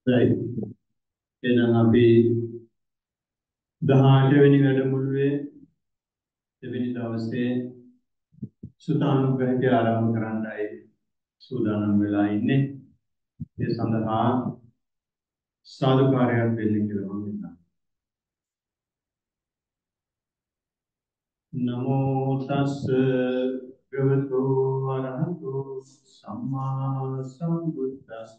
right. එහෙනම් අපි 18 වෙනි වැඩමුළුවේ දෙවෙනි දවසේ සුතානුග්‍රහිතය ආරම්භ කරන්නයි සූදානම් වෙලා ඉන්නේ. ඒ සඳහා සාදුකාරයක් දෙන්න කියලා මම හිතනවා. නමෝ තස්ස භගවතු වරහතෝ සම්මා සම්බුද්දස්ස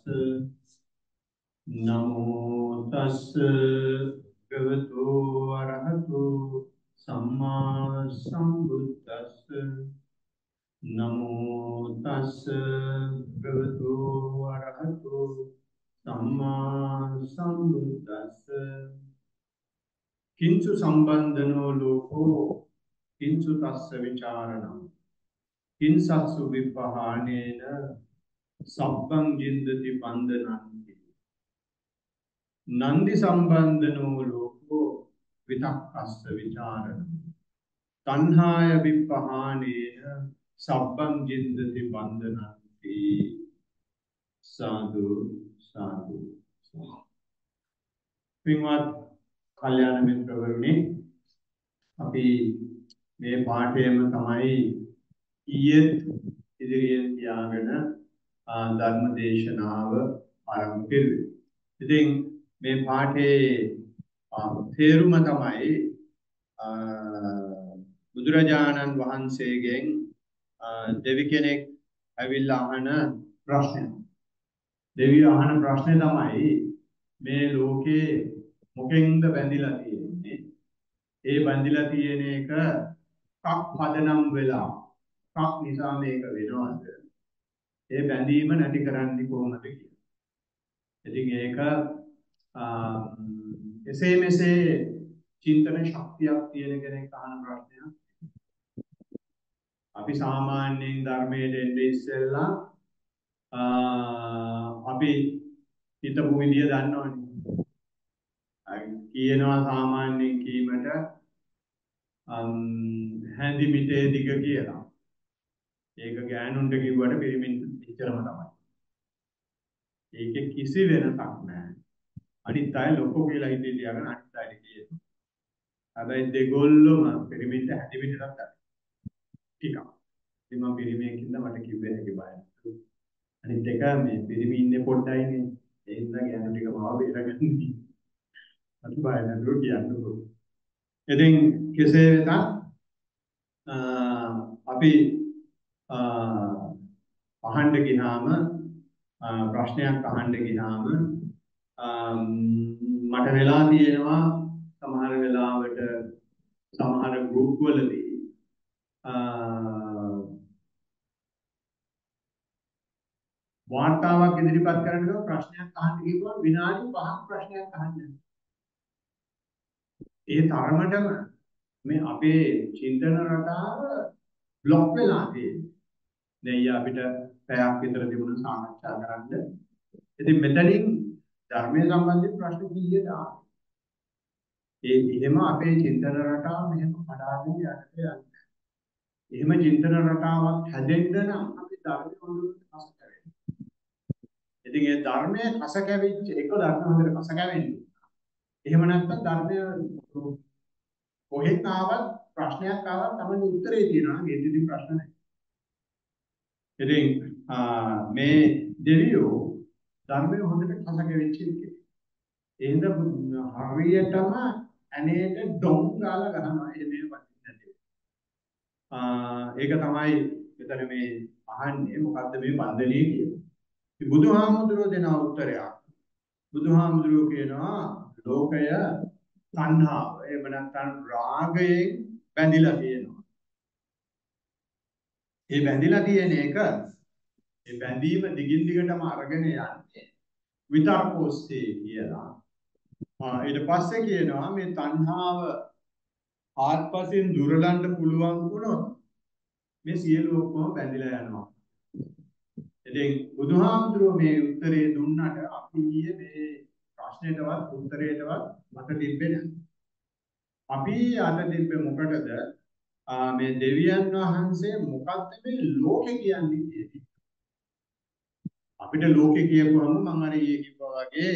නමෝ තස්ස භගවතු වරහතෝ සම්මා සම්බුද්දස්ස නමෝ තස්ස භගවතු වරහතෝ සම්මා සම්බුද්දස්ස කිංචු සම්බන්ධනෝ ලෝකෝ කිංචු තස්ස විචාරණං කිංසස්සු විපහානේන සබ්බං ජින්දති බන්ධනන්ති නන්දි සම්බන්ධනෝ ලෝකෝ විතක්කස්ස විචාරණං තණ්හාය විපහානේන සබ්බං ජින්දති බන්ධනන්ති සාදු සාදු පින්වත් කල්යාණ මිත්‍රවරුනි අපි මේ පාඩේම තමයි ඊයේ ඉදිරියෙන් තියාගෙන ධර්ම දේශනාව ආරම්භ කළේ. ඉතින් මේ පාඩේ තේරුම තමයි බුදුරජාණන් වහන්සේගෙන් දෙවි කෙනෙක් ඇවිල්ලා අහන ප්‍රශ්නය. දෙවියෝ අහන ප්‍රශ්නේ තමයි මේ ලෝකේ මොකෙන්ද බැඳිලා තියෙන්නේ? ඒ බැඳිලා තියෙන එක කක් පදනම් වෙලා කක් නිසා මේක වෙනවද? ඒ බැඳීම නැති කරන්නේ කොහොමද කියලා. ඉතින් ඒක එසේ මෙසේ චින්තන ශක්තියක් තියෙන කෙනෙක් අහන ප්‍රශ්නයක්. අපි සාමාන්‍යයෙන් ධර්මයේ දෙන්නේ ඉස්සෙල්ලා අපි හිතපු විදිය දන්නවනේ. කියනවා සාමාන්‍යයෙන් කීමට හැඳි මිටේ දිග කියලා. ඒක ගෑනුන්ට කිව්වට පිරිමින්ට එච්චරම තමයි. ඒකේ කිසි වෙනසක් නැහැ. අනිත් අය ලොකෝ කියලා හිතේ තියාගෙන අනිත් අයට කියනවා. හැබැයි දෙගොල්ලම පිරිමින්ට හැඳි මිටටත් ගන්න. ටිකක්. ඉතින් මම පිරිමියෙක්ින්ද මට කිව්වේ නැති බය. අනිත් එක මේ පිරිමි ඉන්නේ පොඩ්ඩයිනේ. ඒ හින්දා ගෑනු ටික මාව බේරගන්නේ. අතු බය නැතුව කියන්නකෝ. ඉතින් කෙසේ වෙතත් අපි අහන්න ගියාම ප්‍රශ්නයක් අහන්න ගියාම මට වෙලා තියෙනවා සමහර වෙලාවට සමහර ගෲප් වලදී වාර්තාවක් ඉදිරිපත් කරනකොට ප්‍රශ්නයක් අහන්න ගිහුවා විනාඩි 5ක් ප්‍රශ්නයක් අහන්න. ඒ තරමටම මේ අපේ චින්තන රටාව બ્લોක් වෙලා තියෙනවා. දැන් අපිට පැයක් විතර තිබුණ සාකච්ඡා කරන්න. ඉතින් මෙතනින් ධර්මයේ සම්බන්ධ ප්‍රශ්න කීයද ආවේ? ඒ එහෙම අපේ චින්තන රටාව මෙහෙම කඩාගෙන යන්නේ. එහෙම චින්තන රටාවක් හැදෙන්න නම් අපි ධර්මයේ හොඳට කස කැවෙන්න. ඉතින් ඒ ධර්මයේ කස කැවිච්ච එක ධර්ම හොඳට කස කැවෙන්න. එහෙම නැත්නම් ධර්මයේ කොහෙත් ආවත් ප්‍රශ්නයක් ආවත් තමයි උත්තරේ තියෙනවා. ඒකෙදි ප්‍රශ්න නැහැ. ඉතින් මේ දෙවියෝ ධර්මයේ හොඳට කස කැවිච්ච එකේ. එහෙනම් හරියටම අනේට ඩොං ගාලා ගහනවා. ඒ මේ වදින්න නැති. ඒක තමයි මෙතන මේ අහන්නේ මොකද්ද මේ බන්ධනීය කියන්නේ. ඉතින් බුදුහාමුදුරුවෝ දෙන උත්තරයක්. බුදුහාමුදුරුවෝ කියනවා ලෝකය තණ්හාව එහෙම නැත්නම් රාගයෙන් බැඳිලා තියෙනවා. ඒ බැඳිලා තියෙන එක ඒ බැඳීම දිගින් දිගටම අරගෙන යන්නේ විතර්ක ඔස්සේ කියලා. ඊට පස්සේ කියනවා මේ තණ්හාව ආත්පසින් දුරලන්න පුළුවන් වුණොත් මේ සියලු ඔක්කොම බැඳිලා යනවා. ඉතින් බුදුහාමුදුරුවෝ මේ උත්තරේ දුන්නට අපි ඊයේ මේ ප්‍රශ්නෙටවත් උත්තරේටවත් මත තිබ්බේ නැහැ. අපි අද තිබ්බේ මොකටද? මේ දෙවියන් වහන්සේ මොකක්ද මේ ලෝකේ කියන්නේ? අපිට ලෝකේ කියපුවම මම අර ඊයේ කිව්වා වගේ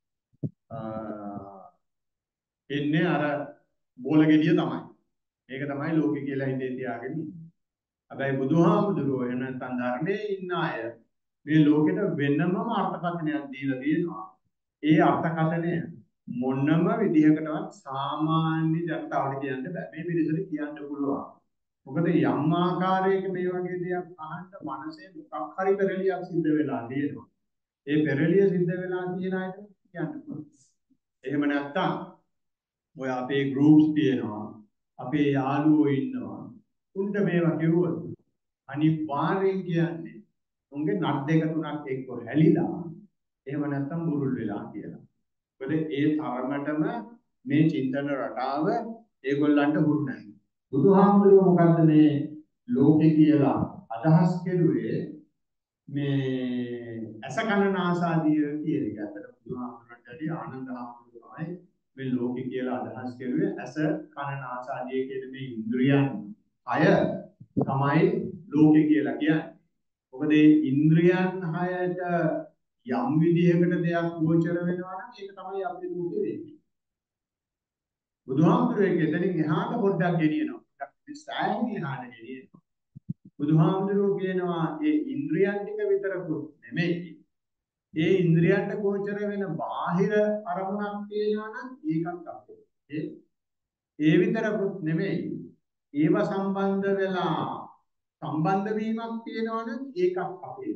එන්නේ අර බෝල ගෙඩිය තමයි. මේක තමයි ලෝකේ කියලා හිතේ තියාගෙන ඉන්නේ. හැබැයි බුදුහාමුදුරුවෝ එන නැත්නම් ධර්මයේ ඉන්න අය මේ ලෝකෙට වෙනමම අර්ථකථනයක් දීලා තියෙනවා. ඒ අර්ථකථනය මොනම විදිහකටවත් සාමාන්‍ය ජනතාවට කියන්න බෑ. මේ පිළිසෙට කියන්න පුළුවන්. මොකද යම් ආකාරයක මේ වගේ දෙයක් අහන්න මනසේ මොකක් හරි පෙරලියක් සිද්ධ වෙලා තියෙනවා. ඒ පෙරලිය සිද්ධ වෙලා තියෙන අයට කියන්න පුළුවන්. එහෙම නැත්නම් ඔය අපේ ගෲප්ස් තියෙනවා. අපේ යාළුවෝ ඉන්නවා. උන්ට මේවා කිව්වොත් අනිවාර්යෙන් කියන්නේ උන්ගේ නත් දෙක තුනක් එක්ක හැලිලා එහෙම නැත්නම් බුරුල් වෙලා කියලා. මොකද ඒ තරමටම මේ චින්තන රටාව ඒගොල්ලන්ට හුරු නැහැ. බුදුහාමුදුරුවෝ මොකද්ද මේ ලෝකේ කියලා අදහස් කෙරුවේ මේ අසකන නාසාදිය කියන එක. අතට බුදුහාමුදුරුවන්ටදී ආනන්ද හාමුදුරුවෝයි මේ ලෝකේ කියලා අදහස් කෙරුවේ අස කන නාසාදිය කියන මේ ඉන්ද්‍රියන් අය තමයි ලෝකේ කියලා කියන්නේ. මොකද මේ ඉන්ද්‍රියන් හයට යම් විදිහකට දෙයක් ගෝචර වෙනවා නම් ඒක තමයි අපේ ලෝකේ වෙන්නේ. බුදුහාමුදුරුවෝ එතනින් එහාට පොඩ්ඩක් ගෙනියනවා. සෑහෙන එහාට ගෙනියනවා. බුදුහාමුදුරුවෝ කියනවා ඒ ඉන්ද්‍රියන් ටික විතරකුත් නෙමෙයි. ඒ ඉන්ද්‍රියන්ට ගෝචර වෙන බාහිර අරමුණක් තියෙනවා නම් ඒකත් අපේ. ඒ විතරකුත් නෙමෙයි. ඒව සම්බන්ධ වෙලා සම්බන්ධ වීමක් තියෙනවා නම් ඒකත් අපේ.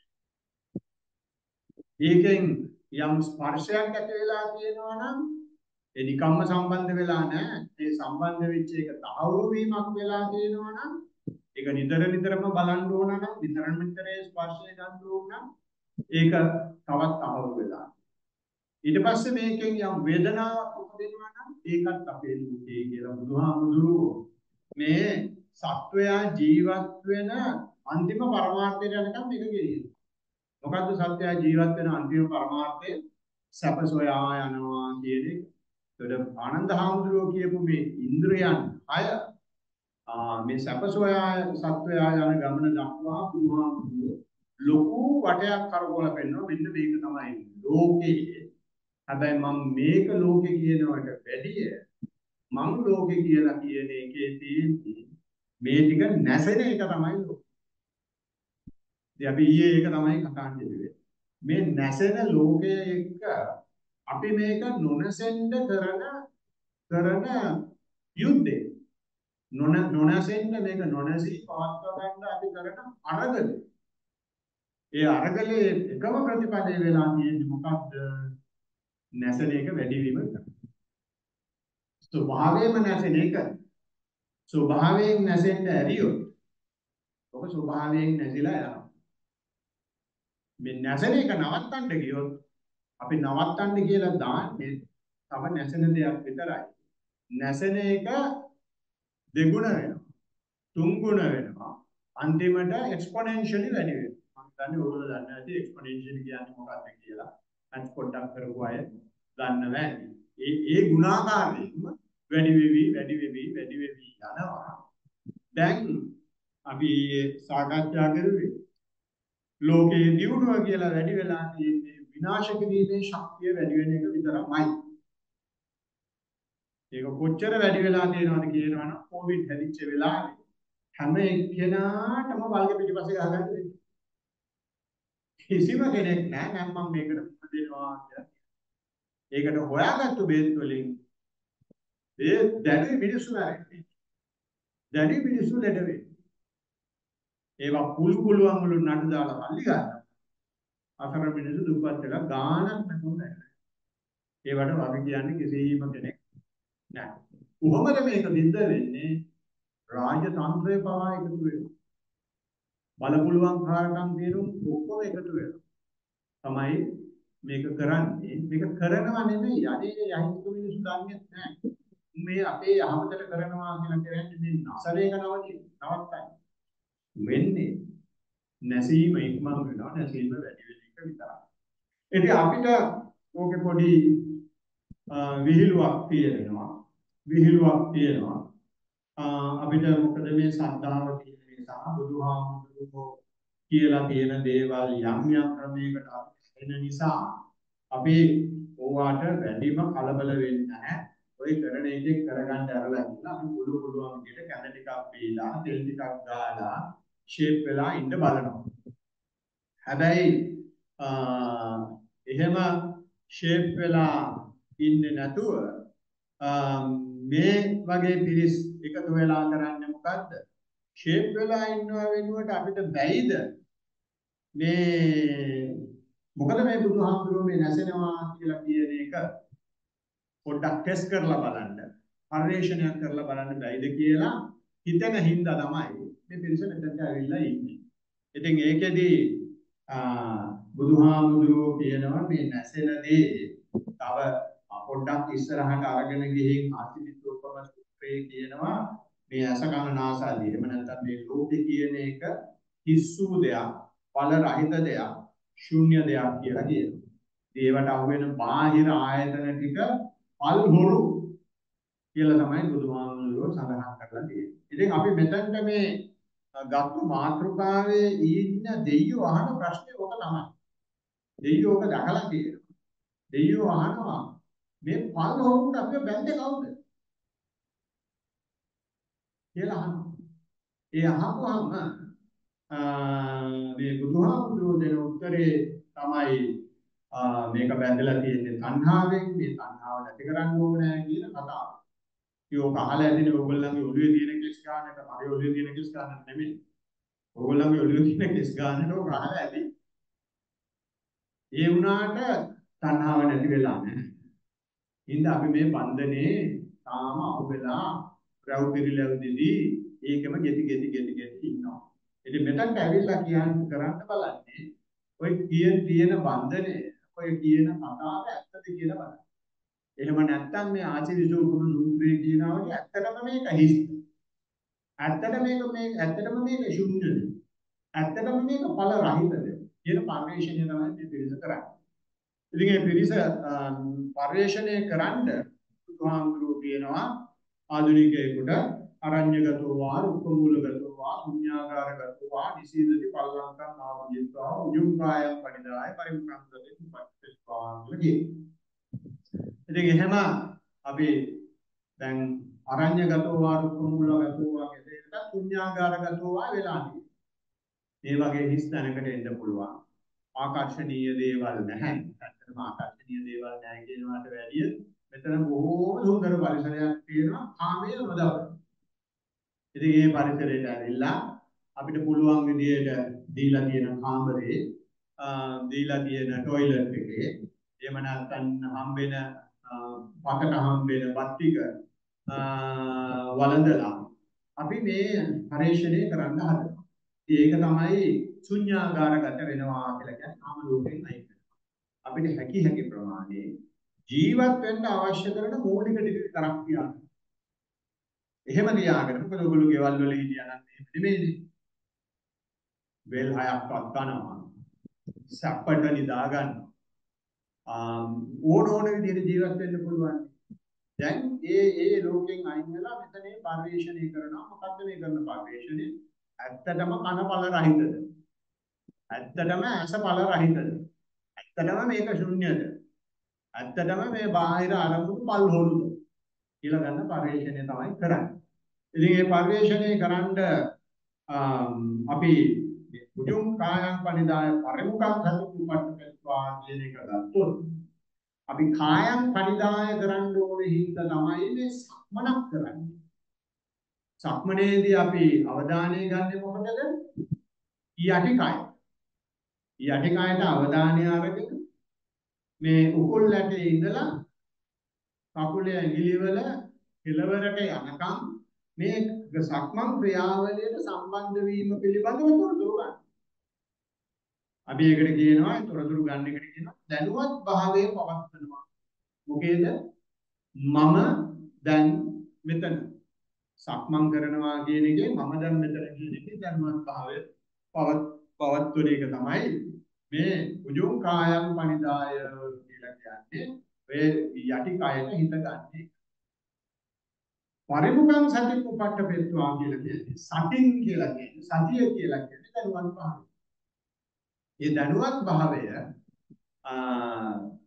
ඒකෙන් යම් ස්පර්ශයක් ඇති වෙලා තියෙනවා නම් ඒ නිකම්ම සම්බන්ධ වෙලා නැහැ. ඒ සම්බන්ධ වෙච්ච එක තහවුරු වීමක් වෙලා තියෙනවා නම් ඒක නිතරම බලන්න ඕන නම් නිතරේ ස්පර්ශය ගන්න ඕන නම් ඒක තවත් තහවුරු වෙලා. ඊට පස්සේ මේකෙන් යම් වේදනාවක් උපදිනවා නම් ඒකත් අපේ දුකේ කියලා බුදුහාමුදුරුවෝ මේ සත්වයා ජීවත් වෙන අන්තිම පරමාර්ථයට යනකම් මේක ගෙනියනවා. මොකද්ද සත්‍යය ජීවත් වෙන අන්තිම පරමාර්ථය? සැප සොයා යනවා කියන එක. ඒකට ආනන්ද හාමුදුරුවෝ කියපු මේ ඉන්ද්‍රයන් අය මේ සැප සොයා සත්වයා යන ගමන දක්වා බුදුහාමුදුරුවෝ ලොකු වටයක් කරකවලා පෙන්නනවා. මෙන්න මේක තමයි ලෝකේ. හැබැයි මම මේක ලෝකේ කියනවට වැඩිය මම ලෝකේ කියලා කියන එකේ තියෙන්නේ මේ ටික නැසෙන එක තමයි ලෝකේ. ඉතින් අපි ඊයේ ඒක තමයි කතා කරන්නේ. මේ නැසෙන ලෝකයේ එක්ක අපි මේක නොනැසෙන්න කරන යුද්ධේ. නොනැසෙන්න මේක නොනැසී පවත්වා ගන්න අපි කරන අරගල. ඒ අරගලේ එකම ප්‍රතිපදේ වෙලා තියෙන්නේ මොකක්ද? නැසෙන එක වැඩි වීම තමයි. ස්වභාවයෙන්ම නැසෙන එක. ස්වභාවයෙන් නැසෙන්න ඇරියොත් ඔබ ස්වභාවයෙන් නැසිලා යනවා. මේ නැසෙන එක නවත්තන්න ගියොත් අපි නවත්තන්න කියලා දාන්නේ තව නැසෙන දෙයක් විතරයි. නැසෙන එක දෙගුණ වෙනවා. තුන්ගුණ වෙනවා. අන්තිමට එක්ස්පොනෙන්ෂියලි වැඩි වෙනවා. මම දන්නේ ඔයගොල්ලෝ දන්නේ නැති එක්ස්පොනෙන්ෂියලි කියන්නේ මොකක්ද කියලා. අත් පොඩ්ඩක් කරපු අය දන්නව ඇති. ඒ ගුණාකාරයෙන්ම වැඩි වෙවි යනවා. දැන් අපි සාකච්ඡා කරුවේ ලෝකයේ දියුණුව කියලා වැඩි වෙලා තියෙන්නේ විනාශ කිරීමේ ශක්තිය වැඩි වෙන එක විතරමයි. ඒක කොච්චර වැඩි වෙලා තියෙනවද කියනවනම් කොවිඩ් හැදිච්ච වෙලාවේ හැම එක්කෙනාටම වල්ගේ පිටිපස්සේ ගහගන්න වෙන්නේ. කිසිම කෙනෙක් නෑ මම මේකට මුහුණ දෙනවා කියලා. ඒකට හොයාගත්තු බේත් වලින් ඒ දැඩි මිනිස්සු නැරෙන්නේ. දැඩි මිනිස්සු ලෙඩ වෙන්නේ. ඒවා පුළුවන් වල නඩු දාලා පල්ලි ගන්නවා. අසර මිනිස්සු දුප්පත් වෙලා ගානක් නැතුව නැහැ. ඒවට වගේ කියන්නේ කිසිම කෙනෙක් නැහැ. කොහොමද මේක සිද්ධ වෙන්නේ? රාජතන්ත්‍රය පවා එකතු වෙනවා. බලපුලුවන් කාරකම් දිනුම් ඔක්කොම එකතු වෙනවා. තමයි මේක කරන්නේ. මේක කරනවා නෙමෙයි. අනේ යහික මිනිස්සු දන්නේ නැහැ. මේ අපේ යහමතට කරනවා කියලා කියන්නේ මේ නසලේක නවත්තන්නේ. වෙන්නේ නැසීම ඉක්මන් වෙනවා. නැසීම වැඩි වෙන එක විතරයි. ඉතින් අපිට ඕකේ පොඩි විහිළුවක් තියෙනවා. අපිට මොකද මේ ශ්‍රද්ධාව තියෙන නිසා බුදුහාමුදුරුවෝ කියලා තියෙන දේවල් යම් ක්‍රමයකට එන නිසා අපි ඕවාට වැඩිම කලබල වෙන්නේ නැහැ. ඔය කරන එකේ කරගන්න ඇරලා ඉන්න අපි පුළුවන් විදිහට කැඳ ටිකක් බීලා තෙල් ටිකක් ගාලා ෂේප් වෙලා ඉන්න බලනවා. හැබැයි එහෙම ෂේප් වෙලා ඉන්නේ නැතුව මේ වගේ පිරිස් එකතු වෙලා කරන්නේ මොකද්ද? ෂේප් වෙලා ඉන්නවා වෙනුවට අපිට බැයිද මේ මොකද මේ බුදුහාමුදුරුවෝ මේ නැසෙනවා කියලා කියන එක පොඩ්ඩක් ටෙස්ට් කරලා බලන්න පරිශ්‍රණයක් කරලා බලන්න බැයිද කියලා හිතන හින්දා තමයි මේ පිරිස මෙතනට ඇවිල්ලා ඉන්නේ. ඉතින් ඒකෙදි බුදුහාමුදුරුවෝ කියනවා මේ නැසෙන දේ තව පොඩ්ඩක් ඉස්සරහට අරගෙන ගිහින් ආසිනිතෝපම සූත්‍රයේ කියනවා මේ අසකන නාසාදී එහෙම නැත්නම් මේ ලෝකේ කියන එක හිස්සු දෙයක් ඵල රහිත දෙයක් ශූන්‍ය දෙයක් කියලා කියනවා. ඒවට අහු වෙන බාහිර ආයතන ටික පල් හොරු කියලා තමයි බුදුහාමුදුරුවෝ සඳහන් කරලා තියෙන්නේ. ඉතින් අපි මෙතනට මේ ගත්තු මාතෘකාවේ ඉන්න දෙයියෝ අහන ප්‍රශ්නේ ඔක තමයි. දෙයියෝ ඔක දැකලා තියෙනවා. දෙයියෝ අහනවා මේ පල් හොරුන්ට අපිව බැඳේ කවුද? කියලා අහනවා. ඒ අහපුවාම මේ බුදුහාමුදුරුවෝ දෙන උත්තරේ තමයි මේක බැඳලා තියෙන්නේ තණ්හාවෙන් මේ තණ්හාව නැති කරන්න ඕනේ කියන කතාව. ඒක අහලා ඇතිනේ ඕගොල්ලන්ගේ ඔළුවේ තියෙන කෙස් ගන්නට මගේ ඔළුවේ තියෙන කෙස් ගන්නට නෙමෙයි. ඕගොල්ලන්ගේ ඔළුවේ තියෙන කෙස් ගන්නට ඕක අහලා ඇති. ඒ වුණාට තණ්හාව නැති වෙලා නැහැ. ඉතින් අපි මේ බන්ධනේ තාම අහු වෙලා රව් පිළිලවදිදී ඒකම ගෙති ඉන්නවා. ඉතින් මෙතනට ඇවිල්ලා කියන්න කරන්න බලන්නේ ඔය තියෙන බන්ධනේ ඔය කියන කතාව ඇත්තද කියලා බලන්න. එහෙම නැත්නම් මේ ආචාර්යජෝගුණ සූත්‍රයේ කියනවා වගේ ඇත්තටම මේක හිස්ද? ඇත්තටම මේක ශුන්‍යද? ඇත්තටම මේක ඵල රහිතද? කියන පරිශ්‍රණය තමයි මේ පිරිස කරන්නේ. ඉතින් මේ පිරිස පරිශ්‍රණය කරන්න බුදුහාමුදුරුවෝ කියනවා ආධුනිකයෙකුට අරඤ්‍යගතෝ වා රුක්කමූලගතෝ වා ශුඤ්ඤාගාරගතෝ වා නිසීදති පල්ලංකම් ආවජිත්වා උජුංකායම් පරිදාය පරිමුඛන්තේ උපට්ඨස්වා කියලා. ඉතින් එහෙම අපි දැන් අරඤ්‍යගතෝ වා රුක්කමූලගතෝ වා කියේකට ශුඤ්ඤාගාරගතෝ වා වෙලා තියෙනවා. මේ වගේ හිස් තැනකට එන්න පුළුවන්. ආකර්ෂණීය දේවල් නැහැ. ඇත්තටම ආකර්ෂණීය දේවල් නැහැ කියනවාට වැඩිය මෙතන බොහෝම සුන්දර පරිසරයක් තියෙනවා කාමයේ නොදවන. ඉතින් මේ පරිසරයට ඇවිල්ලා අපිට පුළුවන් විදියට දීලා තියෙන කාමරේ දීලා තියෙන টয়ලට් එකේ එහෙම නැත්නම් හම්බෙන පකට හම්බෙන බත්තික වළඳලා අපි මේ පරිශ්‍රණය කරන්න හදනවා. ඒක තමයි ශුන්‍යාගාරගත වෙනවා කියලා කියන්නේ කාම ලෝකයෙන් අයින් වෙනවා. අපිට හැකි ප්‍රමාණය ජීවත් වෙන්න අවශ්‍ය කරන මූලික ටික විතරක් තියන්න. එහෙම තියාගෙන මොකද ඔයගොල්ලෝ ගෙවල් වල හිටියා නම් එහෙම නෙමෙයිනේ. වෙල් හයක්වත් ගන්නවා. සප්පට නිදා ගන්නවා. ඕන විදිහට ජීවත් වෙන්න පුළුවන්. දැන් ඒ ලෝකෙන් අයින් වෙලා මෙතනේ පරිශ්‍රණය කරනවා. මොකද්ද මේ කරන පරිශ්‍රණය? ඇත්තටම කනපල රහිතද? ඇත්තටම ඇසපල රහිතද? ඇත්තටම මේක ශුන්‍යද? ඇත්තටම මේ බාහිර අරමුණු පල් හොළුද කියලා ගන්න පරිශ්‍රණය තමයි කරන්නේ. ඉතින් මේ පරිශ්‍රණය කරන්ඩ අපි උජුං කායං පනිදාය පරිමුඛං සතුප්පට්ඨපත්වා කියන එක ගත්තොත් අපි කායං පනිදාය කරන්න ඕනේ හින්දා තමයි මේ සක්මනක් කරන්නේ. සක්මනේදී අපි අවධානය ගන්නේ මොකටද? යටි කය. යටි කයට අවධානය අරගෙන මේ උකුල් ඇටේ ඉඳලා කකුලේ ඇඟිලිවල කෙළවරට යනකම් මේ සක්මන් ක්‍රියාවලියට සම්බන්ධ වීම පිළිබඳව තොරතුරු ගන්න. අපි ඒකට කියනවා තොරතුරු ගන්න එකට කියනවා දැනුවත් භාවයේ පවත්වනවා. මොකේද? මම දැන් මෙතන සක්මන් කරනවා කියන එකේ මම දැන් මෙතන කියන එකේ දැනුවත් භාවය පවත්වන එක තමයි මේ උජුං කායං පනිදාය කියලා කියන්නේ. ඔය යටි කයට හිත ගන්න. පරිමුඛං සතිපට්ඨපෙත්වා කියලා කියන්නේ සතින් කියලා කියන්නේ සතිය කියලා කියන්නේ දැනුවත් භාවය. මේ දැනුවත් භාවය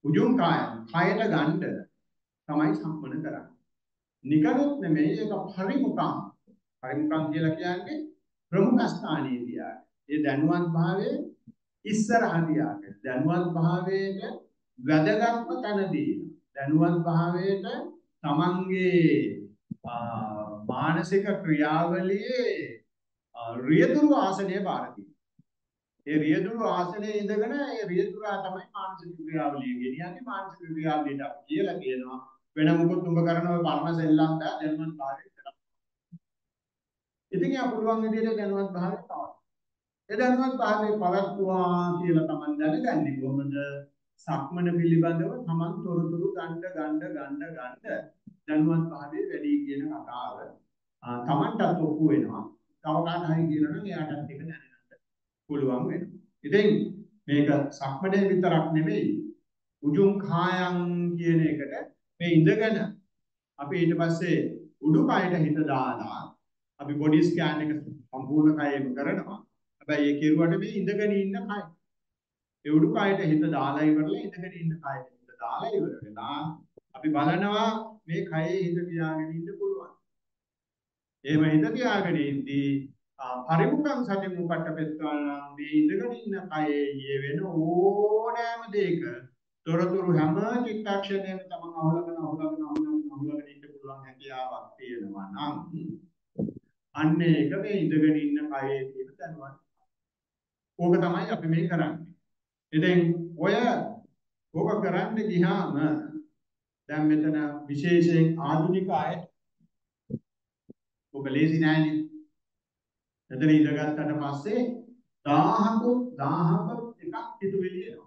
උජුං කායයට ගන්න තමයි සක්මන කරන්නේ. නිකරුත් නෙමෙයි ඒක පරිමුඛං. පරිමුඛං කියලා කියන්නේ ප්‍රමුඛ ස්ථානයේ තියාගෙන. ඒ දැනුවත් භාවයේ ඉස්සරහ තියාගෙන. දැනුවත් භාවයට වැදගත්ම තැනදී. දැනුවත් භාවයට තමන්ගේ මානසික ක්‍රියාවලියේ රියදුරු ආසනය බාරදී. ඒ රියදුරු ආසනයේ ඉඳගෙන ඒ රියදුරා තමයි මානසික ක්‍රියාවලිය ගෙනියන්නේ. මානසික ක්‍රියාවලියට අපි කියලා කියනවා වෙන මොකොත් උඹ කරන ඔය පරණ සෙල්ලම් බෑ දැනුවත් භාවයට කරා. ඉතින් යා පුළුවන් විදිහට දැනුවත් භාවයට පවත්. ඒ දැනුවත් භාවයේ පවත්වා කියලා තමන් දැනගන්නේ කොහොමද? සක්මන පිළිබඳව තමන් තොරතුරු ගන්න දැනුවත් භාවයේ වැඩි කියන කතාව තමන්ටත් ඔප්පු වෙනවා. තව කාට හරි කියනවා නම් එයාටත් ඒක දැනගන්න පුළුවන් වෙනවා. ඉතින් මේක සක්මනේ විතරක් නෙමෙයි උජුං කායං කියන එකට මේ ඉඳගෙන අපි ඊට පස්සේ උඩුකයට හිත දාලා අපි බොඩි ස්කෑන් එක සම්පූර්ණ කයෙම කරනවා. හැබැයි ඒ කෙරුවට මේ ඉඳගෙන ඉන්න කය. ඒ උඩුකයට හිත දාලා ඉවරලා ඉඳගෙන ඉන්න කයට හිත දාලා ඉවර වෙලා අපි බලනවා මේ කයේ හිත තියාගෙන ඉන්න පුළුවන්. එහෙම හිත තියාගෙන ඉඳී පරිමුඛං සති මුපට්ඨපෙත්වානම් මේ ඉඳගෙන ඉන්න කයේ යේ වෙන ඕනෑම දෙයක තොරතුරු හැම චිත්තක්ෂණයකම තමන් අහුලගෙන ඉන්න පුළුවන් හැකියාවක් තියෙනවා නම් අන්න ඒක මේ ඉඳගෙන ඉන්න කයේ තියෙන දැනුවත්. ඕක තමයි අපි මේ කරන්නේ. ඉතින් ඕක කරන්න ගියාම දැන් මෙතන විශේෂයෙන් ආධුනික අය ඕක ලේසි නෑනේ. එතන ඉඳගත්තට පස්සේ 1000ක එකක් හිතුවෙලි එනවා.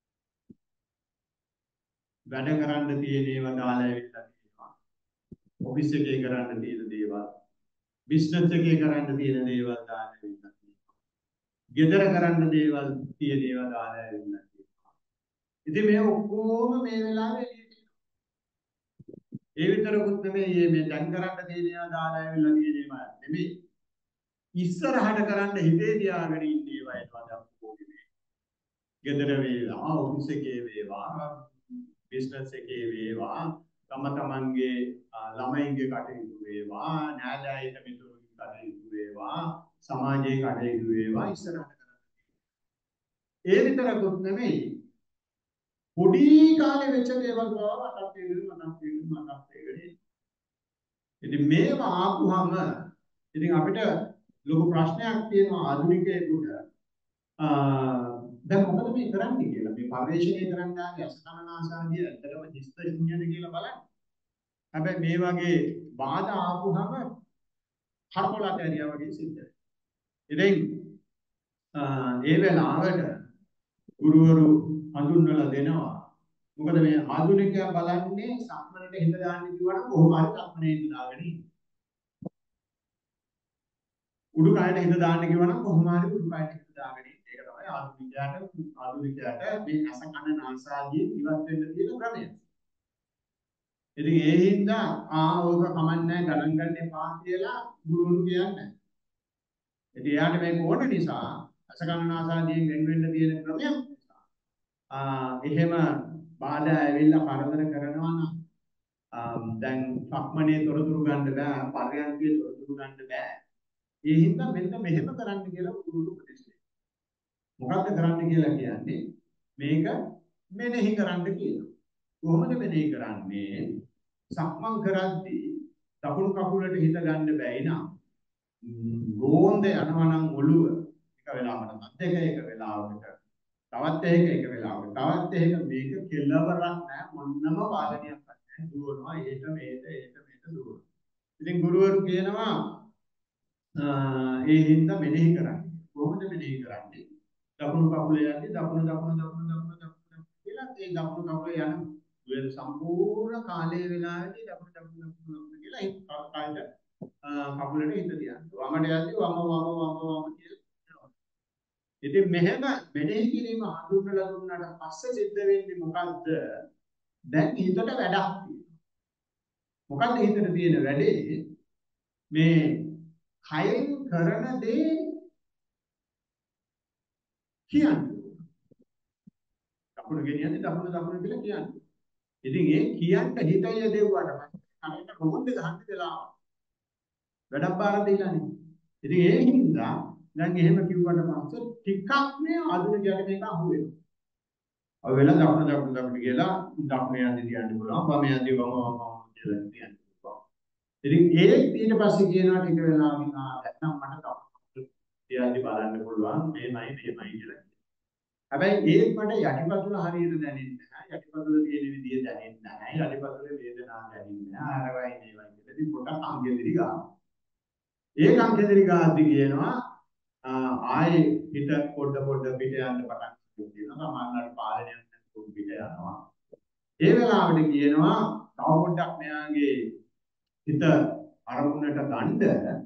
වැඩ කරන්න තියෙන ඒවා දාලා ඇවිල්ලා තියෙනවා. ඔෆිස් එකේ කරන්න තියෙන දේවල්, බිස්නස් එකේ කරන්න තියෙන දේවල් දාලා ඇවිල්ලා තියෙනවා. ගෙදර කරන්න දේවල් තියෙන ඒවා දාලා ඇවිල්ලා තියෙනවා. ඉතින් මේ ඔක්කොම මේ වෙලාවේ එළියට එනවා. ඒ විතරකුත් නෙමෙයි මේ දැන් කරන්න තියෙන ඒවා දාලා ඇවිල්ලා තියෙන ඒවා නෙමෙයි. ඉස්සරහට කරන්න හිතේ තියාගෙන ඉන්න ඒවා එනවා දැන් පොඩි. ගෙදර වේවා, ඔෆිස් එකේ වේවා, බිස්නස් එකේ වේවා, තමන්ගේ ළමයින්ගේ කටයුතු වේවා, ඥානයක මිතුරුන්ගේ කටයුතු වේවා, සමාජයේ කටයුතු වේවා ඉස්සරහට කරන්න. ඒ විතරකුත් නෙමෙයි පොඩි කාලේ වෙච්ච දේවල් බව මතක් වෙගෙන. ඉතින් මේවා ආපුහම ඉතින් අපිට ලොකු ප්‍රශ්නයක් තියෙනවා ආධුනිකයෙකුට. දැන් මොකද මේ කරන්නේ කියලා මේ පරිශ්‍රණය කරන්න ආවේ අසකනාසාදිය ඇත්තටම හිස්ත ශුන්‍යද කියලා බලන්න. හැබැයි මේ වගේ බාධා ආපුහම හරකොලට ඇරියා වගේ සිද්ධ වෙනවා. ඉතින් ඒ වෙලාවට ගුරුවරු හඳුන්වලා දෙනවා. මොකද මේ ආධුනිකයා බලන්නේ සම්මරණයට හිත දාන්න කිව්වනම් කොහොම හරි සම්මරණයට හිත දාගෙන ඉන්න. උඩුකයට හිත දාන්න කිව්වනම් කොහොම හරි උඩුකයට හිත දාගෙන ඉන්න. ඒක තමයි ආධුනිකයාට මේ අස කන නාසාදී ඉවත් වෙන්න තියෙන ක්‍රමය. ඉතින් ඒ හින්දා ඕක කමන්නේ ගණන් ගන්න එපා කියලා ගුරුවරු කියන්නේ. ඉතින් එයාට මේක ඕන නිසා අස කන නාසාදීන් වෙන වෙන්න තියෙන ක්‍රමයක් නිසා එහෙම බාධා ඇවිල්ලා කරදර කරනවා නම් දැන් සක්මනේ තොරතුරු ගන්න බෑ, පරයන්කේ තොරතුරු ගන්න බෑ. ඒ හින්දා මෙන්න මෙහෙම කරන්න කියලා ගුරුවරු උපදෙස් දෙනවා. මොකක්ද කරන්න කියලා කියන්නේ මේක මෙනෙහි කරන්න කියනවා. කොහොමද මෙනෙහි කරන්නේ? සක්මන් කරද්දී දකුණු කකුලට හිත ගන්න බැයි නම් රෝන්ද යනවා නම් ඔළුව එක වෙලාවකට දෙක එක වෙලාවකට තවත් එක වෙලාවකට තවත් මේක කෙලවරක් නෑ මොන්නම පාලනයක් නැහැ දුවනවා ඒට මේට දුවනවා. ඉතින් ගුරුවරු කියනවා ඒ හින්දා මෙනෙහි කරන්න. කොහොමද මෙනෙහි කරන්නේ? දකුණු කකුල යද්දී දකුණ කියලා ඒ දකුණු කකුල යන වෙන සම්පූර්ණ කාලයේ වෙලාවේදී දකුණ කියලා ඒ කාලයට කකුලට හිත තියන්න. වමට යද්දී වම කියලා. ඉතින් මෙහෙම මෙනෙහි කිරීම හඳුන්වලා දුන්නාට පස්සේ සිද්ධ වෙන්නේ මොකද්ද? දැන් හිතට වැඩක් තියෙනවා. මොකද්ද හිතට තියෙන වැඩේ? මේ කයෙන් කරන දේ කියන්නේ. දකුණු ගෙනියන්නේ දකුණු කියලා කියන්නේ. ඉතින් ඒ කියන්න හිතය දෙව්වට පස්සේ කනට රොබොට් එක ගහන්න වෙලාව. වැඩක් බාර දෙන්නනේ. ඉතින් ඒ හින්දා දැන් එහෙම කිව්වට පස්සේ ටිකක් මේ ආධුනිකයට මේක අහු වෙනවා. අහු වෙලා දකුණු කියලා දකුණ යන්නේ කියන්න පුළුවන්. වම යන්නේ වම කියලා කියන්න පුළුවන්. ඉතින් ඒ ඊට පස්සේ කියනවා ටික වෙලාවකින් නැත්නම් මට දකුණු කියන්න බලන්න පුළුවන් මේමයි කියලා. හැබැයි ඒත් මට යටිපතුල හරියට දැනෙන්නේ නැහැ. යටිපතුල තියෙන විදිය දැනෙන්නේ නැහැ. යටිපතුලේ වේදනාවක් දැනෙන්නේ නැහැ. අරවයි මේවයි කියලා. ඉතින් පොඩක් අංගෙදිරි ගන්නවා. ඒ අංගෙදිරි ගාද්දි කියනවා ආයේ හිත පොඩ පිට යන්න පටන් ගන්නවා. සමහරවිට පාලනයක් නැතුව පිට යනවා. ඒ වෙලාවට කියනවා තව පොඩ්ඩක් මෙයාගේ හිත අරමුණට ගන්න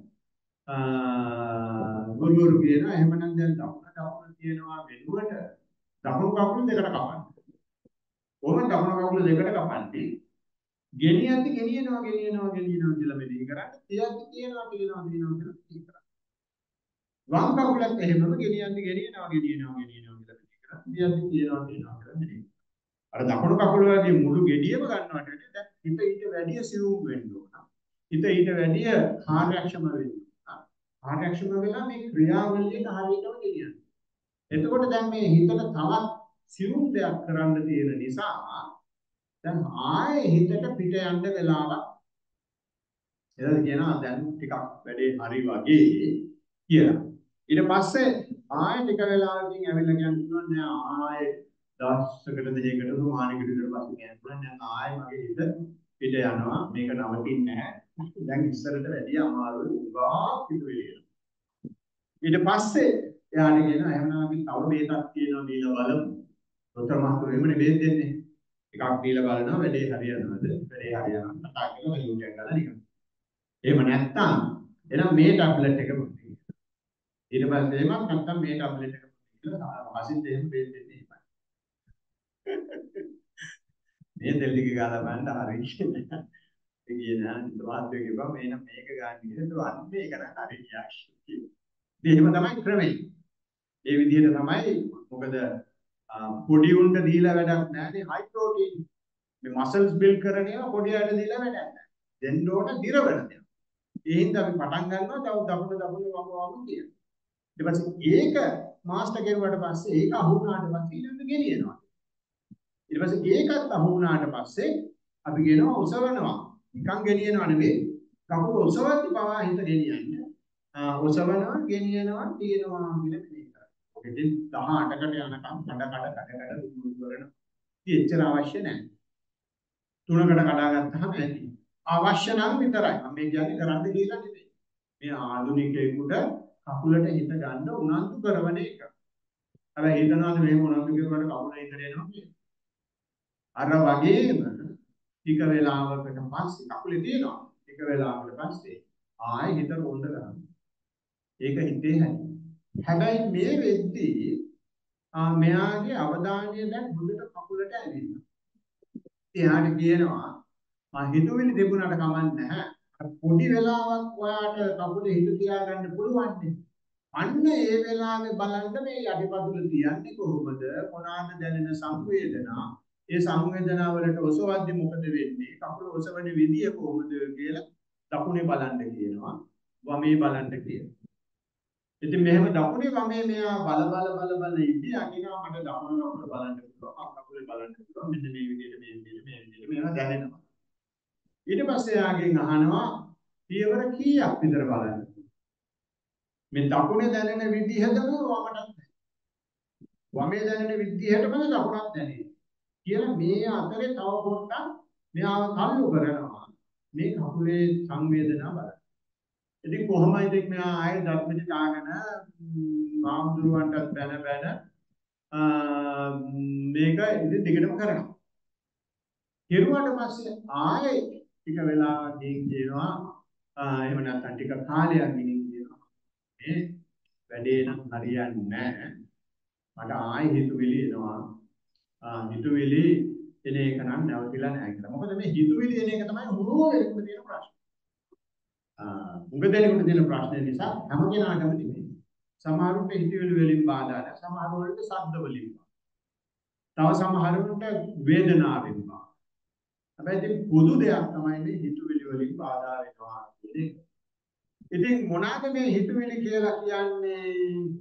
ගුරුවරු කියනවා එහෙමනම් දැන් දකුණ කියනවා වෙනුවට දකුණු කකුල දෙකට කපන්න. කොහොමද දකුණු කකුල දෙකට කපන්නේ? ගෙනියද්දි ගෙනියනවා කියලා මෙදී කරන්නේ. තියද්දි තියනවා කියලා මෙදී කරන්නේ. වම් කකුලත් එහෙමම ගෙනියද්දි ගෙනියනවා කියලා මෙදී කරන්නේ. තියද්දි තියනවා කියලා මෙදී. අර දකුණු කකුල වගේ මුළු ගෙඩියම ගන්නවට දැන් හිත ඊට වැඩිය සියුම් වෙන්න ඕන. හිත ඊට වැඩිය කාර්යක්ෂම වෙන්න ඕන. කාර්යක්ෂම වෙලා මේ ක්‍රියාවලියට හරියටම ගෙනියන්න. එතකොට දැන් මේ හිතට තවත් සියුම් දෙයක් කරන්න තියෙන නිසා දැන් ආයේ හිතට පිට යන්න වෙලාවක් එතන කියනවා දැන් ටිකක් වැඩේ හරි වගේ කියලා. ඊට පස්සේ ආයේ ටික වෙලාවකින් ඇවිල්ලා කියනවා නෑ ආයේ දවසකට දෙකකට සුමානිකට විතර පස්සේ කියනවා දැන් ආයේ මගේ හිත පිට යනවා මේක නවතින්නේ නැහැ. දැන් ඉස්සරට වැඩිය අමාරුයි උගා පිට වෙලියන. ඊට පස්සේ එයාට කියනවා එහෙනම් අපි තව බේතක් කියනවා දීලා බලමු. ડોક્ટર මහතුරු එමුනේ බේත් දෙන්නේ. එකක් දීලා බලනවා වැඩේ හරියනවද? වැඩේ හරියනවා කතා කරලා යෝජනා කරලා නිකන්. එහෙම නැත්තම් එහෙනම් මේ ටැබ්ලට් එක පොඩ්ඩක්. ඊට පස්සේ එමත් නැත්තම් මේ ටැබ්ලට් එක පොඩ්ඩක් කියලා වාසිත් එහෙම බේත් දෙන්නේ ඉපයි. මේ දෙල් ටික ගාලා බලන්න හරියි කියලා. ඒ කියන ඉතවාත් කියපුවා මේක ගන්න කියලා අන්න මේක නෑ හරි රියැක්ෂන්. එහෙම තමයි ක්‍රමය. ඒ විදිහට තමයි මොකද පොඩි උන්ට දීලා වැඩක් නැහැ හයි ප්‍රෝටීන් මේ මසල්ස් බිල්ඩ් කරන ඒවා පොඩි අයට දීලා වැඩක් නැහැ. දෙන්න ඕන දිරවන දේ. ඒ හින්දා අපි පටන් ගන්නවා තව දකුණු වම කියන. ඊට පස්සේ ඒක මාස්ටර් කෙරුවට පස්සේ ඒක අහු වුණාට පස්සේ ඊළඟට ගෙනියනවා. ඊට පස්සේ ඒකත් අහු වුණාට පස්සේ අපි කියනවා ඔසවනවා. නිකන් ගෙනියනවා නෙවෙයි. කකුල ඔසවද්දි පවා හිත ගෙනියන්නේ. ඔසවනවා ගෙනියනවා තියෙනවා කියලා මේක. ඔකෙදී 18කට යනකම් කඩ දුරු කරන. ඉතින් එච්චර අවශ්‍ය නැහැ. 3කට කඩා ගත්තාම ඇති. අවශ්‍ය නම් විතරයි. මම මේ කියන්නේ කරන්න කියලා නෙවෙයි. මේ ආධුනිකයෙකුට කකුලට හිත ගන්න උනන්දු කරන එක. හැබැයි හිතනවාද මෙහෙම උනන්දු කරුවාට කකුල හිතට එනවා කියලා. අර වගේම ටික වෙලාවකට පස්සේ කකුලේ තියෙනවා. ටික වෙලාවකට පස්සේ ආයෙ හිත රොල්ද ගන්නවා. ඒක හිතේ හැටි. හැබැයි මේ වෙද්දී මෙයාගේ අවධානය දැන් හොඳට කකුලට ඇවිල්ලා. එයාට කියනවා මම හිතුවිලි තිබුණාට කමක් නැහැ. පොඩි වෙලාවක් ඔයාට කකුලේ හිත තියාගන්න පුළුවන් නේ. අන්න ඒ වෙලාවේ බලන්න මේ යටිපතුල තියන්නේ කොහොමද? මොනවාද දැනෙන සංවේදනා? ඒ සංවේදනා වලට ඔසවද්දි මොකද වෙන්නේ? කකුල ඔසවන විදිය කොහොමද කියලා දකුණේ බලන්න කියනවා. වමේ බලන්න කියනවා. ඉතින් මෙහෙම දකුණේ වමේ මෙයා බල ඉඳී අකිනවා මට දකුණු කකුල බලන්න පුළුවන්. අත් කකුලේ බලන්න පුළුවන්. මෙන්න මේ විදිහට මේවා දැනෙනවා. ඊට පස්සේ යාගෙන් අහනවා පියවර කීයක් විතර බලන්න. මේ දකුණේ දැනෙන විදිහටම වමටත් වමේ දැනෙන විදිහටම දකුණත් දැනෙනවා. කියලා මේ අතරේ තව පොඩ්ඩක් මෙයාව තල්ලු කරනවා. මේ කකුලේ සංවේදනා බලන්න. ඉතින් කොහොමයි ඉතින් මෙයා ආයෙ ධර්මජ දාගෙන ආම්දුරවන්ටත් බැන මේක ඉතින් දිගටම කරනවා. කෙරුවාට පස්සේ ආයෙ ටික වෙලාවකින් කියනවා එහෙම නැත්නම් ටික කාලයක් ගිහින් කියනවා මේ වැඩේ නම් හරියන්නේ නැහැ. මට ආයෙ හිතුවිලි එනවා. හිතුවිලි එන එක නම් නැවතිලා නැහැ කියලා. මොකද මේ හිතුවිලි එන එක තමයි හුරුවෙන්න තියෙන ප්‍රශ්නේ. උගදෙනෙකුට තියෙන ප්‍රශ්නේ නිසා හැම කෙනාටම තිබෙනවා. සමහරුන්ට හිතවිලි වලින් බාධා නැහැ. සමහර වලට ශබ්ද වලින්. තව සමහරුන්ට වේදනාවෙන් බා. හැබැයි ඉතින් පොදු දෙයක් තමයි මේ හිතුවිලි වලින් බාධා වෙනවා කියන එක. ඉතින් මොනවාද මේ හිතුවිලි කියලා කියන්නේ?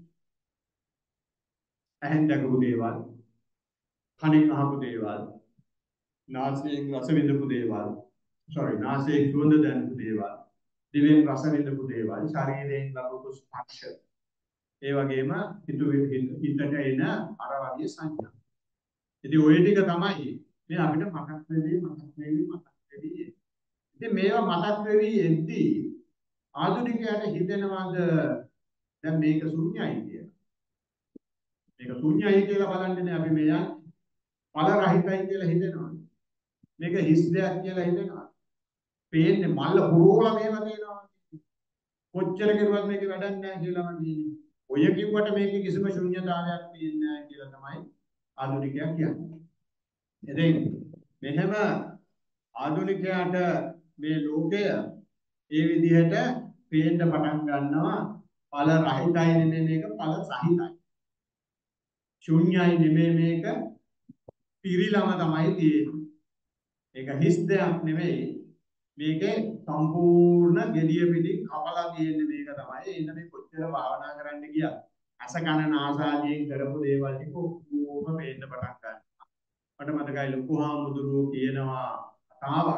ඇහෙන් දැකපු දේවල්, කනෙන් අහපු දේවල්, නාසයෙන් රස විඳපු දේවල්, නාසයෙන් සුවඳ දැනපු දේවල්, දිවෙන් රස විඳපු දේවල්, ශරීරයෙන් ලැබපු ස්පර්ශ. ඒ වගේම හිතට එන අර වගේ සංඥා. ඉතින් ওই ටික තමයි මේ අපිට මතක් වෙවි. ඉතින් මේවා මතක් වෙවි එද්දී ආධුනිකයාට හිතෙනවාද දැන් මේක ශුන්‍යයි කියලා. මේක ශුන්‍යයි කියලා බලන්නේ අපි මේ යන්නේ. ඵල රහිතයි කියලා හිතෙනවා. මේක හිස් දෙයක් කියලා හිතෙනවා. පේන්නේ මල්ල පුරෝලා මේව තියෙනවා. කොච්චර කෙරුවත් මේකේ වැඩක් නැහැ කියලා මම කියන්නේ. ඔය කිව්වට මේකේ කිසිම ශුන්‍යතාවයක් තියෙන්නේ නැහැ කියලා තමයි ආධුනිකයා කියන්නේ. ඉතින් මෙහෙම ආධුනිකයාට මේ ලෝකය ඒ විදිහට පේන්න පටන් ගන්නවා. ඵල රහිතයි නෙමෙයි මේක ඵල සහිතයි. ශුන්‍යයි නෙමෙයි මේක පිරිලම තමයි තියෙන්නේ. ඒක හිස් දෙයක් නෙමෙයි. මේකේ සම්පූර්ණ gediya පිටින් කපලා තියෙන්නේ මේක තමයි. එන්න මේ කොච්චර භාවනා කරන්න ගියත් අස කන නාසාදියෙන් කරපු දේවල් ටික ඔක්කොම පේන්න පටන් ගන්නවා. මට මතකයි ලොකු හාමුදුරුවෝ කියනවා කතාවක්.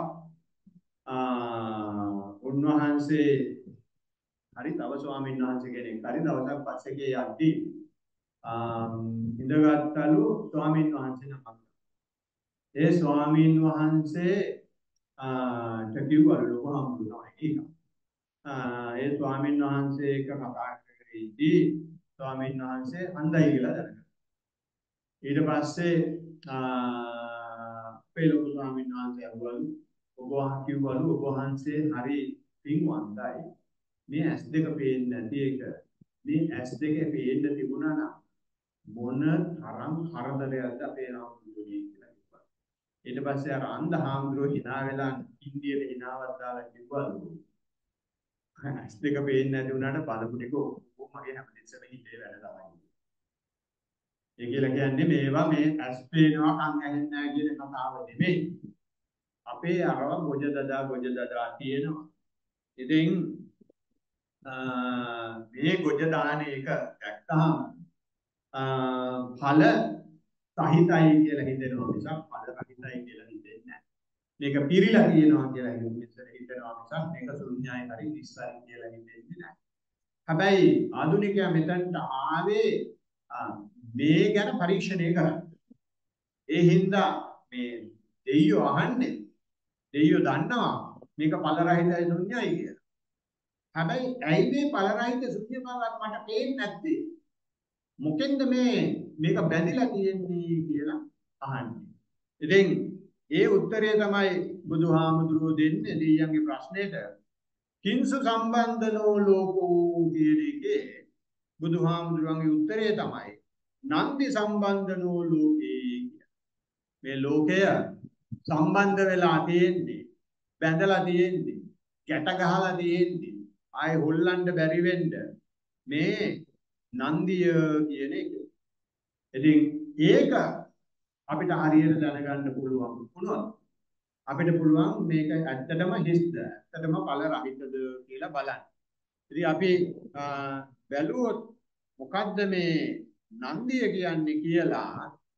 උන්වහන්සේ හරි තව ස්වාමීන් වහන්සේ කෙනෙක් හරි දවසක් බස් එකේ යද්දී ඉඳගත්තුලු ස්වාමීන් වහන්සේ නමක්. ඒ ස්වාමීන් වහන්සේ කිව්වලු ලොකු හාමුදුරුවෝ ඒක. ඒ ස්වාමීන් වහන්සේ එක කතා කරේදී ස්වාමීන් වහන්සේ අන්ධයි කියලා දැනගත්තා. ඊට පස්සේ අපේ ලොකු ස්වාමීන් වහන්සේ අහුවලු කිව්වලු ඔබ වහන්සේ හරි පින්වන්තයි. මේ ඇස් දෙක පේන්නේ නැති එක මේ ඇස් දෙකේ පේන්න තිබුණා නම් මොන තරම් කරදරයක්ද අපේ හාමුදුරුවෝ කියලා කිව්වා. ඊට පස්සේ අර අන්ධ හාමුදුරුවෝ hina වෙලා ඉන්දියට hinaවක් දාලා කිව්වලු ඇස් දෙක පේන්නේ නැති වුණාට බලපු ටික ඔක්කොම මගේ හැමදෙස්සම හිතේ වැඩ තමයි. ඒ කියලා කියන්නේ මේවා මේ ඇස් පේනවා කන් ඇහෙන්නේ නැහැ කියන කතාව නෙමෙයි. අපේ අරව ගොජ දදා තියෙනවා. ඉතින් මේ ගොජ දාන එක දැක්කහම ඵල සහිතයි කියලා හිතෙනවා මිසක් ඵල රහිතයි කියලා හිතෙන්නේ නැහැ. මේක පිරීලා තියෙනවා කියලා හිතෙනවා මිසක් මේක ශුන්‍යයි හරි නිස්සාරයි කියලා හිතෙන්නේ නැහැ. හැබැයි ආධුනිකයා මෙතනට ආවේ මේ ගැන පරීක්ෂණය කරන්න. ඒ හින්දා මේ දෙයියෝ අහන්නේ දෙයියෝ දන්නවා මේක ඵල රහිතයි ශුන්‍යයි කියලා. හැබැයි ඇයි මේ ඵල රහිත ශුන්‍ය බවක් මට පේන්නේ නැත්තේ? මොකෙන්ද මේක බැඳිලා තියෙන්නේ කියලා අහන්නේ. ඉතින් ඒ උත්තරය තමයි බුදුහාමුදුරුවෝ දෙන්නේ දෙයියන්ගේ ප්‍රශ්නෙට. කිංසු සම්බන්ධනෝ ලෝකෝ කියන එකේ බුදුහාමුදුරුවන්ගේ උත්තරය තමයි නන්දි සම්බන්ධනෝ ලෝකේ. මේ ලෝකය සම්බන්ධ වෙලා තියෙන්නේ, බැඳලා තියෙන්නේ, ගැට ගහලා තියෙන්නේ, ආයේ හොල්ලන්න බැරි වෙන්න මේ නන්දිය කියන එක. ඉතින් ඒක අපිට හරියට දැනගන්න පුළුවන් වුණොත් අපිට පුළුවන් මේක ඇත්තටම හිස්ද, ඇත්තටම ඵල රහිතද කියලා බලන්න. ඉතින් අපි බැලුවොත් මොකද්ද මේ නන්දිය කියන්නේ කියලා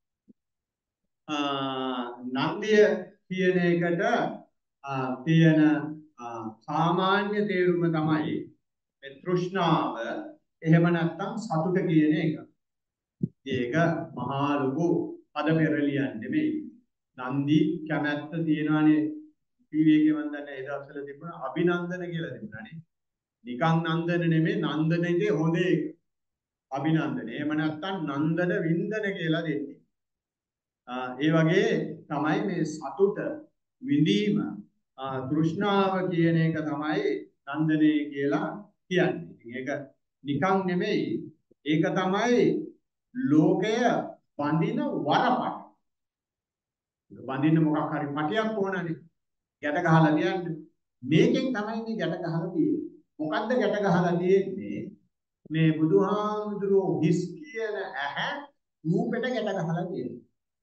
නන්දිය කියන එකට තියෙන සාමාන්‍ය තේරුම තමයි මේ තෘෂ්ණාව එහෙම නැත්නම් සතුට කියන එක. ඒක මහා ලොකු පද පෙරලියක් නෙමෙයි. නන්දි කැමැත්ත තියෙනවානේ ටීවී එකේ මම දන්නේ ඒ දවස්වල තිබුණා අභිනන්දන කියලා තිබුණානේ. නිකන් නන්දන නෙමෙයි නන්දනයේ හොඳ එක. අභිනන්දන. එහෙම නැත්නම් නන්දන වින්දන කියලා දෙන්නේ. ඒ වගේ තමයි මේ සතුට විඳීම තෘෂ්ණාව කියන එක තමයි නන්දනේ කියලා කියන්නේ. ඉතින් ඒක නිකන් නෙමෙයි. ඒක තමයි ලෝකය බඳින වරපට. බඳින්න මොකක් හරි පටියක් ඕනනේ. ගැට ගහලා තියන්නේ. මේකෙන් තමයි මේ ගැට ගහලා තියෙන්නේ. මොකද්ද ගැට ගහලා තියෙන්නේ? මේ බුදුහාමුදුරුවෝ හිස් කියන ඇහැ රූපෙට ගැට ගහලා තියෙනවා.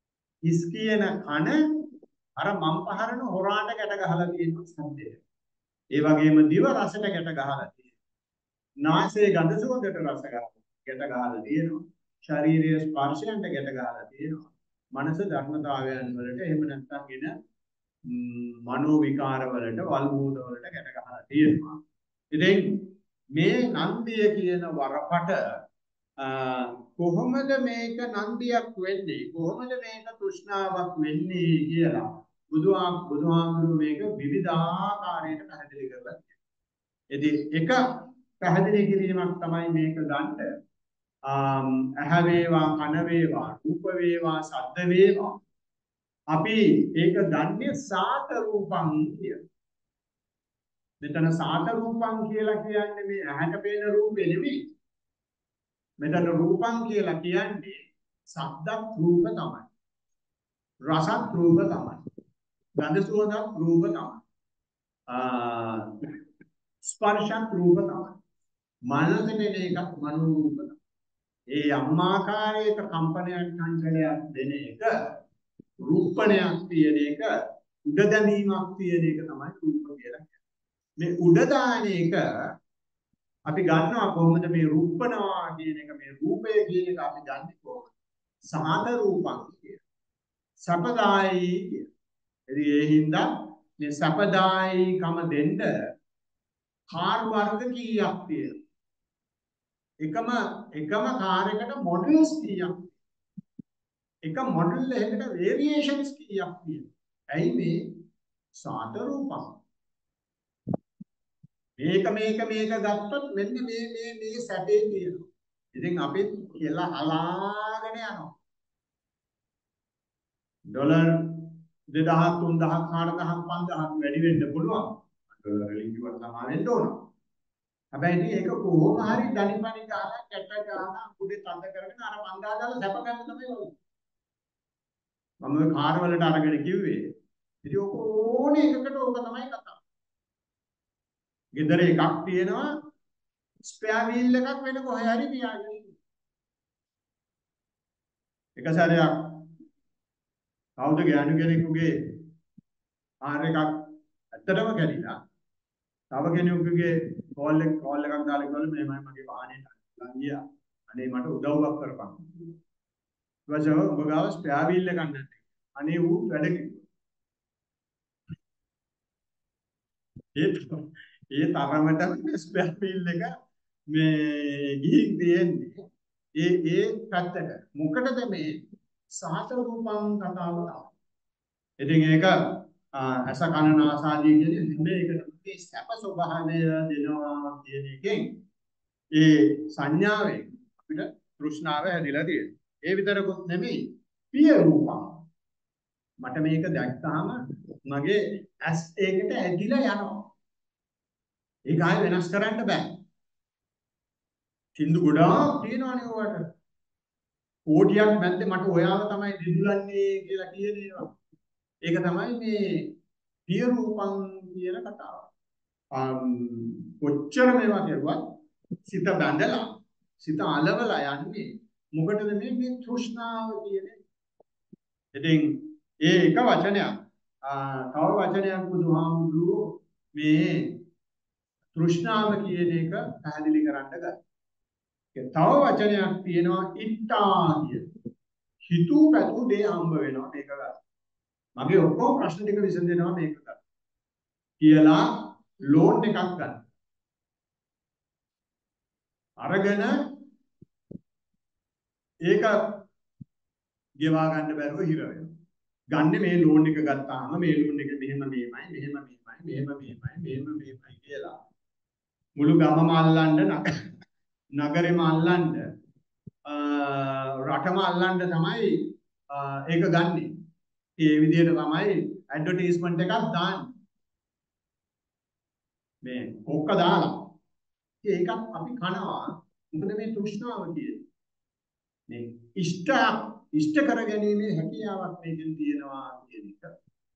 හිස් කියන කන අර මම් පහරන හොරාට ගැට ගහලා තියෙන සද්දෙට. ඒ වගේම දිව රසට ගැට ගහලා තියෙනවා. නාසයේ ගඳ සුවඳට ගැට ගහලා තියෙනවා. ශාරීරික ස්පර්ශයන්ට ගැට ගහලා තියෙනවා. මනස ධර්මතාවයන් වලට එහෙම නැත්නම් එන මනෝ විකාර වලට වල්බෝධ වලට ගැට ගහලා තියෙනවා. ඉතින් මේ නන්දිය කියන වරපට කොහොමද මේක නන්දියක් වෙන්නේ? කොහොමද මේක තෘෂ්ණාවක් වෙන්නේ කියලා බුදුහාමුදුරුවෝ මේක විවිධාකාරයකට පැහැදිලි කරලා තියෙනවා. ඉතින් එක පැහැදිලි කිරීමක් තමයි මේක ගන්න. ඇහැ වේවා, කන වේවා, රූප වේවා, ශබ්ද වේවා. අපි ඒක ගන්නේ සාත රූපං කියලා. මෙතන සාත රූපං කියලා කියන්නේ මේ ඇහැට පේන රූපේ නෙමෙයි. මෙතන රූපං කියලා කියන්නේ ශබ්දත් රූප තමයි. රසත් රූප තමයි. ගන්ධ සුවඳත් රූප තමයි. ස්පර්ශත් රූප තමයි. මනසට එකක් මනෝ රූප තමයි. ඒ අම්මාකාරයක කම්පනයක් චංචලයක් දෙන එක රූපණයක් තියෙන එක උඩ දැමීමක් තියෙන එක තමයි රූප කියලා කියන්නේ. මේ උඩ දාන එක අපි ගන්නවා කොහොමද මේ රූපණවා කියන එක මේ රූපය කියන එක අපි ගන්නේ කොහොමද? සාද රූපං කියන. සපදායි කියන. ඉතින් ඒ හින්දා මේ සපදායි කම දෙන්න කාර් වර්ග කීයක් තියෙනවා? එකම කාර් එකට මොඩල්ස් කීයක්? එක මොඩල් එකකට වේරියේෂන්ස් කීයක් තියෙනවා? ඇයි මේ සාද රූපං? මේක ගත්තොත් මෙන්න මේ සැපේ තියෙනවා. ඉතින් අපි කියලා අලාගෙන යනවා. ඩොලර් 2000 3000 4000 5000 වැඩි වෙන්න පුළුවන්. ඩොලර් වලින් කිව්වට සමාන වෙන්න ඕන. හැබැයි ඉතින් ඒක කොහොම හරි දනිපනි ගාලා කැට ගාලා උඩේ තද කරගෙන අර 5000 දාලා සැප ගන්න තමයි ඕනේ. මම ඔය කාර් වලට අරගෙන කිව්වේ. ඉතින් ඔක ඕනේ එකකට ඕක තමයි කතාව. ගෙදර එකක් තියෙනවා ස්පෙයා වීල් එකක් වෙන කොහේ හරි තියාගෙන ඉන්න. එක සැරයක් කවුද ගෑනු කෙනෙකුගේ කාර් එකක් ඇත්තටම කැඩිලා. තව කෙනෙකුගේ කෝල් එකක් දාලා කිව්වලු මෙහෙමයි මගේ වාහනේට ලං ගියා. අනේ මට උදව්වක් කරපන්. ඊවසව ඔබ ගාව ස්පෙයා වීල් එකක් නැත්තේ. අනේ ඌ වැඩ කිව්වා. ඒ තරමටම ස්පෙයා වීල් එක මේ ගිහින් තියෙන්නේ ඒ පැත්තට. මොකටද මේ සාත රූපං කතාව තමයි. ඉතින් ඒක අස කන නාසාදී කියන්නේ ඒකට සැප ස්වභාවය දෙනවා කියන එකෙන් ඒ සංඥාවෙන් අපිට තෘෂ්ණාව හැදිලා තියෙනවා. ඒ විතරකුත් නෙමෙයි පිය රූපං. මට මේක දැක්කහම මගේ ඇස් ඒකට ඇදිලා යනවා. ඒක ආයෙ වෙනස් කරන්න බෑ. සින්දු ගොඩාක් තියෙනවනේ ඔයාලට. කෝටියක් මැද්දේ මට ඔයාව තමයි දිදුලන්නේ කියලා කියන ඒවා. ඒක තමයි මේ පිය රූපං කියන කතාව. කොච්චර මේවා කරුවත් සිත බැඳලා සිත අලවලා යන්නේ මොකටද මේ තෘෂ්ණාව කියන්නේ. ඉතින් ඒ එක වචනයක් තව වචනයක් බුදුහාමුදුරුවෝ මේ තෘෂ්ණාව කියන එක පැහැදිලි කරන්න ගත්තා. තව වචනයක් තියෙනවා ඉත්තා කියන. හිතුව පැතු දේ හම්බ වෙනවා මේක ගන්න. මගේ ඔක්කොම ප්‍රශ්න ටික විසඳෙනවා මේක ගන්න. කියලා ලෝන් එකක් ගන්න. අරගෙන ඒක ගෙවා ගන්න බැරුව හිර වෙනවා. ගන්න මේ ලෝන් එක ගත්තාම මේ ලෝන් එක මෙහෙම කියලා මුළු ගමම අල්ලන්න නගරෙම අල්ලන්න රටම අල්ලන්න තමයි ඒක ගන්නෙ. ඒ විදිහට තමයි ඇඩ්වර්ටයිස්මන්ට් එකක් දාන්නේ. මේ ඔක්ක දාලා. ඒකත් අපි කනවා. මොකද මේ තෘෂ්ණාව කියන්නේ. මේ ඉෂ්ට කරගැනීමේ හැකියාවක් මේකෙන් තියෙනවා කියන එක.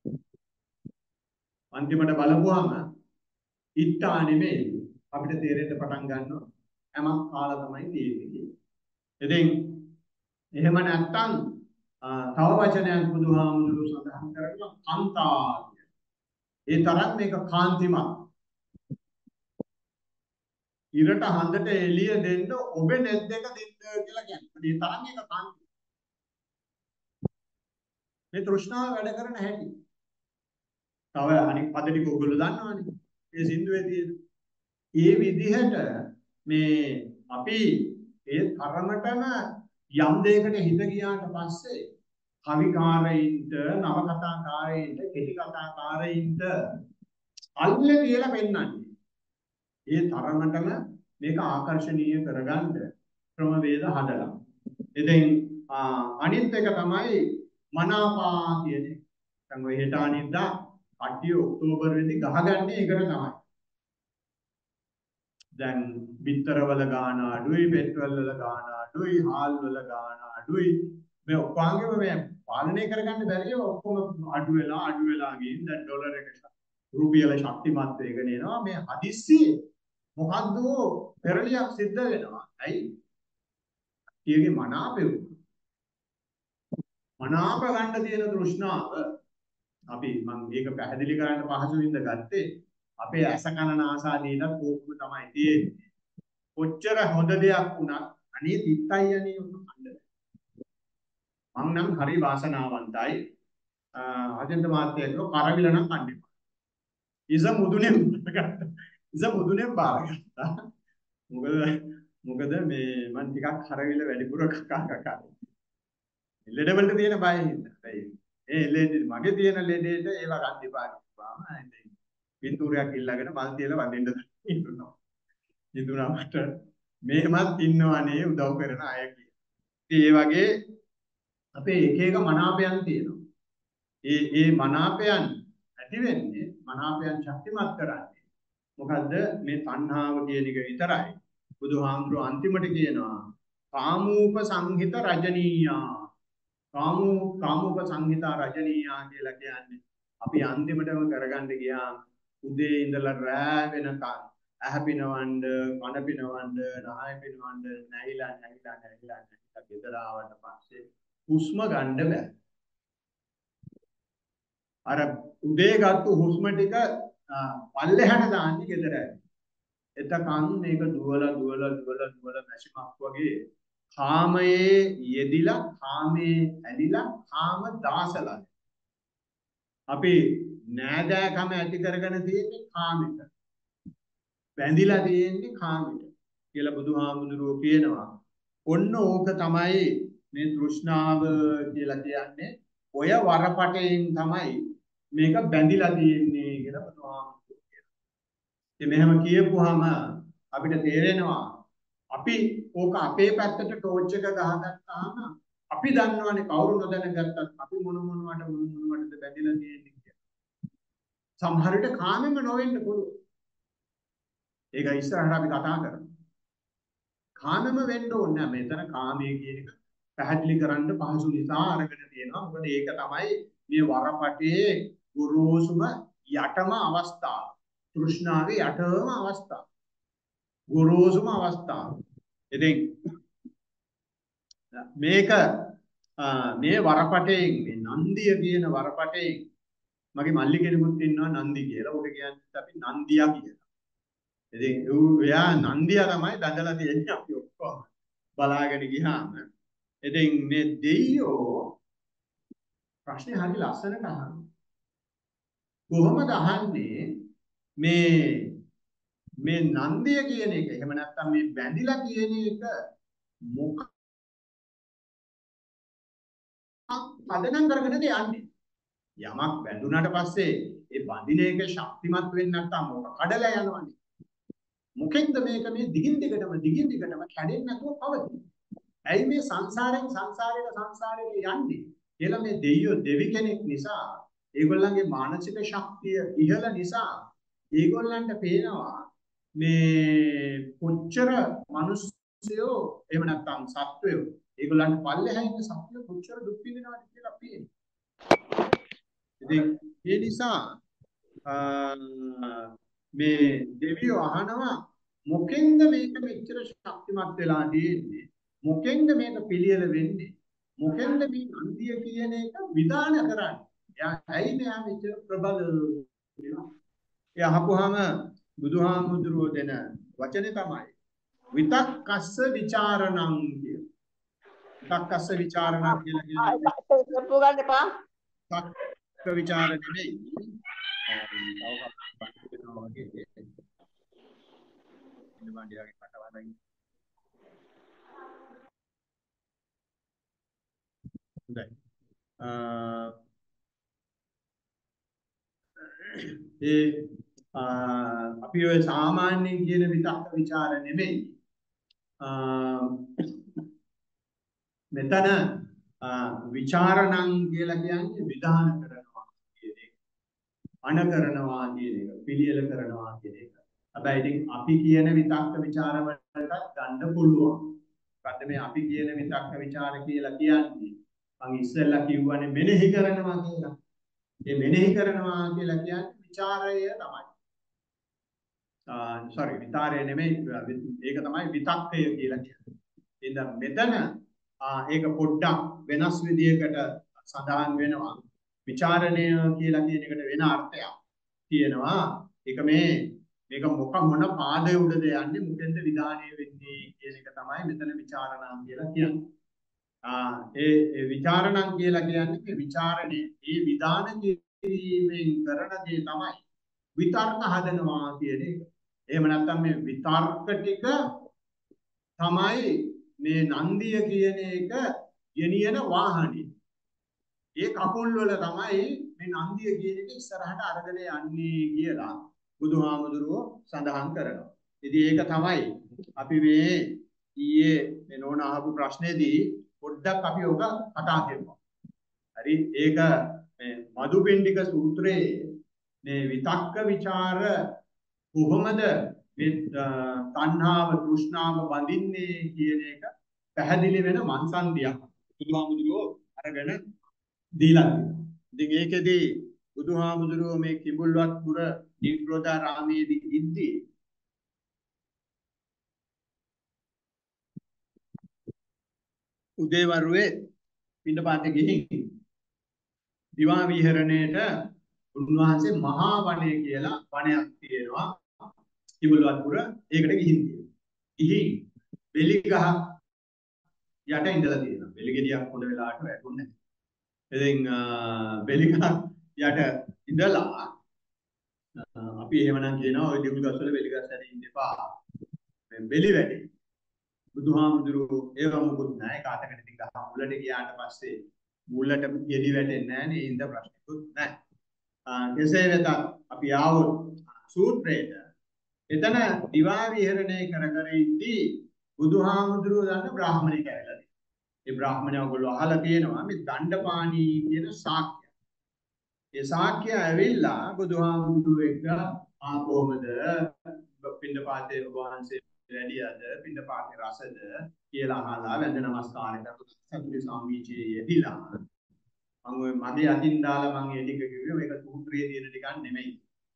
අන්තිමට බලපුවාම ඉත්තා නෙමෙයි අපිට තේරෙන්න පටන් ගන්නවා. හැමක් කාලා තමයි තියෙන්නේ. ඉතින් එහෙම නැත්තම් තව වචනයක් බුදුහාමුදුරුවෝ සඳහන් කරනවා කාන්තා. ඒ තරම් මේක කාන්තිමත්. ඉරට හඳට එළිය දෙන්න ඔබේ net දෙක දෙන්න කියලා කියන්නේ. ඒ තරම් මේක කාන්ති. මේ තෘෂ්ණාව වැඩ කරන හැටි. තව අනිත් පද ටික ඔයගොල්ලෝ දන්නවනේ. මේ සින්දුවේ තියෙන. ඒ විදිහට මේ අපි ඒ තරමටම යම් දෙයකට හිත ගියාට පස්සේ කවිකාරයින්ට නවකථාකාරයින්ට කෙටි කතාකාරයින්ට අල්ල කියලා පෙන්වන්නේ. ඒ තරමටම මේක ආකර්ෂණීය කරගන්න ක්‍රමවේද හදලා. ඉතින් අනිත් එක තමයි මනාපා කියන්නේ. දැන් ඔය හෙට අනිද්දා කට්ටිය ඔක්තෝබර් වෙදි ගහගන්නේ ඒකට තමයි. දැන් බිත්තරවල ගාන අඩුයි, පෙට්‍රල් වල ගාන අඩුයි, හාල් වල ගාන අඩුයි. මේ ඔක්කොංගෙම මේ පාලනය කරගන්න බැරිය ඔක්කොම අඩු වෙලා ගිහින් දැන් ඩොලර් එක රුපියල ශක්තිමත් වෙගෙන එනවා. මේ හදිස්සියේ මොකද්ද පෙරලියක් සිද්ධ වෙනවා. ඇයි? ඊයේ මනාපය මනාප ගන්න තියෙන තෘෂ්ණාව අපි මම මේක පැහැදිලි කරන්න පහසුවින්ද ගත්තේ අපේ ඇස කන නාසාදීනත් ඕකම තමයි තියෙන්නේ. කොච්චර හොඳ දෙයක් වුණත් අනේ තිත්තයි යන්නේ කන්න. මං නම් හරි වාසනාවන්තයි. අජන්ත මාත්‍යයෝ කරවිල නම් කන්නේ. ඉස මුදුනේ බාරගත්තා. ඉස මුදුනේ බාරගත්තා. මොකද මේ මං ටිකක් කරවිල වැඩිපුර කකා. ලෙඩ වලට තියෙන බය හින්දා. ඒ ලෙඩ මගේ තියෙන ලෙඩේට ඒව ගන්න එපා කිව්වාම ඉතින් පින්තූරයක් ඉල්ලගෙන මල් තියලා වදින්න ඉන්නවා. ඉදුණාට මේමත් ඉන්නවනේ උදව් කරන අය කියලා. ඉතින් ඒ වගේ අපේ එක එක මනාපයන් තියෙනවා. ඒ මනාපයන් ඇති වෙන්නේ මනාපයන් ශක්තිමත් කරන්නේ. මොකද්ද මේ තණ්හාව කියන එක විතරයි. බුදුහාමුදුරුවෝ අන්තිමට කියනවා කාමූප සංහිත රජනීයා. කාමූප සංහිතා රජනීයා කියලා කියන්නේ අපි අන්තිමටම කරගන්න ගියා උදේ ඉඳලා රෑ වෙනකන් ඇහැ පිනවන්න, කන පිනවන්න, නහය පිනවන්න නැහිලා ගෙදර ආවට පස්සේ හුස්ම ගන්න බෑ. අර උදේ ගත්තු හුස්ම ටික පල්ලෙහාට දාන්නේ ගෙදර. එතකන් මේක දුවලා මැෂිමක් වගේ කාමයේ යෙදිලා, කාමයේ ඇලිලා, කාම දාසලා. අපි නෑදෑකම ඇති කරගෙන තියෙන්නේ කාමෙට. බැඳිලා තියෙන්නේ කාමෙට කියලා බුදුහාමුදුරුවෝ කියනවා. ඔන්න ඕක තමයි මේ තෘෂ්ණාව කියලා කියන්නේ. ඔය වරපටයෙන් තමයි මේක බැඳිලා තියෙන්නේ කියලා බුදුහාමුදුරුවෝ කියනවා. ඉතින් මෙහෙම කියපුවාම අපිට තේරෙනවා අපි ඕක අපේ පැත්තට ටෝච් එක ගහගත්තාම අපි දන්නවනේ කවුරු නොදැනගත්තත් අපි මොනවටද බැඳිලා තියෙන්නේ කියලා. සමහර විට කාමෙම නොවෙන්න පුළුවන්. ඒක ඉස්සරහට අපි කතා කරමු. කාමෙම වෙන්න ඕනේ නැහැ. මෙතන කාමයේ කියන එක පැහැදිලි කරන්න පහසු නිසා අරගෙන තියෙනවා. මොකද ඒක තමයි මේ වරපටේ ගුරුසුම යටම අවස්ථාව. තෘෂ්ණාවේ යටම අවස්ථාව. ගුරුසුම අවස්ථාව. ඉතින් මේක මේ වරපටේ මේ නන්දිය කියන වරපටේ මගේ මල්ලි කෙනෙකුත් ඉන්නවා නන්දි කියලා. උඩ කියන්නේ අපි නන්දියා කියලා. ඉතින් එයා නන්දියා තමයි දඳලා තියෙන්නේ අපි ඔක්කොම බලාගෙන ගියාම. ඉතින් මේ දෙයියෝ ප්‍රශ්නේ හරි ලස්සනට අහනවා. කොහොමද අහන්නේ මේ නන්දිය කියන එක එහෙම නැත්නම් මේ බැඳිලා කියන එක මොකක් පදනම් කරගෙනද යන්නේ? යමක් බැඳුනට පස්සේ ඒ බඳින එක ශක්තිමත් වෙන්නේ නැත්නම් මොක කඩලා යනවනේ. මොකෙන්ද මේක මේ දිගින් දිගටම කැඩෙන්නේ නැතුව පවතින්නේ? ඇයි මේ සංසාරයට යන්නේ? කියලා මේ දෙවි කෙනෙක් නිසා ඒගොල්ලන්ගේ මානසික ශක්තිය ඉහළ නිසා ඒගොල්ලන්ට පේනවා මේ කොච්චර මිනිස්සුયો එහෙම නැත්නම් සත්වයෝ ඒගොල්ලන්ට පල්ලෙහා ඉන්න සත්වයෝ කොච්චර දුක් විඳිනවද කියලා පේනවා. ඉතින් ඒ නිසා මේ දෙවියෝ අහනවා මොකෙන්ද මේක මෙච්චර ශක්තිමත් වෙලා තියෙන්නේ? මොකෙන්ද මේක පිළියෙල වෙන්නේ? මොකෙන්ද මේ නන්දිය කියන එක විධාන කරන්නේ? එයා ඇයි මෙයා මෙච්චර ප්‍රබල වෙනවා? ඒ අහපුවාම බුදුහාමුදුරුවෝ දෙන වචනේ තමයි විතක්කස්ස ਵਿਚාරණං කිය. විතක්කස්ස ਵਿਚාරණං කියලා කියන්නේ පුගන්න එපා. විතක්ක ਵਿਚාර නෙමෙයි. තව කප්පක් වෙනවා වගේ ඉන්න බණ්ඩියාගේ කටවලින්. හොඳයි. අපි ඔය සාමාන්‍යයෙන් කියන විතක්ක ਵਿਚාර නෙමෙයි. මෙතන විචාරණං කියලා කියන්නේ විධාන කරනවා කියන එක. අණ කරනවා කියන එක, පිළියෙල කරනවා කියන එක. හැබැයි ඉතින් අපි කියන විතක්ක ਵਿਚාර වලට ගන්න පුළුවන්. මොකද මේ අපි කියන විතක්ක ਵਿਚාර කියලා කියන්නේ මම ඉස්සෙල්ලා කිව්වනේ මෙනෙහි කරනවා කියලා. මේ මෙනෙහි කරනවා කියලා කියන්නේ ਵਿਚාරය තමයි. sorry විචාරය නෙමෙයි ඒක තමයි විතක්කය කියලා කියන්නේ. එහෙනම් මෙතන ඒක පොඩ්ඩක් වෙනස් විදියකට සඳහන් වෙනවා. ਵਿਚාරණය කියලා කියන එකට වෙන අර්ථයක් තියෙනවා. ඒක මේක මොන පාදයේ උඩද යන්නේ මුදෙන්ද විධානය වෙන්නේ කියන එක තමයි මෙතන ਵਿਚාරණා කියලා කියන්නේ. ඒ විචාරණං කියලා කියන්නේ මේ විචාරණේ ඒ විධාන කිරීමෙන් කරන දේ තමයි විතර්ක හදනවා කියන එක. එහෙම නැත්නම් මේ විතර්ක ටික තමයි මේ නන්දිය කියන එක ගෙනියන වාහනේ. ඒ කකුල් වල තමයි මේ නන්දිය කියන එක ඉස්සරහට අරගෙන යන්නේ කියලා බුදුහාමුදුරුවෝ සඳහන් කරනවා. ඉතින් ඒක තමයි අපි මේ ඊයේ මේ නෝන අහපු ප්‍රශ්නේදී පොඩ්ඩක් අපි ඔක කතා කරනවා. හරි ඒක මේ මදුපිණ්ඩික සූත්‍රයේ මේ විතක්ක ਵਿਚාර කොහොමද මේ තණ්හාව තෘෂ්ණාව බඳින්නේ කියන එක පැහැදිලි වෙන මන්සන්දියක් බුදුහාමුදුරුවෝ අරගෙන දීලා තියෙනවා. ඉතින් ඒකෙදී බුදුහාමුදුරුවෝ මේ කිඹුල්වත්පුර නිග්‍රෝධාරාමයේදී ඉද්දී උදේවරුේ පිණ්ඩපාතේ ගිහින් දිවා විහරණයට උන්වහන්සේ මහා වනය කියලා වනයක් තියෙනවා කිඹුල්වත්පුර ඒකට ගිහින් තියෙනවා. ගිහින් බෙලිගහ යට ඉඳලා තියෙනවා. බෙලිගෙඩියක් පොළ වෙලාවට වැටුනේ නැහැ. ඉතින් බෙලිගහ යට ඉඳලා අපි එහෙමනම් කියනවා ওই දිගු ගස්වල බෙලිගස් ඇති ඉන්න එපා. මේ බෙලි වැඩි. බුදුහාමුදුරුවෝ ඒව මොකුත් නැහැ. කාටකට ටික මුලට ගියාට පස්සේ මුලට ගෙඩි වැටෙන්නේ නැහැ නේ. ඉඳ ප්‍රශ්නකුත් නැහැ. කෙසේ වෙතත් අපි ආවොත් සූත්‍රයට එතන දිවා විහරණය කර කර ඉද්දී බුදුහාමුදුරුවෝ දන්න බ්‍රාහ්මණයෙක් ඇවිල්ලා තියෙනවා. ඒ බ්‍රාහ්මණය ඔයගොල්ලෝ අහලා තියෙනවා මේ දණ්ඩපාණි කියන ශාක්‍ය. ඒ ශාක්‍ය ඇවිල්ලා බුදුහාමුදුරුවෝ එක්ක කොහොමද පිණ්ඩපාතේ වහන්සේ වැඩියද පිණ්ඩපාතේ රසද කියලා අහලා වැඳ නමස්කාර කරලා සතුටු සම්විචේ යෙදිලා මම ඔය මගේ අතින් දාලා මම ඒ ටික කිව්වේ මේක සූත්‍රයේ තියෙන ටිකක් නෙමෙයි.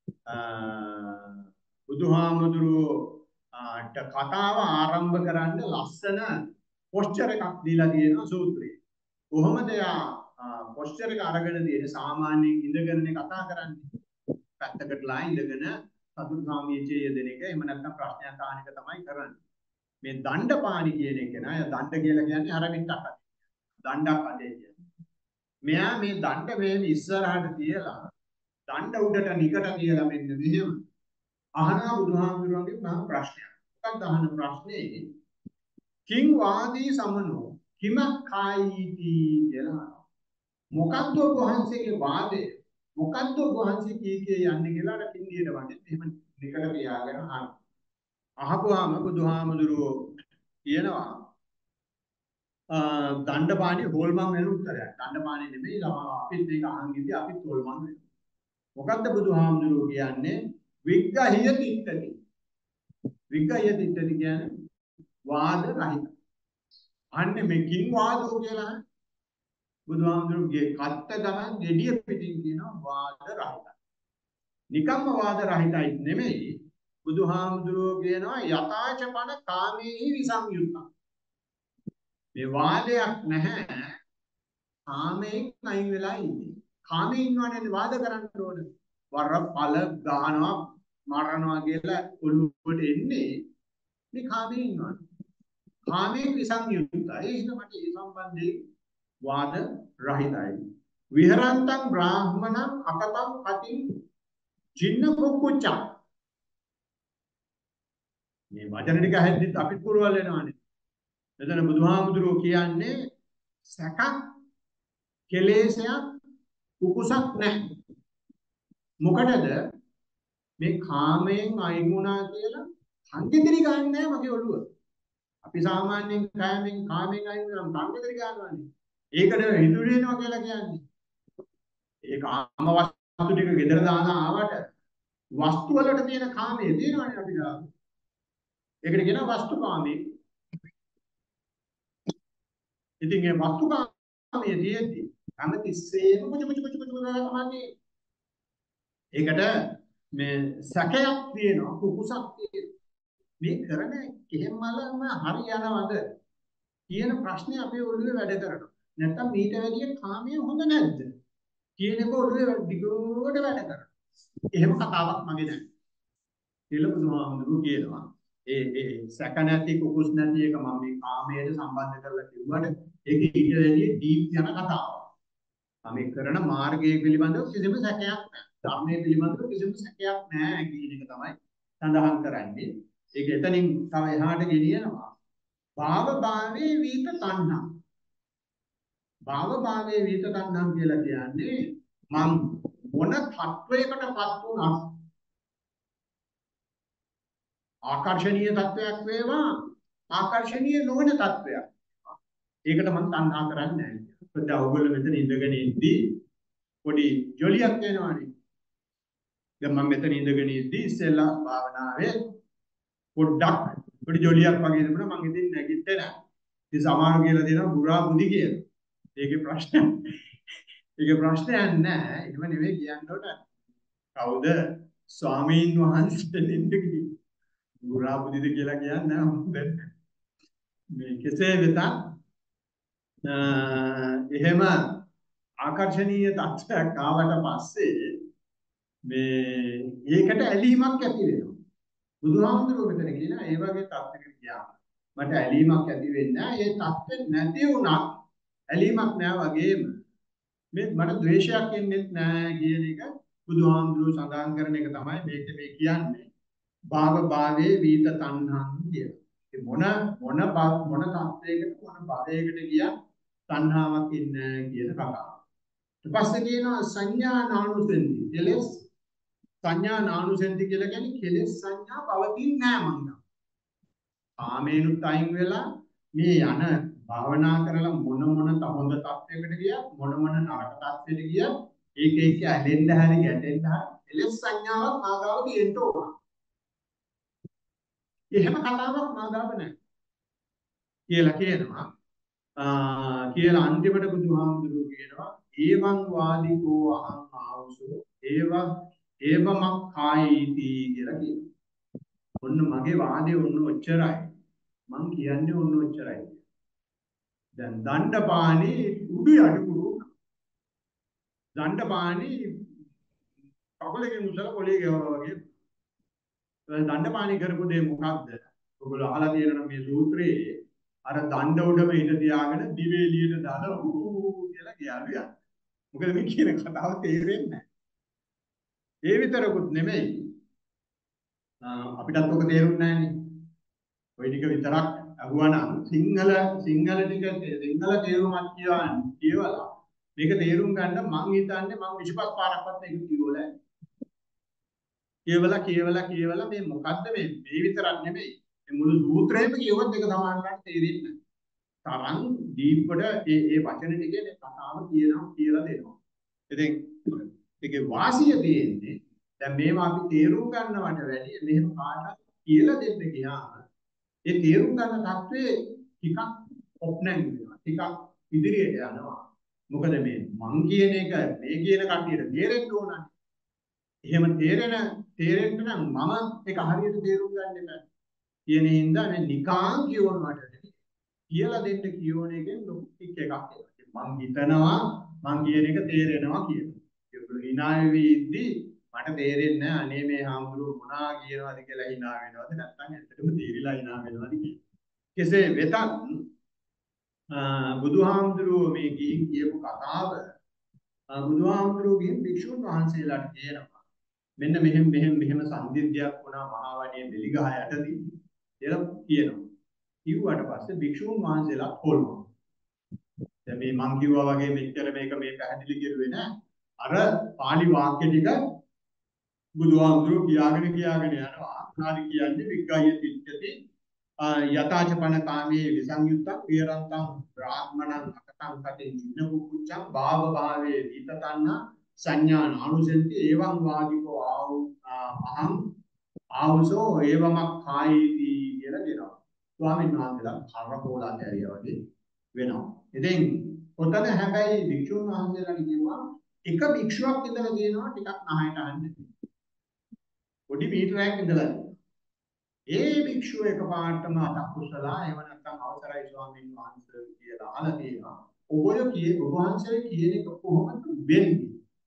බුදුහාමුදුරුවෝ කතාව ආරම්භ කරන්න ලස්සන පොස්චර් එකක් දීලා තියෙනවා සූත්‍රයේ. කොහොමද යා පොස්චර් එක අරගෙන තියෙන සාමාන්‍යයෙන් ඉඳගෙනනේ කතා කරන්නේ. පැත්තකටලා ඉඳගෙන සතුටු සාමීචයේ යෙදෙන එක එහෙම නැත්නම් ප්‍රශ්නයක් අහන එක තමයි කරන්නේ. මේ දණ්ඩපාණි කියන එක නෑ දණ්ඩ කියලා කියන්නේ අර මිට්ටක් අතේ. දණ්ඩක් අතේ කියන්නේ. මෙයා මේ දණ්ඩ මෙහෙම ඉස්සරහට තියලා දණ්ඩ උඩට නිකට තියලා මෙන්න මෙහෙම අහනවා බුදුහාමුදුරුවන්ගේ මහා ප්‍රශ්නයක්. මොකක්ද අහන ප්‍රශ්නේ? කිං වාදී සමනෝ කිමක්ඛායිති කියලා අහනවා. මොකක්ද ඔබ වහන්සේගේ වාදය? මොකක්ද ඔබ වහන්සේ කීකේ යන්නේ කියලා අර පින්දියට වගේ එහෙම නිකට තියාගෙන අහනවා. අහපුවාම බුදුහාමුදුරුවෝ කියනවා දණ්ඩපාණි හොල්මන් වෙන උත්තරයක්. දණ්ඩපාණි නෙමෙයි අපිත් මේක අහන් ඉඳි අපිත් හොල්මන් වෙනවා. මොකද්ද බුදුහාමුදුරුවෝ කියන්නේ? විග්ගහිය තිට්ඨති. විග්ගහිය තිට්ඨති කියන්නේ වාද රහිත. අන්නේ මේකින් වාදෝ කියලා බුදුහාමුදුරුවෝගේ කත්ත ගමන් gediya පිටින් කියනවා වාද රහිතයි. නිකම්ම වාද රහිතයි නෙමෙයි බුදුහාමුදුරුවෝ කියනවා යථාචපන කාමේහි විසංයුක්තං. මේ වාදයක් නැහැ කාමයෙන් අයින් වෙලා ඉන්නේ. කාමයේ ඉන්නවනේ වාද කරන්න ඕනේ. වර පළ ගහනවා මරනවා කියලා ඔළුවට එන්නේ මේ කාමයේ ඉන්නවා. කාමයේ විසංයුක්තයි. ඒ හින්දා මට ඒ සම්බන්ධයෙන් වාද රහිතයි. විහරන්තං බ්‍රාහ්මණං අකතං පතින් ජින්න කුක්කුච්චා. මේ වචන ටික ඇහෙද්දිත් අපිත් පුරවල් වෙනවානේ. එතන බුදුහාමුදුරුවෝ කියන්නේ සැකක් කෙලෙසයක් කුකුසක් නැහැ. මොකටද මේ කාමයෙන් අයින් වුණා කියලා සංකේතරි ගන්න නැහැ මගේ ඔළුව. අපි සාමාන්‍යයෙන් කාමයෙන් අයින් වුණාම සංකේතරි ගන්නවානේ. ඒකට හිතුරු වෙනවා කියලා කියන්නේ. ඒ කාම වස්තු ටික ගෙදර දාන ආවට වස්තු වලට තියෙන කාමයේ තියෙනවනේ අපි ගාව. ඒකට කියනවා වස්තුකාමී. ඉතින් මේ වස්තුකාමයේ තියෙද්දි හැමතිස්සෙම කුචු තමයි. ඒකට මේ සැකයක් තියෙනවා කුකුසක් තියෙනවා. මේ කරන කෙහෙමලම හරි යනවද කියන ප්‍රශ්නේ අපේ ඔළුවේ වැඩ කරනවා. නැත්තම් මීට වැඩිය කාමයේ හොඳ නැද්ද කියන එක ඔළුවේ දිගට වැඩ කරනවා. එහෙම කතාවක් මගේ නැහැ. කියලා බුදුහාමුදුරුවෝ කියනවා. ඒ සැක නැති කුකුස් නැති එක මම මේ කාමයට සම්බන්ධ කරලා කිව්වට ඒක ඊට වැඩිය ඩීප් යන කතාවක්. මේ කරන මාර්ගය පිළිබඳව කිසිම සැකයක් නැහැ. ධර්මයේ පිළිබඳව කිසිම සැකයක් නැහැ කියන එක තමයි සඳහන් කරන්නේ. ඒක එතනින් තව එහාට ගෙනියනවා. භාව භාවේ විත තණ්හා. භාව භාවේ විත තණ්හා කියලා කියන්නේ මම මොන තත්වයකටපත් වුණත් ආකර්ෂණීය තත්වයක් වේවා ආකර්ෂණීය නොවන තත්වයක්. ඒකට මම තණ්හා කරන්නේ නැහැ. දැන් ඔයගොල්ලෝ මෙතන ඉඳගෙන ඉද්දී පොඩි ජොලියක් එනවනේ. දැන් මම මෙතන ඉඳගෙන ඉද්දී ඉස්සෙල්ලා භාවනාවේ පොඩ්ඩක් පොඩි ජොලියක් වගේ තිබුණා මම ඉතින් නැගිට්ටේ නැහැ. ඉතින් සමහර කියලා දෙනවා බුරා බුදි කියලා. ඒකේ ප්‍රශ්නයක් නැහැ. එහෙම නෙවෙයි කියන්නකොට කවුද ස්වාමීන් වහන්සේ දෙන්නේ බුරා බුදිද කියලා කියන්නේ නැහැ. මේ කෙසේ වෙතත් එහෙම ආකර්ෂණීය තත්ත්වයක් ආවට පස්සේ මේ ඒකට ඇලීමක් ඇති වෙනවා. බුදුහාමුදුරුවෝ මෙතන කියනවා ඒ වගේ තත්ත්වයකට ගියාම මට ඇලීමක් ඇති වෙන්නේ නැහැ. ඒ තත්ත්වෙ නැති වුණත් ඇලීමක් නැහැ වගේම මේ මට ද්වේෂයක් එන්නේ නැහැ කියන එක බුදුහාමුදුරුවෝ සඳහන් කරන එක තමයි මේක මේ කියන්නේ. භාව භාවේ විත තණ්හං කියන. මොන තත්ත්වයකට මොන භවයකට ගියා තණ්හාවක් ඉන්නේ කියන කතාව. ඊට පස්සේ කියනවා සංඥා නානුසෙන්ති. කෙලස් සංඥා නානුසෙන්ති කියලා කියන්නේ කෙලස් සංඥා පවතින්නේ නැහැ මං. කාමේනුත් අයින් වෙලා මේ යන භාවනා කරලා මොන හොඳ තත්ත්වයකට ගියා මොන නරක තත්ත්වයකට ගියා ඒක ඇලෙන්න හැරි ගැටෙන්න හැරි කෙලස් සංඥාවක් මාගාව තියෙන්න ඕන. එහෙම කතාවක් මාගාව නැහැ කියලා කියනවා. කියලා අන්තිමට බුදුහාමුදුරුවෝ කියනවා ඒවං වාදිකෝ අහං ආවසෝ ඒවමක් කායීති කියලා කියනවා. ඔන්න මගේ වාදේ ඔන්න ඔච්චරයි. මං කියන්නේ ඔන්න ඔච්චරයි. දැන් දණ්ඩපාණි උඩු යටි කුරු දණ්ඩපාණි කකුලකින් උස්සලා පොළේ ගහනවා වගේ. දණ්ඩපාණි කරපු දේ මොකක්ද? ඔයගොල්ලෝ අහලා තියෙනවා මේ සූත්‍රයේ අර දණ්ඩ උඩම ඉඳ තියාගෙන දිවේ එළියට දාලා කියලා කියාලු යනවා. මොකද මේ කියන කතාව තේරෙන්නේ නැහැ. ඒ විතරකුත් නෙමෙයි අපිටත් ඔක තේරුන්නේ නැහනේ. ওই ටික විතරක් අහුවනම් සිංහල ටික සිංහල තේරුමක් කියවලා මේක තේරුම් ගන්න මං හිතන්නේ මං 25 පාරක්වත් මේක කියවලා මේ මොකද්ද මේ විතරක් නෙමෙයි මේ මුළු සූත්‍රයම කියවොත් ඒක සමානකට තේරෙන්නේ තරම් දීප්පඩ ඒ වචන ටිකේ කතාව කියලා දෙනවා. ඉතින් ඒකේ වාසිය තියෙන්නේ දැන් මේවා අපි තේරුම් ගන්නවට වැඩිය මෙහෙම කාටවත් කියලා දෙන්න ගියාම ඒ තේරුම් ගන්න තත්ත්වයේ ටිකක් ඔප්නැන් වෙනවා. ටිකක් ඉදිරියට යනවා. මොකද මේ මං කියන එක මේ කියන කට්ටියට තේරෙන්න ඕනනේ. එහෙම තේරෙන්න නම් මම ඒක හරියට තේරුම් ගන්න එපා. කියන හින්දා මේ නිකාං කියවනවට කියලා දෙන්න කියෝන එකෙන් ලොකු ටික් එකක් එනවා. මං හිතනවා මං කියන එක තේරෙනවා කියලා. ඒගොල්ලෝ hina වෙවි ඉද්දි මට තේරෙන්නේ නැහැ අනේ මේ හාමුදුරුවෝ මොනා කියනවද කියලා hina වෙනවද නැත්නම් ඇත්තටම තේරිලා hina වෙනවද කියලා. කෙසේ වෙතත් බුදුහාමුදුරුවෝ මේ ගිහින් කියපු කතාව බුදුහාමුදුරුවෝගෙන් භික්ෂුන් වහන්සේලාට කියනවා. මෙන්න මෙහෙම සංදිද්ධියක් වුණා මහා වණේ බෙලිගහ යටදී කියලා කියනවා. කිව්වට පස්සේ භික්ෂුන් වහන්සේලා හොල්මනවා. දැන් මේ මං කිව්වා වගේ මෙච්චර මේක මේ පැහැදිලි කරුවේ නෑ. අර පාලි වාක්‍ය ටික බුදුහාමුදුරුවෝ කියාගෙන යනවා. හරි කියන්නේ විග්ගය තිච්ඡති යතාචපන කාමේ විසංයුත්තං විරන්තං බ්‍රාහ්මණං අකතං කතේ නින්නු කුච්ඡං භාව භාවේ විතතන්න සංඥාන අනුසෙන්ති එවං වාදිකෝ අහං ආවසෝ එවමක් කායීති කියලා දෙනවා. ස්වාමීන් වහන්සේලා කරකෝලාචාරිය වගේ වෙනවා. ඉතින් ඔතන හැබැයි භික්ෂුන් වහන්සේලාට කියනවා එක භික්ෂුවක් ඉඳලා කියනවා ටිකක් නහයට අහන්න. පොඩි මීටරයක් ඉඳලා. ඒ භික්ෂුව එකපාරටම අතක් උස්සලා එහෙම නැත්නම් අවසරයි ස්වාමීන් වහන්සේ කියලා අහලා තියෙනවා. ඔබ වහන්සේ කියන එක කොහොමද වෙන්නේ?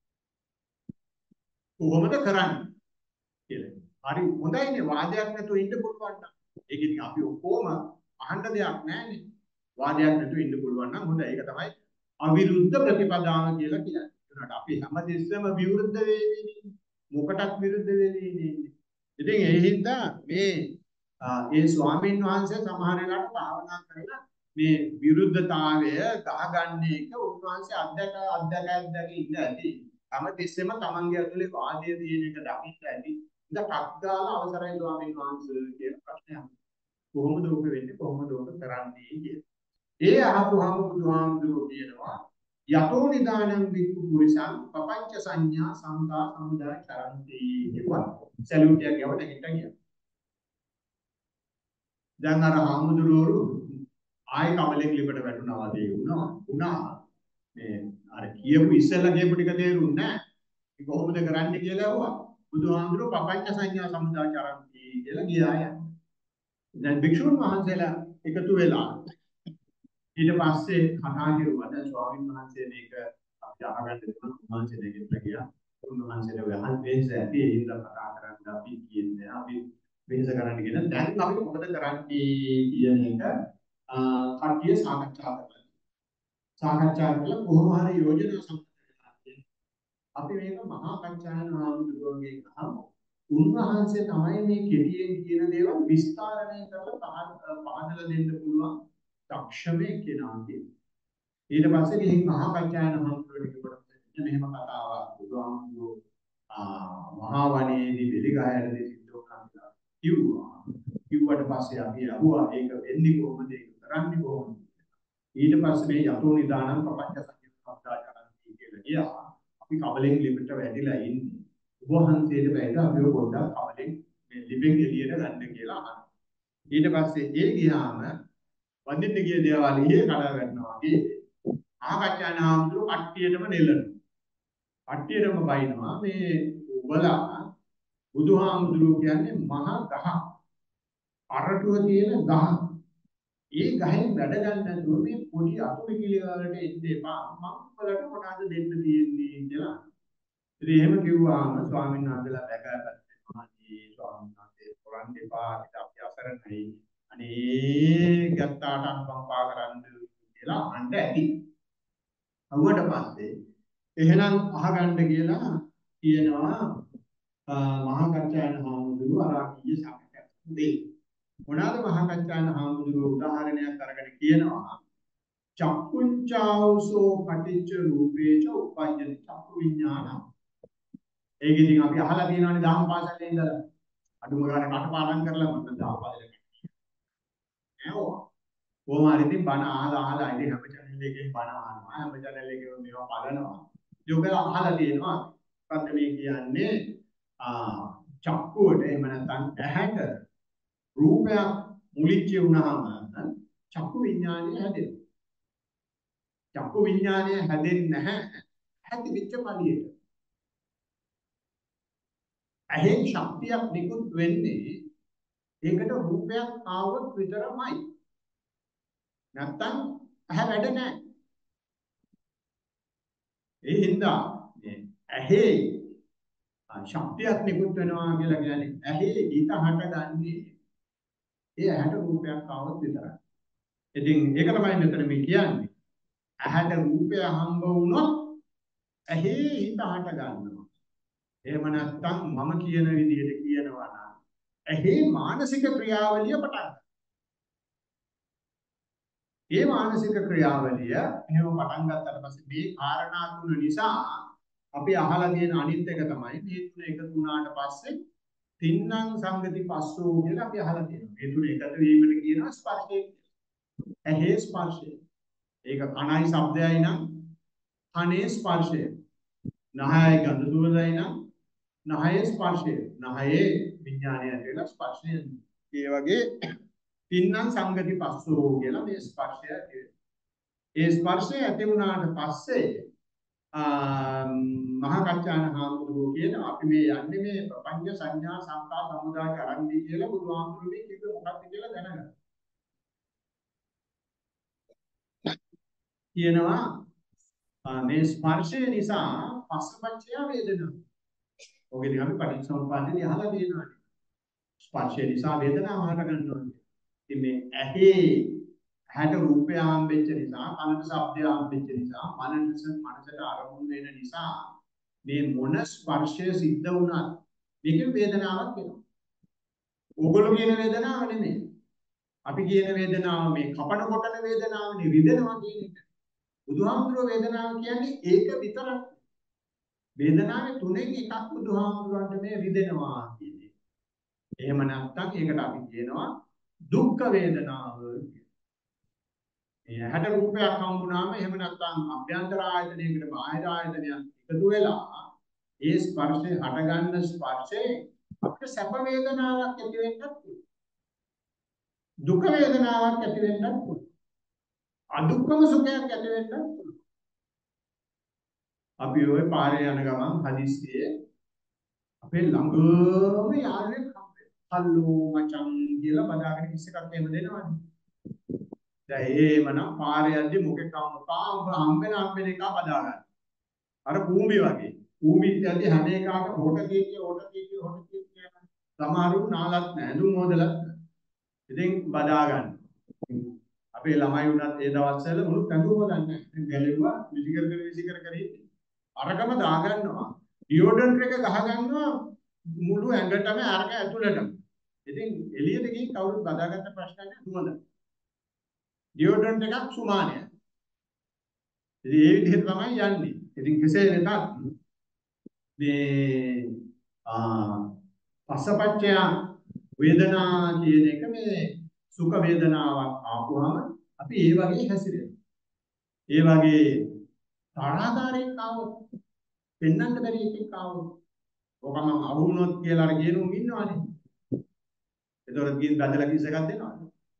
කොහොමද කරන්නේ කියලා. හරි හොඳයිනේ වාදයක් නැතුව ඉන්න පුළුවන් නම්. ඒක ඉතින් අපි ඔක්කොම අහන්න දෙයක් නැහැනේ. වාදයක් නැතුව ඉන්න පුළුවන් නම් හොඳයි. ඒක තමයි අවිරුද්ධ ප්‍රතිපදාව කියලා කියන්නේ. ඒකට අපි හැමදෙස්සම විරුද්ධ වෙන්නේ මොකටත් විරුද්ධ වෙන්නේ. ඉතින් ඒ හින්දා මේ ස්වාමීන් වහන්සේ සමහර වෙලාවට භාවනා කරලා මේ විරුද්ධතාවය ගහගන්න එක උන්වහන්සේ අධ්‍යක්ෂ ඉන්න ඇති. හැමතිස්සෙම තමන්ගේ ඇතුලේ වාදයේ තියෙන එක දකින්න ඇති. ඉතින් කක්දාලා අවසරයි ස්වාමීන් වහන්සේ කියන ප්‍රශ්නයක්. කොහොමද ඔබ වෙන්නේ කොහොමද ඔබ කරන්නේ කියලා. ඒ අහපුවාම බුදුහාමුදුරුවෝ කියනවා යතෝ නිදානං වික්ඛු පුරිසං පపంచ සංඥා සංකා සමුදය චරන්ති කියනවා. සැලුටියක් යවට හිටියා. දැන් අර හාමුදුරුවෝ ආයෙ කමලෙන් ලිපට වැටුණා වගේ වුණා. මේ අර කියපු ඉස්සෙල්ලා කියපු ටික තේරුන්නේ නැහැ. ඒක කොහොමද කරන්නේ කියලා ඇහුවා. බුදුහාමුදුරුවෝ පపంచ සංඥා සමුදය චරන්ති කියලා ගියා යන්නේ. දැන් භික්ෂුන් වහන්සේලා එකතු වෙලා ඊට පස්සේ කතා කරුවා. දැන් ස්වාමීන් වහන්සේ මේක අපි අහගන්න දෙනවා. උන්වහන්සේ දෙකට ගියා. උන්වහන්සේට වහල් වෙන්න ඇති ඒ හින්දා කතා කරන්න අපි කියන්නේ. අපි වෙනස කරන්න කියන දැන් අපි මොකද කරන්නේ කියන එක කට්ටිය සාකච්ඡා කරලා. සාකච්ඡා කරලා කොහොම හරි යෝජනා සම්පූර්ණ අපි මේක මහා කච්චායන ආමුදුරෝගේ ගහමු. උන්වහන්සේ තමයි මේ කෙටියෙන් කියන දේවල් විස්තරණය කරලා පහදලා දෙන්න පුළුවන් දක්ෂමේ කෙනා කියන්නේ. ඊට පස්සේ ගිහින් මහා කච්චායන ආමුදුරෝගේ කොට මෙහෙම කතාවක් බුදුහාමුදුරෝ මහා වනයේදී බෙලිගහයේදී සිද්ධ වුණා කියලා කිව්වා. කිව්වට පස්සේ අපි අහුවා ඒක වෙන්නේ කොහොමද ඒක කරන්නේ කොහොමද? ඊට පස්සේ මේ යතෝ නිදානම් පపంచ සංකේත සම්දාචරන්ති කියලා ගියා. අපි කබලෙන් ලිපිට වැටිලා ඉන්නේ. ඔබ වහන්සේට බැයිද අපි පොඩ්ඩක් කබලෙන් මේ ලිපෙන් එළියට ගන්න කියලා අහනවා. ඊට පස්සේ ඒ ගියාම වඳින්න ගිය දේවල් ඉහි කඩා වැටෙනවා වගේ ආකච්ඡාන ආම්තුරු කට්ටියටම නෙලනවා. කට්ටියටම බයිනවා මේ ඔබලා බුදුහාමුදුරුවෝ කියන්නේ මහා ගහ. අරටුව තියෙන ගහ. ඒ ගහෙන් වැඩ ගන්න නැතුව මේ පොඩි අතුමිකිලි වලට එන්න එපා. මම ඔයාලට මොනවද දෙන්න තියෙන්නේ කියලා. ඉතින් එහෙම කිව්වාම ස්වාමීන් වහන්සේලා දැකගත්තේ මහදී ස්වාමීන් වහන්සේ පුරන් දෙපා අපි අසරණයි. අනේ ගැත්තාට අනුකම්පා කරන්න කියලා අඬ ඇති. අවුවට පස්සේ එහෙනම් අහගන්න කියලා කියනවා මහා කච්චායන හාමුදුරුවෝ අරාකීය සාකච්ඡා දෙයි. මොනවාද මහා කච්චායන හාමුදුරුවෝ උදාහරණයක් අරගෙන කියනවා චක්කුංචාවසෝ පටිච්ච රූපේච උපඤ්ඤති චක්කු විඥාන. ඒක ඉතින් අපි අහලා තියෙනවානේ දහම් පාසලේ ඉඳලා. අඩුම ගානේ කටපාඩම් කරලා මම දහම් පාසලේ නෑවෝ. කොහොම හරි ඉතින් බණ අහලා ඉතින් හැම channel එකකින් බණ අහනවා. හැම channel එකකින් මේවා බලනවා. ඒක අහලා තියෙනවා. මොකද්ද මේ කියන්නේ? චක්කුවට එහෙම නැත්නම් ඇහැට රූපයක් මුලිච්ච වුණාම චක්කු විඥානය හැදෙනවා. චක්කු විඥානය හැදෙන්නේ නැහැ හැදිච්ච පළියට. ඇහෙන් ශක්තියක් නිකුත් වෙන්නේ ඒකට රූපයක් ආවොත් විතරමයි. නැත්තම් ඇහැ වැඩ නැහැ. ඒ හින්දා මේ ඇහි ශක්තියක් නිකුත් වෙනවා කියලා කියන්නේ ඇහි හිත හටගන්නේ ඒ ඇහැට රූපයක් ආවොත් විතරයි. ඉතින් ඒක තමයි මෙතන මේ කියන්නේ. ඇහැට රූපය හම්බ වුණොත් ඇහි හිත හට ගන්නවා. එහෙම නැත්නම් මම කියන විදිහට කියනවා නම් ඇහි මානසික ක්‍රියාවලිය පටන් ගන්නවා. මේ මානසික ක්‍රියාවලිය එහෙම පටන් ගත්තට පස්සේ මේ කාරණා තුන නිසා අපි අහලා තියෙන අනිත් එක තමයි මේ තුන එකතු වුණාට පස්සේ තින්නම් සංගති පස්සෝ කියලා අපි අහලා තියෙනවා. මේ තුන එකතු වීමට කියනවා ස්පර්ශය. ඇහි ස්පර්ශය. ඒක කණයි ශබ්දයයි නම් කනේ ස්පර්ශය. නහයයි ගඳ සුවඳයි නම් නහයේ ස්පර්ශය. නහයේ විඥානය කියලා ස්පර්ශය. ඒ වගේ තින්නම් සංගති පස්සෝ කියලා මේ ස්පර්ශය කියනවා. ඒ ස්පර්ශය ඇති වුණාට පස්සේ මහා කච්චාන හාමුදුරුවෝ කියන අපි මේ යන්නේ මේ ප්‍රපංච සංඥා සංකා සමුදාය ආරම්භය කියලා බුදුහාමුදුරුවෝ මේ කිව්වේ මොකක්ද කියලා දැනගන්න. කියනවා මේ ස්පර්ශය නිසා පස්සපච්චය වේදනා. ඔකදී අපි පටිච්චසමුප්පාදේ අහලා තියෙනවා. ස්පර්ශය නිසා වේදනාව හට ගන්නවා. ඉතින් මේ ඇහැට රූපය හම්බෙච්ච නිසා, කනට ශබ්දය හම්බෙච්ච නිසා, මනසට අරමුණු වෙන නිසා මේ මොන ස්පර්ශය සිද්ධ වුණත් මේකේ වේදනාවක් එනවා. ඕගොල්ලෝ කියන වේදනාව නෙමෙයි. අපි කියන වේදනාව මේ කපන කොටන වේදනාව නෙවෙයි රිදෙනවා කියන එක. බුදුහාමුදුරුවෝ වේදනාව කියන්නේ ඒක විතරක්. වේදනාවේ තුනෙන් එකක් බුදුහාමුදුරුවන්ට මේ රිදෙනවා කියන්නේ. එහෙම නැත්නම් ඒකට අපි කියනවා දුක්ඛ වේදනාව. මේ ඇහැට රූපයක් හම්බුනාම එහෙම නැත්නම් අභ්‍යන්තර ආයතනයකට බාහිර ආයතනයක් එකතු වෙලා ඒ ස්පර්ශේ හටගන්න ස්පර්ශේ අපිට සැප වේදනාවක් ඇති වෙන්නත් පුළුවන්. දුක වේදනාවක් ඇති වෙන්නත් පුළුවන්. අදුක්කම සුඛයක් ඇති වෙන්නත් පුළුවන්. අපි ওই පාරේ යන ගමන් හදිස්සියේ අපේ ළඟම යාළුවෙක් හම්බෙනවා. හල්ලෝ මචං කියලා බදාගෙන කිස් එකක් එහෙම දෙනවනේ. දැන් එහෙමනම් පාරේ යද්දි මොකෙක් හම්බෙන එක බදා ගන්න. අර කූඹි වගේ. කූඹිත් යද්දි හැම එකකට හොට කීකිය සමහරු නාලත් නැහැ, දුම් හොදලත් නැහැ. ඉතින් බදා ගන්න. අපේ ළමයි උනත් ඒ දවස්වල මුළු කඳුම දන්නේ නැහැ. ගැලෙව්වා විසිකර කර ඉන්නේ. අරකම දා ගන්නවා. ඩියෝඩරන්ට් එක ගහ ගන්නවා මුළු ඇඟටම අරක ඇතුළටම. ඉතින් එළියට ගිහින් කවුරුත් බදාගත්ත ප්‍රශ්න නැහැ දුවන. ඩියෝඩරන්ට් එකක් සුමානයි. ඉතින් ඒ විදිහට තමයි යන්නේ. ඉතින් කෙසේ වෙතත් මේ පස්සපච්චය වේදනා කියන එක මේ සුඛ වේදනාවක් ආපුවම අපි ඒ වගේ හැසිරෙනවා. ඒ වගේ තරහදාරයක් ආවොත් පෙන්වන්න බැරි එකක් ආවොත් ඔකම අහුනොත් කියලා අර කියනුම් ඉන්නවනේ. ඒතකොට ගින් බදලා කිස් එකක් දෙනවනේ.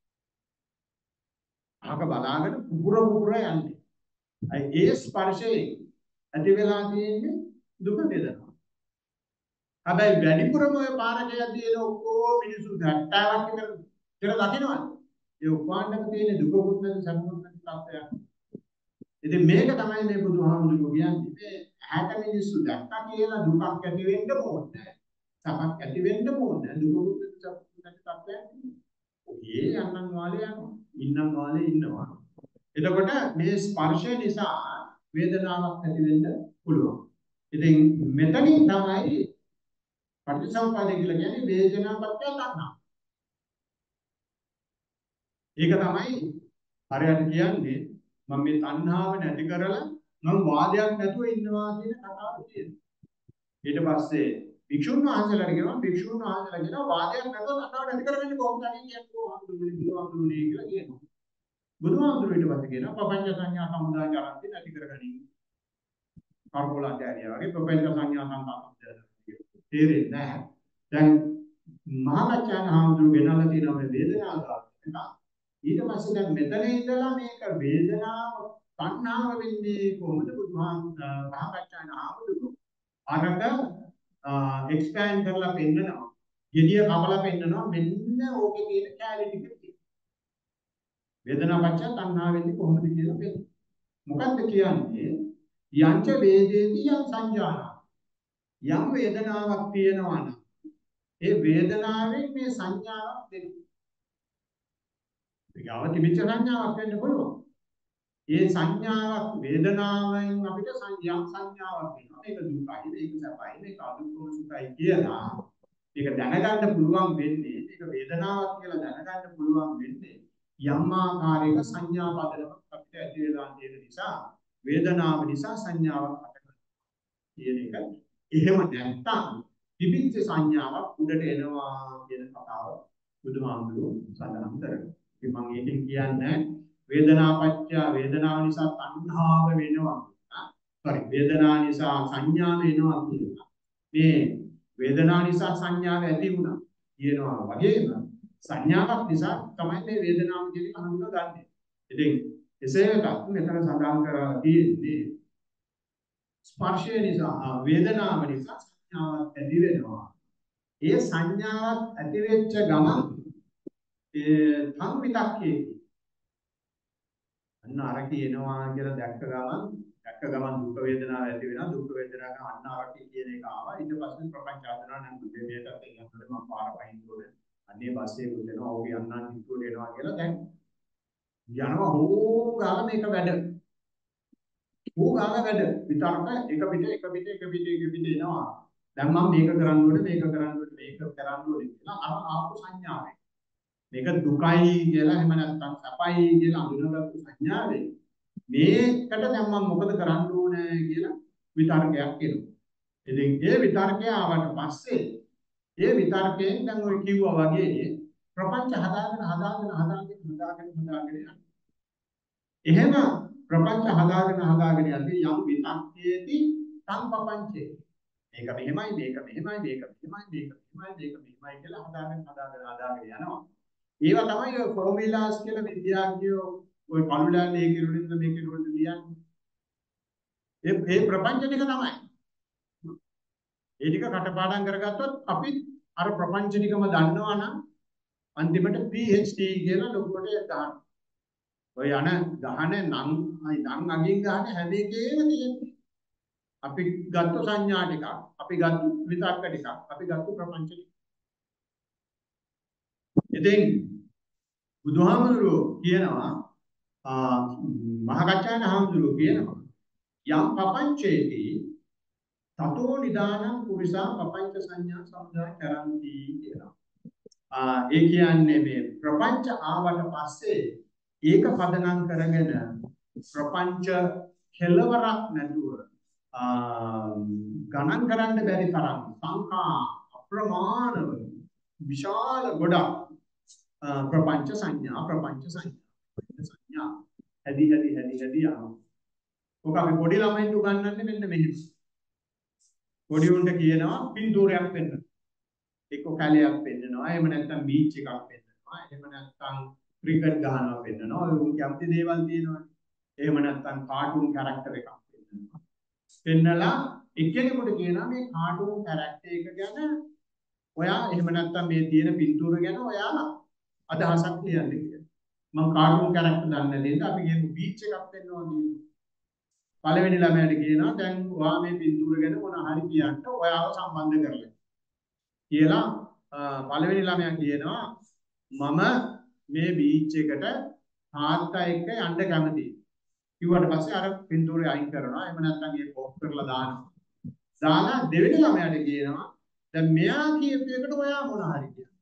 අහක බලාගෙන පුපුර යන්නේ. ඒ ස්පර්ශයෙන් ඇති වෙලා තියෙන්නේ දුක වේදනාව. හැබැයි වැඩිපුරම ඔය පාරකයන්දී එන ඔක්කොම මිනිස්සු 70ක් විතර දකින්නවනේ. ඒ ඔක්කොන්ටම තියෙන දුකකුත් නැති සමුකුත් නැති තත්ත්වයක්. ඉතින් මේක තමයි මේ බුදුහාමුදුරුවෝ කියන්නේ මේ ඇහැට මිනිස්සු දැක්කා කියලා දුකක් ඇති වෙන්න ඕනේ. සමක් ඇති වෙන්න ඕනේ. දුකකුත් නැති සමුකුත් නැති තත්ත්වයක්. ඔයේ යන්නන් වාලේ යනවා. ඉන්නන් වාලේ ඉන්නවා. එතකොට මේ ස්පර්ශය නිසා වේදනාවක් ඇති වෙන්න පුළුවන්. ඉතින් මෙතනින් තමයි පටිච්චසමුප්පාදේ කියලා කියන්නේ වේදනාපත්‍ය තණ්හා. ඒක තමයි හරියට කියන්නේ මම මේ තණ්හාව නැති කරලා මම වාදයක් නැතුව ඉන්නවා කියන කතාව කියනවා. ඊට පස්සේ භික්ෂුන් වහන්සේලාට කියනවා භික්ෂුන් වහන්සේලා කියනවා වාදයක් නැතුව තණ්හාව නැති කරගන්නේ කොහොමද කියන්නේ කියලා කියනවා. බුදුහාමුදුරුවෝ ඊට පස්සේ කියනවා පపంచ සංඥා සමුදාය ආරම්භය නැති කරගනින්. කර්මෝලාචාර්ය වගේ පపంచ සංඥා සංකාප්පය තේරෙන්නේ නැහැ. දැන් මහාචාර්ය හාමුදුරුවෝ ගෙනල්ලා තියෙනවා මේ වේදනාව ගන්න. ඊට පස්සේ දැන් මෙතන ඉඳලා මේක වේදනාව තණ්හාව වෙන්නේ කොහොමද මහාචාර්ය හාමුදුරුවෝ අරක එක්ස්පෑන්ඩ් කරලා පෙන්නනවා. gediya කපලා පෙන්නනවා මෙන්න ඕකේ තියෙන කැලේ ටික තියෙනවා. වේදනාපච්ච තණ්හා වෙන්නේ කොහොමද කියලා පෙන්නනවා. මොකද්ද කියන්නේ? යංච වේදේති යං සංජානන. යම් වේදනාවක් තියෙනවා නම් ඒ වේදනාවෙන් මේ සංඥාවක් දෙනවා. ඒක අවතිවිච්ච සංඥාවක් වෙන්න පුළුවන්. ඒ සංඥාවක් වේදනාවෙන් අපිට සංඥාවක් වෙනවා. මේක දුකයි, මේක සැපයි, මේක අදුක්කම සුඛයි කියලා. මේක දැනගන්න පුළුවන් වෙන්නේ, මේක වේදනාවක් කියලා දැනගන්න පුළුවන් වෙන්නේ යම් ආකාරයක සංඥා පදනමක් අපිට ඇති වෙලා තියෙන නිසා වේදනාව නිසා සංඥාවක් හටගන්නවා කියන එක. එහෙම නැත්නම් විවිධ සංඥාවක් උඩට එනවා කියන කතාව බුදුහාමුදුරුවෝ සඳහන් කරනවා. ඉතින් මම ඒකෙන් කියන්නේ වේදනාපච්චය වේදනාව නිසා තණ්හාව වෙනවා. sorry වේදනාව නිසා සංඥා වෙනවා කියනවා. මේ වේදනාව නිසා සංඥාව ඇති වුණා කියනවා වගේම සංඥාවක් නිසා තමයි මේ වේදනාව කියන එක හඳුනාගන්නේ. ඉතින් එසේකට මෙතන සඳහන් කරලා තියෙන්නේ ස්පර්ශය නිසා වේදනාව නිසා සංඥාවක් ඇති වෙනවා. ඒ සංඥාවක් ඇති වෙච්ච ගමන් ඒ සංවිතක්කේ අන්න අර කියනවා කියලා දැක්ක ගමන් දුක් වේදනාව ඇති වෙනවා. දුක් වේදනාව අන්න අර කියන එක ආවා. ඊට පස්සේ ප්‍රපංච ආදනා නම් මේකට එන්නකොට මම පාර පයින් උඩ අන්නේ බස්සේ උඩනවා. ඕකේ අන්නන් හිතුවට එනවා කියලා දැන් යනවා හෝ ගාලා මේක වැඩ. හෝ ගාලා වැඩ. විතරක එක පිට එනවා. දැන් මම මේක කරන්න ඕනේ කියලා අර ආපු සංඥාවේ. මේක දුකයි කියලා එහෙම නැත්නම් සැපයි කියලා අඳුනගත්තු සංඥාවේ මේකට දැන් මම මොකද කරන්න ඕනේ කියලා විතර්කයක් එනවා. ඉතින් ඒ විතර්කය ආවට පස්සේ ඒ විතර්කයෙන් දැන් ඔය කිව්වා වගේ ප්‍රපංච හදාගෙන යනවා. එහෙම ප්‍රපංච හදාගෙන යද්දී යම් විතක්කේදී සංපපංචේ මේක මෙහෙමයි කියලා හදාගෙන යනවා. ඒවා තමයි ඔය ෆෝමියුලාස් කියලා විද්‍යාඥයෝ ඔය කලුලෑන් ඒකිරුලින්ද මේකිරුලින්ද ලියන්නේ. ඒ ප්‍රපංච ටික තමයි. ඒ ටික කටපාඩම් කරගත්තොත් අපි අර ප්‍රපංච ටිකම දන්නවා නම් අන්තිමට PhD කියලා ලොකුවට දාන්න. ඔය යන ගහන නම් අගින් ගහන හැම එකේම තියෙන්නේ. අපි ගත්ත සංඥා ටික, අපි ගත්ත විතක්ක ටික, අපි ගත්ත ප්‍රපංච ටික. ඉතින් බුදුහාමුදුරුවෝ කියනවා මහකච්චායන හාමුදුරුවෝ කියනවා යම් පපංචේති තතෝ නිදානං පුරිසා පපංච සංඥා සමුදය කරන්ති කියලා. ඒ කියන්නේ මේ ප්‍රපංච ආවට පස්සේ ඒක පදනම් කරගෙන ප්‍රපංච කෙලවරක් නැතුව ගණන් කරන්න බැරි තරම් සංඛා අප්‍රමාණව විශාල ගොඩක් ප්‍රපංච සංඥා හැදි යනවා. ඔක අපි පොඩි ළමයින්ට උගන්වන්නේ මෙන්න මෙහෙම. පොඩි උන්ට කියනවා පින්තූරයක් පෙන්නන්න. එක්ක කැලයක් පෙන්නනවා. එහෙම නැත්නම් බීච් එකක් පෙන්නනවා. එහෙම නැත්නම් ක්‍රිකට් ගහනවා පෙන්නනවා. ඔය උන් කැමති දේවල් තියෙනවානේ. එහෙම නැත්නම් කාටුන් කැරක්ටර් එකක් පෙන්නනවා. පෙන්නලා එක්කෙනෙකුට කියනවා මේ කාටුන් කැරක්ටර් එක ගැන ඔයා එහෙම නැත්නම් මේ තියෙන පින්තූර ගැන ඔයා අදහසක් ලියන්න කියලා. මම කාටුන් කැරක්ටර් දන්නේ නැතිද අපි කියමු බීච් එකක් පෙන්නනවා කියලා. පළවෙනි ළමයාට කියනවා දැන් ඔයා මේ පින්තූර ගැන මොන හරි කියන්න ඔයාව සම්බන්ධ කරලා කියලා පළවෙනි ළමයා කියනවා මම මේ බීච් එකට තාත්තා එක්ක යන්න කැමතියි. කිව්වට පස්සේ අර පින්තූරය අයින් කරනවා. එහෙම නැත්නම් ඒක ඔෆ් කරලා දානවා. දාලා දෙවෙනි ළමයාට කියනවා දැන් මෙයා කියපු එකට ඔයා මොන හරි කියන්න.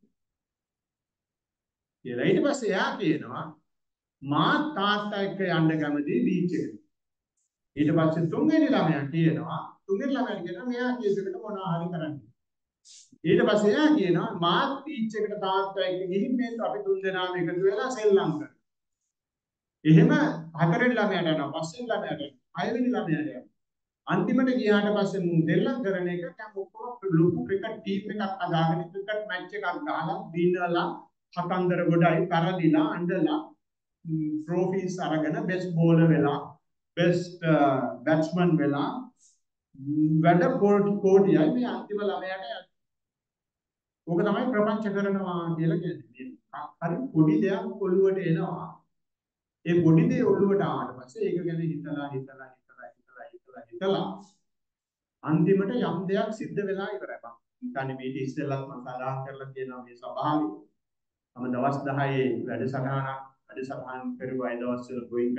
කියලා ඊට පස්සේ එයා කියනවා මා තාත්තා එක්ක යන්න කැමතියි බීච් එකට. ඊට පස්සේ තුන්වෙනි ළමයා කියනවා මෙයා කියපු එකට මොනවා හරි කරන්න. ඊට පස්සේ එයා කියනවා මාත් බීච් එකට තාත්තා එක්ක ගිහින් මේ අපි තුන් දෙනාම එකතු වෙලා සෙල්ලම් කරනවා. එහෙම හතරවෙනි ළමයාට යනවා, පස්වෙනි ළමයාට යනවා, හයවෙනි ළමයාට යනවා. අන්තිමට ගියාට පස්සේ මුන් දෙල්ලම් කරන එක දැන් ඔක්කොම ලොකු ක්‍රිකට් ටීම් එකක් හදාගෙන ක්‍රිකට් මැච් එකක් ගහලා දිනලා කතන්දර ගොඩයි කරදිලා අඬලා ට්‍රොෆීස් අරගෙන බෙස්ට් බෝලර් වෙලා බෙස්ට් බැට්ස්මන් වෙලා වැඩ කෝටියයි මේ අන්තිම ළමයාට යන්නේ. ඕක තමයි ප්‍රපංච කරනවා කියලා කියන්නේ. හරි පොඩි දෙයක් ඔළුවට එනවා. ඒ පොඩි දේ ඔළුවට ආවට පස්සේ ඒක ගැන හිතලා කියලා හිතලා අන්තිමට යම් දෙයක් සිද්ධ වෙලා ඉවරයි. මම මේ ඉස්සෙල්ලත් මම සඳහන් කරලා තියෙනවා මේ සභාවේ මම දවස් 10 වැඩසටහන් කරුවා. ඒ දවස්වල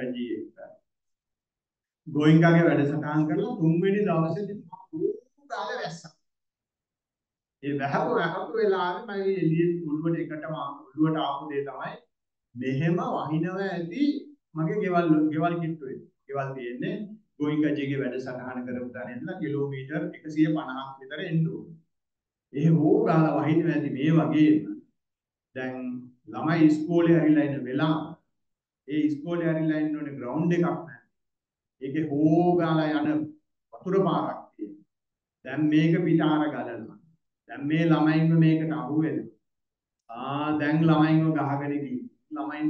ගෝයින්කාගේ වැඩසටහන් කරලා තුන්වෙනි දවසේදී මම ගාලා වැස්සා. ඒ වැහපු වෙලාවේ මම එළියේ ඔළුවට එකටම ඔළුවට ආපු දේ තමයි මෙහෙම වහිනව ඇති මගේ ගෙවල් කිට්ටුවේ. ගෙවල් තියෙන්නේ ගෝයින්කාජීගේ වැඩසටහන කරපු තැන ඉඳලා කිලෝමීටර් 150ක් විතර එන්න ඕනේ. ඒ හෝ ගාලා වහිනව ඇති මේ වගේම දැන් ළමයි ඉස්කෝලේ ඇවිල්ලා ඉන්න වෙලාව ඒ ඉස්කෝලේ ඇවිල්ලා ඉන්න ඕනේ ග්‍රවුන්ඩ් එකක් නැහැ. ඒකේ හෝ ගාලා යන වතුර පාරක් තියෙනවා. දැන් මේක පිටාර ගලනවා. දැන් මේ ළමයින්ව මේකට අහු වෙනවා. දැන් ළමයින්ව ගහගෙන ගිහින් ළමයින්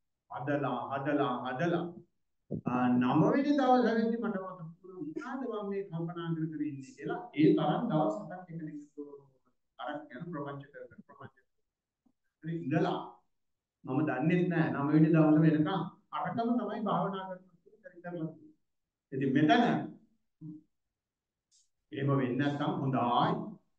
හදලා නවවෙනි දවසේදී මට මොනවද මම මේ කල්පනා කර ඉන්නේ කියලා ඒ තරම් දවස් 7ක් එකදිගට අරන් යන ප්‍රපංච ඉඳලා මම දන්නේ නැහැ 9 වෙනි දවසේ වෙනකන් අරකම තමයි භාවනා කරනවා. ඉතින් මෙතන එහෙම වෙන්නේ නැත්නම් හොඳයි.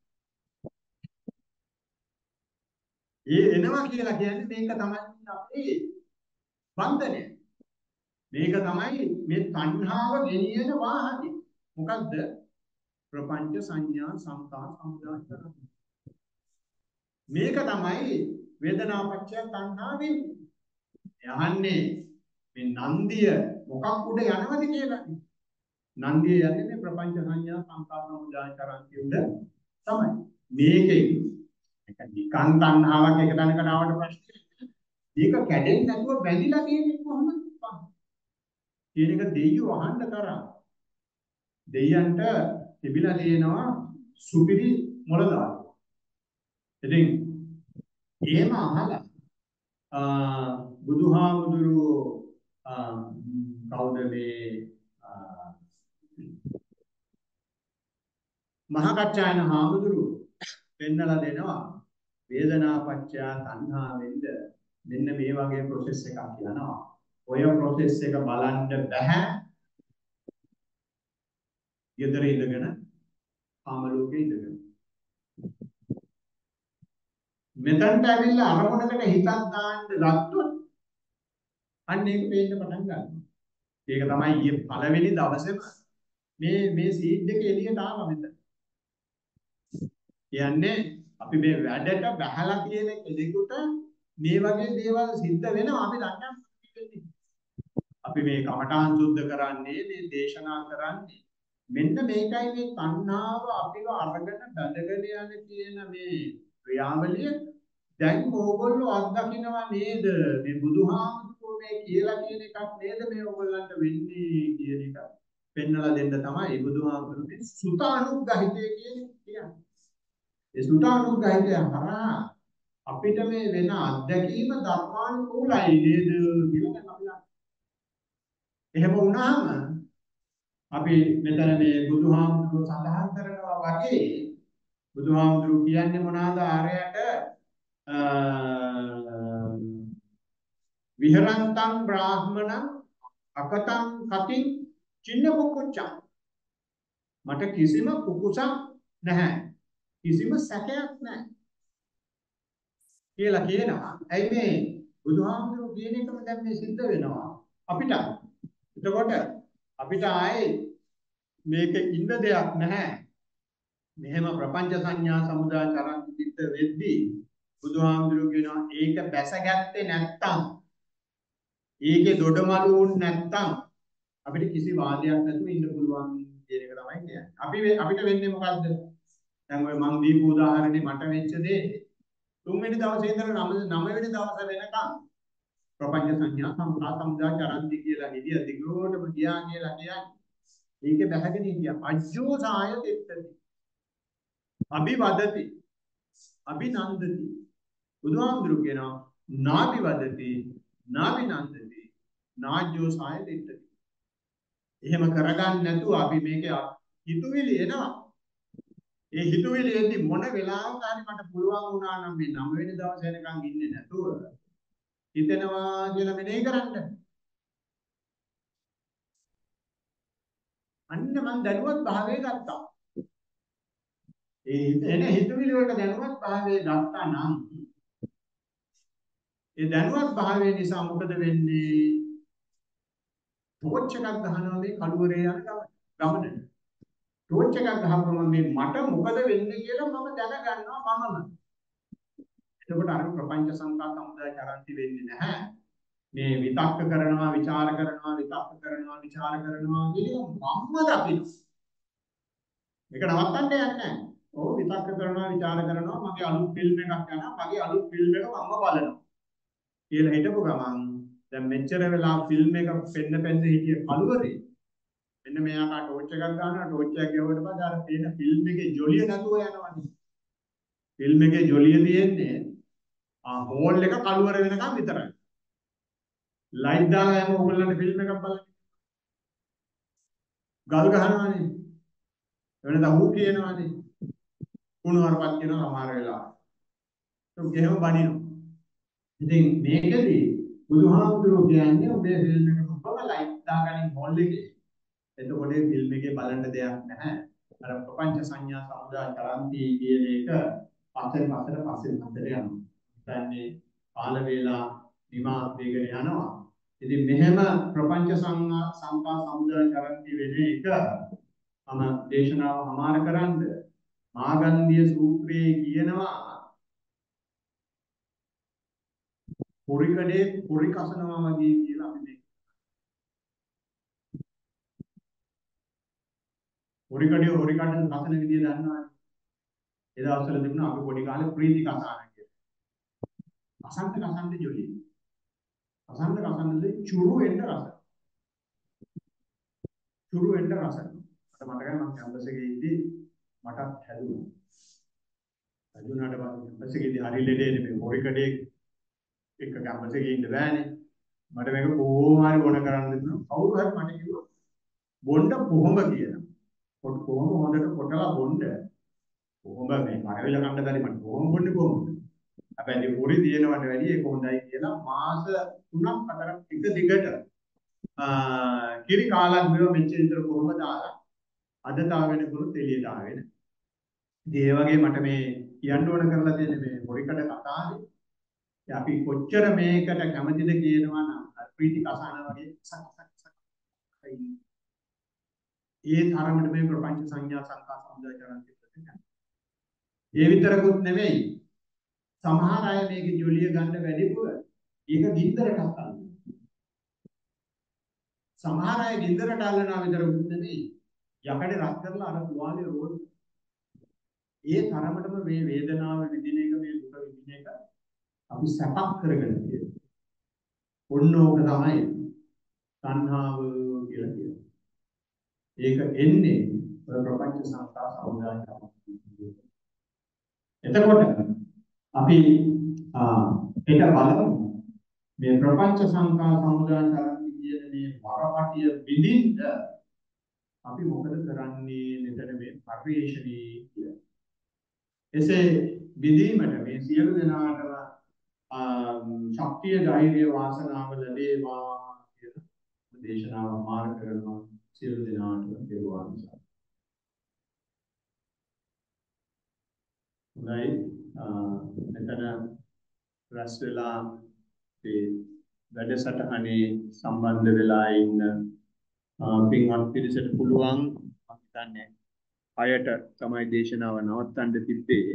ඒ එනවා කියලා කියන්නේ මේක තමයි අපේ බන්ධනය. මේක තමයි මේ තණ්හාව ගෙනියන වාහනේ. මොකද්ද? ප්‍රපංච සංඥා සංකාර සමුදාය කරන. මේක තමයි වේදනාපච්චය තණ්හා වෙන්නේ. යහන්නේ මේ නන්දිය මොකක් උඩ යනවද කියලා. නන්දිය යන්නේ මේ ප්‍රපංච සංඥා සංකාර සමුදාය කරන්ති උඩ තමයි. මේකෙන් එක නිකන් තණ්හාවක් එක තැනකට ආවට පස්සේ මේක කැඩෙන්නේ නැතුව බැඳිලා තියෙන්නේ කොහොමද? කියන එක දෙයියෝ අහන්න තරම්. දෙයියන්ට තිබිලා තියෙනවා සුපිරි මොළදාල. ඉතින් එහෙම අහලා බුදුහාමුදුරුවෝ කවුද මේ මහාකච්චායන හාමුදුරුවෝ පෙන්නලා දෙනවා වේදනාපච්චය තණ්හා වෙන්න මෙන්න මේ වගේ process එකක් යනවා. ඔය process එක බලන්න බෑ. ගෙදර ඉඳගෙන කාම ලෝකේ ඉඳගෙන. මෙතනට ඇවිල්ලා අරමුණකට හිතක් දාන්න ගත්තොත් අන්න ඒක පේන්න පටන් ගන්නවා. ඒක තමයි ඊයේ පළවෙනි දවසේම මේ සීඩ් එක එළියට ආවා මෙතන. කියන්නේ අපි මේ වැඩට බහලා තියෙන කෙනෙකුට මේ වගේ දේවල් සිද්ධ වෙනවා අපි දන්නේ නැහැ. අපි මේ කමඨාන් සුද්ධ කරන්නේ මේ දේශනා කරන්නේ මෙන්න මේකයි මේ තණ්හාව අපිව අරගෙන බැඳගෙන යන කියන මේ ක්‍රියාවලිය දැන් ඕගොල්ලෝ අත්දකින්නවා නේද මේ බුදුහාමුදුරුවෝ මේ කියලා කියන එකක් නේද මේ ඕගොල්ලන්ට වෙන්නේ කියන එක පෙන්වලා දෙන්න තමයි බුදුහාමුදුරුවෝ සුතානුග්‍රහිතය කියන්නේ. ඒ සුතානුග්‍රහිතය හරහා අපිට මේ වෙන අත්දැකීම ධර්මානුකූලයි නේද කියලා අපි එහෙම වුණාම අපි මෙතන මේ බුදුහාමුදුරුවෝ සඳහන් කරනවා වගේ බුදුහාමුදුරුවෝ කියන්නේ මොනවාද ආරයට විහරන්තං බ්‍රාහ්මණං අකතං කතින් චින්න කුකුච්චං මට කිසිම කුකුසක් නැහැ කිසිම සැකයක් නැහැ කියලා කියනවා. ඇයි මේ බුදුහාමුදුරුවෝ කියන එකම දැන් මේ සිද්ධ වෙනවා අපිට. එතකොට අපිට ආයේ මේකේ ඉන්න දෙයක් නැහැ. මෙහෙම ප්‍රපංච සංඥා සමුදාය තරම් පිට වෙද්දී බුදුහාමුදුරුවෝ කියනවා ඒක බැසගත්තේ නැත්තම් ඒකේ දොඩමළු වුන් නැත්තම් අපිට කිසි වාදයක් නැතුව ඉන්න පුළුවන් කියන එක තමයි කියන්නේ. අපිට වෙන්නේ මොකද්ද? දැන් ඔය මම දීපු උදාහරණේ මට වෙච්ච දේ තුන්වෙනි දවසේ ඉඳලා 9 වෙනි දවස වෙනකම් ප්‍රපංච සංඥා සංකාර සමුදාය කරන්ති කියලා හිදිය දිගටම ගියා කියලා කියන්නේ. ඒකේ බැහැගෙන හිටියා. අජ්ජෝ සාය දෙත්තති. අභිවදති. අභිනන්දති. බුදුහාමුදුරුවෝ කියනවා නාභිවදති නාභිනන්දති නාජ්ජෝ සාය දෙත්තති. එහෙම කරගන්න නැතුව අපි මේකේ හිතුවිලි එනවා. ඒ හිතුවිලි එද්දි මොන වෙලාවක හරි මට පුළුවන් වුණා නම් මේ 9 වෙනි දවසේ වෙනකන් ඉන්නේ නැතුව හිතෙනවා කියලා මෙනෙහි කරන්න. අන්න මම දැනුවත් භාවයේ ගත්තා. ඒ එන හිතවිලි වලට දැනුවත් භාවයේ ගත්තා නම් ඒ දැනුවත් භාවය නිසා මොකද වෙන්නේ? ටෝච් එකක් ගහනවා මේ කළුවරේ යන ගමන. ටෝච් එකක් ගහපුවම මේ මට මොකද වෙන්නේ කියලා මම දැනගන්නවා මමම. එතකොට අර ප්‍රපංච සංකා සමුදාය කරන්ති වෙන්නේ නැහැ. මේ විතක්ක කරනවා, ਵਿਚාර කරනවා, විතක්ක කරනවා, ਵਿਚාර කරනවා කියන මම්ම දකින්න. මේක නවත්තන්න යන්නේ නැහැ. ඔව් විතක්ක කරනවා, ਵਿਚාර කරනවා, මගේ අලුත් ෆිල්ම් එකක් යනවා, මගේ අලුත් ෆිල්ම් එක මම බලනවා. කියලා හිතපු ගමන් දැන් මෙච්චර වෙලා ෆිල්ම් එක පෙන්න හිටිය කළුවරේ මෙන්න මෙයාට ටෝච් එකක් ගන්නවා ටෝච් එකක් ගෙවුවට පස්සේ අර තියෙන ෆිල්ම් එකේ ජොලිය නැතුව යනවනේ ෆිල්ම් එකේ ජොලිය තියෙන්නේ හෝල් එක කළුවර වෙනකම් විතරයි ලයිට් දාලා යම ඕගොල්ලන්ට ෆිල්ම් එකක් බලන්න ගල් ගහනවානේ එවනද හූ කියනවානේ කුණු හරපත් කියනවා සමහර වෙලාවට ඒක ගෙහෙම බනිනවා ඉතින් මේකදී බුදුහාමුදුරුවෝ කියන්නේ ඔබේ ෆිල්ම් එක කොහොම ලයිට් දාගනින් හෝල් එකේ එතකොට ෆිල්ම් එකේ බලන්න දෙයක් නැහැ අර ප්‍රපංච සංඥා සමුදාය කරන්ති කියන එක පස්සේ යනවා දැන්නේ කාල වේලා නිමා වේගන යනවා ඉතින් මෙහෙම ප්‍රපංච සංකා සමුදාය කරන්ති වෙන එක දේශනාව හමාර කරන්න මාගන්ධිය සූත්‍රයේ කියනවා පොරිකඩේ පොරි කසනවා වගේ කියලා අපි මේ පොරිකඩේ හොරි කඩන කසන විදිය දන්නවනේ ඒ දවස්වල තිබුණා අපි පොඩි කාලේ ප්‍රීති කසාන කියලා කසන්න ජොලිය කසන්නදී චුරු වෙන්න රස මට මතකයි මම කැම්පස් එකේ ඉඳි මටත් හැදුණාට පස්සේ කැම්පස් එකේදී හරි ලෙඩේ නෙමෙයි පොරිකඩේ එක කැම්පස් එකේ ඉන්න බෑනේ මට මේක කොහොම හරි බොන කරන්න දුන්නා කවුරු හරි මට කිව්වා බොන්න කොහොම කියලා කොහොම හොඳට කොටලා බොන්න කොහොම මේ කරවිල කන්න බැරි මට කොහොම බොන්නේ කොහොමද හැබැයි පොරි දිනවට වැඩිය ඒක හොඳයි කියලා මාස 3ක් 4ක් එක දිගට කිරි කාලක් මෙව මෙච්චර විතර කොහොම දාලා අද තා වෙනකොට එළියට ආවෙන ඉතින් ඒ වගේ මට මේ කියන්න ඕන කරලා තියෙන්නේ මේ පොරිකඩ කතාවේ අපි කොච්චර මේකට කැමතිද කියනවා නම් ප්‍රීති කසාන වගේ ඒ තරමට මේ ප්‍රපංච සංඥා සංකා සමුදාය කරන් තිබෙන්නේ. ඒ විතරකුත් නෙමෙයි. සමහර අය මේකේ ජොලිය ගන්න වැඩිපුර ඒක ගින්දරට අල්ලනවා. සමහර අය ගින්දරට අල්ලනවා විතරකුත් නෙමෙයි. යකඩ රත් කරලා අර තුවාලේ රෝල් ඒ තරමටම මේ වේදනාව විඳින එක මේ දුක විඳින එක අපි සැපක් කරගෙන තියෙනවා. ඔන්න ඕක තමයි තණ්හාව කියලා කියන්නේ. ඒක එන්නේ ප්‍රපංච සංස්කාර සමුදාය. එතකොට අපි ඒක බලමු මේ ප්‍රපංච සංස්කාර සමුදාය කරන්නේ කියන මේ වරපටිය විඳින්න අපි මොකද කරන්නේ මෙතන මේ පරිශ්‍රණී කියලා. එසේ විඳීමට මේ සියලු දෙනාටම ශක්තිය ධෛර්ය වාසනාව ලැබේවා කියලා දේශනාව මාර්ග කරනවා සියලු දෙනාටම පෙරවන් නිසා. මෙතන රැස් වෙලා මේ වැඩසටහනේ සම්බන්ධ වෙලා ඉන්න පින්වත් පිරිසට පුළුවන් මම හිතන්නේ 6ට තමයි දේශනාව නවත්තන්න තිබ්බේ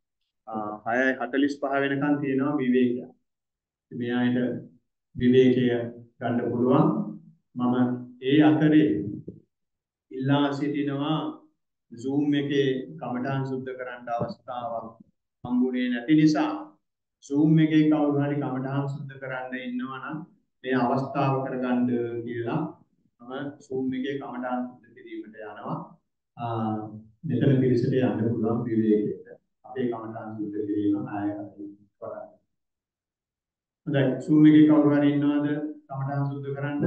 6:45 වෙනකන් තියෙනවා විවේකය. මේ ආයත විවේකය ගන්න පුළුවන්. මම ඒ අතරේ ඉල්ලා සිටිනවා Zoom එකේ කමඨාන් සුද්ධ කරන්න අවස්ථාවක් හම්බුනේ නැති නිසා Zoom එකේ කවුරු හරි කමඨාන් සුද්ධ කරන්න ඉන්නවා නම් මේ අවස්ථාව කරගන්න කියලා මම Zoom එකේ කමඨාන් සුද්ධ කිරීමට යනවා. මෙතන පිළිසෙට යන්න පුළුවන් විවේකයට. අපේ කමඨාන් සුද්ධ කිරීම ආයතනය කරන්න. හොඳයි Zoom එකේ කවුරු හරි ඉන්නවද කමඨාන් සුද්ධ කරන්න?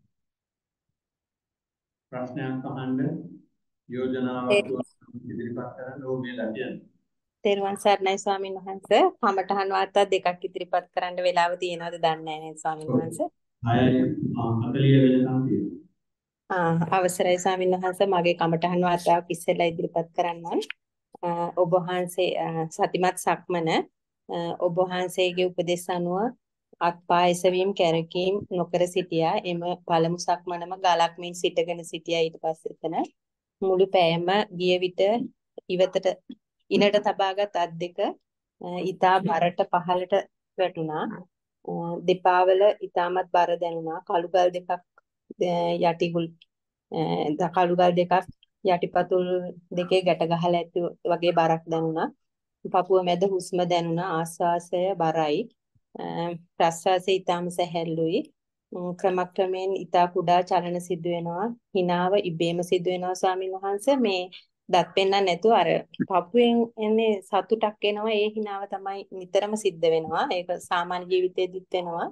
ප්‍රශ්නයක් අහන්න යෝජනාවක් ඉදිරිපත් කරන්න ඕනේ කියලා. තෙරුවන් සරණයි ස්වාමීන් වහන්සේ. කමඨහන් වාර්තා දෙකක් ඉදිරිපත් කරන්න වෙලාව තියෙනවද දන්නේ නැහැ නේද ස්වාමීන් වහන්සේ. 6:40 වෙනකම් තියෙනවා. අවසරයි ස්වාමීන් වහන්සේ මගේ කමඨහන් වාර්තාවක් ඉස්සෙල්ලා ඉදිරිපත් කරන්නම්. ඔබ වහන්සේ සතිමත් සක්මන ඔබ වහන්සේගේ උපදෙස් අනුව අත්පා එසවීම කැරකීම් නොකර සිටියා. එම පළමු සක්මනම ගලක් මෙන් සිටගෙන සිටියා. ඊට පස්සේ එතන මුළු පෑයම ගිය විට ඉවතට ඉනට තබාගත් අත් දෙක ඊතා බරට පහළට වැටුණා. දෙපාවල ඊතාමත් බර දැනුණා. කළුගල් දෙකක් යටිගුල් කළුගල් දෙකක් යටිපතුල් දෙකේ ගැට ගහලා ඇති වගේ බරක් දැනුණා. පපුව මැද හුස්ම දැනුණා. ආශ්වාසය බරයි. ප්‍රශ්වාසය ඊටම සැහැල්ලුයි. ක්‍රමක්‍රමයෙන් ඊටා කුඩා චලන සිදු වෙනවා. හිනාව ඉබේම සිදු වෙනවා ස්වාමීන් වහන්සේ. මේ දත් පෙන්නන්න නැතුව අර පපුවෙන් එන්නේ සතුටක් එනවා. ඒ හිනාව තමයි නිතරම සිද්ධ වෙනවා. ඒක සාමාන්‍ය ජීවිතේදීත් වෙනවා.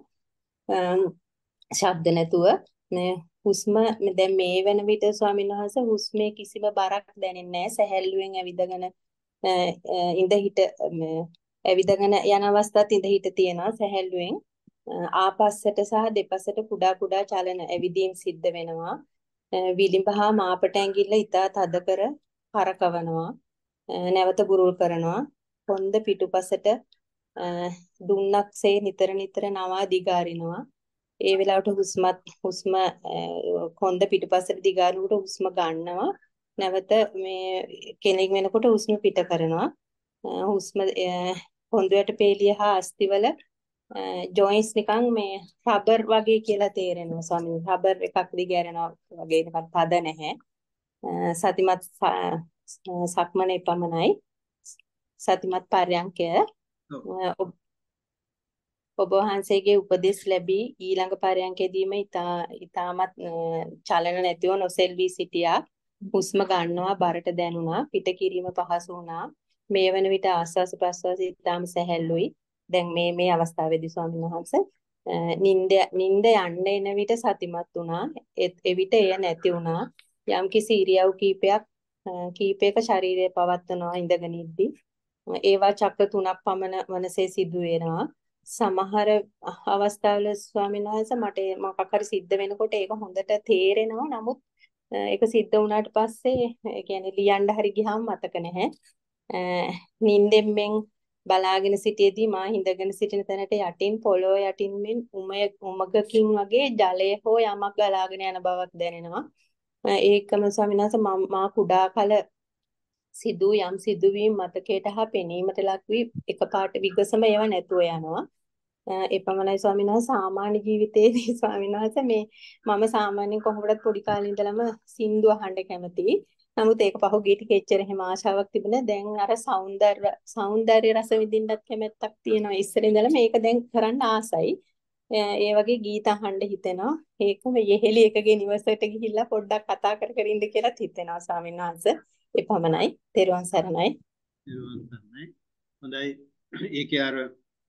ශබ්ද නැතුව මේ හුස්ම දැන් මේ වෙන විට ස්වාමීන් වහන්සේ හුස්මේ කිසිම බරක් දැනෙන්නේ නැහැ. සැහැල්ලුවෙන් ඇවිදගෙන ඉඳ හිට ඇවිදගෙන යන අවස්ථාවත් ඉඳ හිට තියෙනවා සැහැල්ලුවෙන්. ආපස්සට සහ දෙපසට කුඩා කුඩා චලන ඇවිදීම් සිද්ධ වෙනවා. විලිඹ හා මාපට ඇඟිල්ල ඉතා තද කර කරකවනවා. නැවත බුරුල් කරනවා. කොන්ද පිටුපසට දුන්නක්සේ නිතර නිතර නවා දිගාරිනවා. ඒ වෙලාවට හුස්ම කොන්ද පිටුපසට දිගාරුවට හුස්ම ගන්නවා. නැවත මේ කෙනෙක් වෙනකොට හුස්ම පිට කරනවා. හුස්ම කොන්දයට පේලිය හා අස්තිවල ජොයින්ට්ස් නිකන් මේ රබර් වගේ කියලා තේරෙනවා ස්වාමීනි. රබර් එකක් දිගෑරෙනවා වගේ නිකන් තද නැහැ. සතිමත් සක්මනේ පමණයි. සතිමත් පර්යංකය ඔබ වහන්සේගේ උපදෙස් ලැබී ඊළඟ පරයන්කෙදීම ඊටමත් චලන නැතිව නොසෙල්වි සිටියා. හුස්ම ගන්නවා බරට දැනුණා. පිට කිරීම පහසු වුණා. මේ වන විට ආස්වාස ප්‍රස්වාස ඊටම සැහැල්ලුයි. දැන් මේ අවස්ථාවේදී ස්වාමීන් වහන්සේ නිින්ද යන්න එන විට සතිමත් වුණා. එවිට එය නැති වුණා. යම්කිසි ඉරියව් කීපයක ශරීරය පවත්වනවා ඉඳගෙන ඉද්දී. ඒවා චක්‍ර 3ක් පමණ වනසේ සිදු වෙනවා. සමහර අවස්ථාවල ස්වාමීන් වහන්සේ මට මොකක් හරි සිද්ධ වෙනකොට ඒක හොඳට තේරෙනවා. නමුත් ඒක සිද්ධ වුණාට පස්සේ ඒ කියන්නේ ලියන්න හරි ගියාම මතක නැහැ. නිින්දෙන් බලාගෙන සිටියේදී මා හිඳගෙන සිටින තැනට යටින් පොළොව යටින් මෙන් උමගකින් වගේ ජලය හෝ යමක් ගලාගෙන යන බවක් දැනෙනවා. ඒකම ස්වාමීන් වහන්සේ මා කුඩා කල යම් සිදුවීම් මතකයට හා පෙනීමට ලක් වී එකපාරට විගසම ඒවා නැතුව යනවා. එපමණයි ස්වාමීන් වහන්සේ. සාමාන්‍ය ජීවිතයේදී ස්වාමීන් වහන්සේ මම සාමාන්‍යයෙන් කොහොමදත් පොඩි කාලේ ඉඳලම සින්දු අහන්න කැමතියි. නමුත් ඒක පහුගිය ටික එච්චර එහෙම ආශාවක් තිබුණේ. දැන් අර සෞන්දර්ය රස විඳින්නත් කැමැත්තක් තියෙනවා. ඉස්සර ඉඳලා මේක දැන් කරන්න ආසයි. ඒ වගේ ගීත අහන්න හිතෙනවා. ඒකම යෙහෙලි එකගේ නිවසට ගිහිල්ලා පොඩ්ඩක් කතා කර කර ඉන්න කියලාත් හිතෙනවා ස්වාමීන් වහන්සේ. එපමණයි. තෙරුවන් සරණයි. තෙරුවන් සරණයි. හොඳයි. ඒකේ අර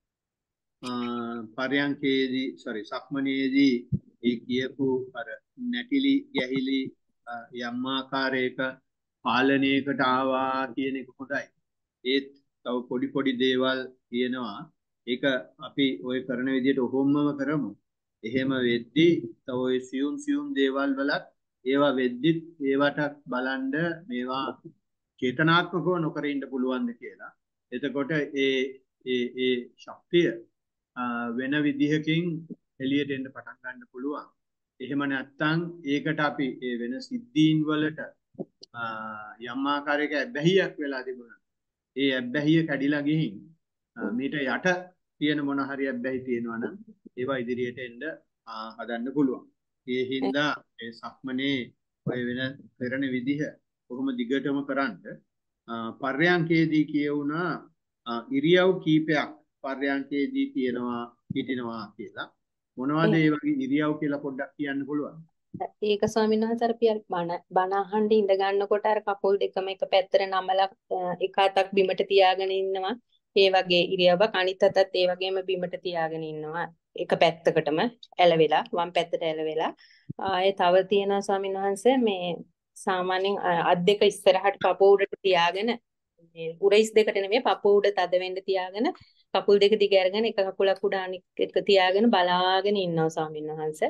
පරයන්කේදී සක්මනේදී ඒ කියපු අර නැටිලි ගැහිලි යම් ආකාරයක පාලනයකට ආවා කියන එක හොඳයි. ඒත් තව පොඩි දේවල් තියෙනවා. ඒක අපි ওই කරන විදිහට ඔහොමම කරමු. එහෙම වෙද්දී තව ওই සියුම් දේවල් වලත් ඒවා වෙද්දිත් ඒවට බලන්න මේවා චේතනාත්මකව නොකර ඉන්න පුළුවන්ද කියලා. එතකොට ඒ ශක්තිය වෙන විදිහකින් එළියට එන්න පටන් ගන්න පුළුවන්. එහෙම නැත්නම් ඒකට අපි ඒ වෙන සිද්ධීන් වලට යම් ආකාරයක ඇබ්බැහියක් වෙලා තිබුණා. ඒ ඇබ්බැහිය කැඩිලා ගිහින් මීට යට තියෙන මොන හරි ඇබ්බැහි තියෙනවා නම් ඒවා ඉදිරියට එන්න හදන්න පුළුවන්. ඒ හින්දා ඒ සක්මනේ ඔය වෙන කරන විදිහ කොහොම දිගටම කරන්න පර්යංකේදී කියවුණා ඉරියව් කීපයක් පර්යංකේදී හිටිනවා කියලා. මොනවද ඒ වගේ ඉරියව් කියලා පොඩ්ඩක් කියන්න පුළුවන්? ඒක ස්වාමීන් වහන්සේ අර බණ අහන්න ඉඳ ගන්නකොට අර කකුල් දෙකම එක පැත්තට නමලා එක අතක් බිමට තියාගෙන ඉන්නවා. ඒ වගේ ඉරියව්වක් අනිත් අතත් ඒ වගේම බිමට තියාගෙන ඉන්නවා. එක පැත්තකටම ඇලවෙලා වම් පැත්තට ඇලවෙලා. ආයේ තව තියෙනවා ස්වාමීන් වහන්සේ මේ සාමාන්‍යයෙන් අත් දෙක ඉස්සරහට පපුව උඩට තියාගෙන මේ උරහිස් දෙකට නෙමෙයි පපුව උඩ තද වෙන්න තියාගෙන කකුල් දෙක දිග අරගෙන එක කකුලක් උඩ අනිත් එක තියාගෙන බලාගෙන ඉන්නවා ස්වාමීන් වහන්සේ.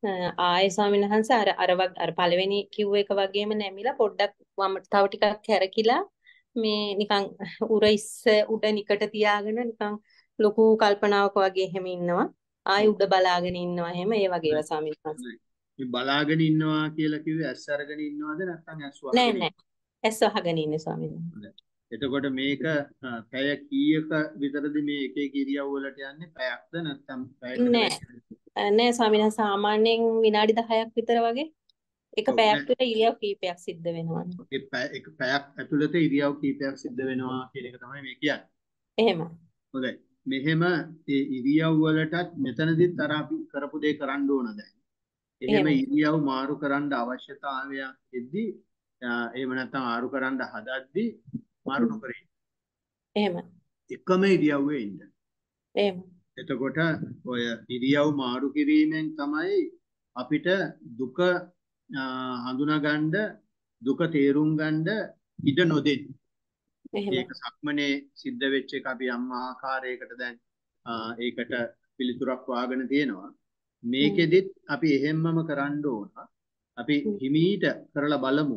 ආයේ ස්වාමීන් වහන්සේ අර පළවෙනි කිව්ව එක වගේම නැමිලා පොඩ්ඩක් වම තව ටිකක් කැරකිලා මේ නිකන් උඩ නිකට තියාගෙන නිකන් ලොකු කල්පනාවක වගේ එහෙම ඉන්නවා. ආයේ උඩ බලාගෙන ඉන්නවා එහෙම ඒ වගේව ස්වාමීන් වහන්සේ. මේ බලාගෙන ඉන්නවා කියලා කිව්වේ ඇස් අරගෙන ඉන්නවද නැත්නම් ඇස් නෑ වහගෙන? නෑ. ඇස් වහගෙන ඉන්නේ ස්වාමීන් වහන්සේ. එතකොට මේක පැය කීයක විතරද මේ එක එක ඉරියව් වලට යන්නේ? පැයක්ද නැත්නම් පැයකට නෑ. නෑ ස්වාමීන් වහන්සේ සාමාන්‍යයෙන් විනාඩි 10ක් විතර වගේ එක පැයක් තුළ ඉරියව් කීපයක් සිද්ධ වෙනවා. එක පැයක් ඇතුළත ඉරියව් කීපයක් සිද්ධ වෙනවා කියන එක තමයි මේ කියන්නේ. එහෙමයි. හොඳයි. මෙහෙම ඒ ඉරියව් වලටත් මෙතනදිත් අර අපි කරපු දේ කරන්න ඕන දැන්. එහෙම ඉරියව් මාරු කරන්න අවශ්‍යතාවයක් එද්දි එහෙම නැත්නම් ආරු කරන්න හදද්දි මාරු නොකර ඉන්න. එහෙමයි. එකම ඉරියව්වේ ඉන්න. එහෙමයි. එතකොට ඔය ඉරියව් මාරු කිරීමෙන් තමයි අපිට දුක හඳුනාගන්න දුක තේරුම් ගන්න ඉඩ නොදෙන්නේ. ඒක සක්මනේ සිද්ධ වෙච්ච එක අපි යම් ආකාරයකට දැන් ඒකට පිළිතුරක් වාගෙන තියෙනවා. මේකෙදිත් අපි එහෙම්මම කරන්න ඕන. අපි හිමීට කරලා බලමු.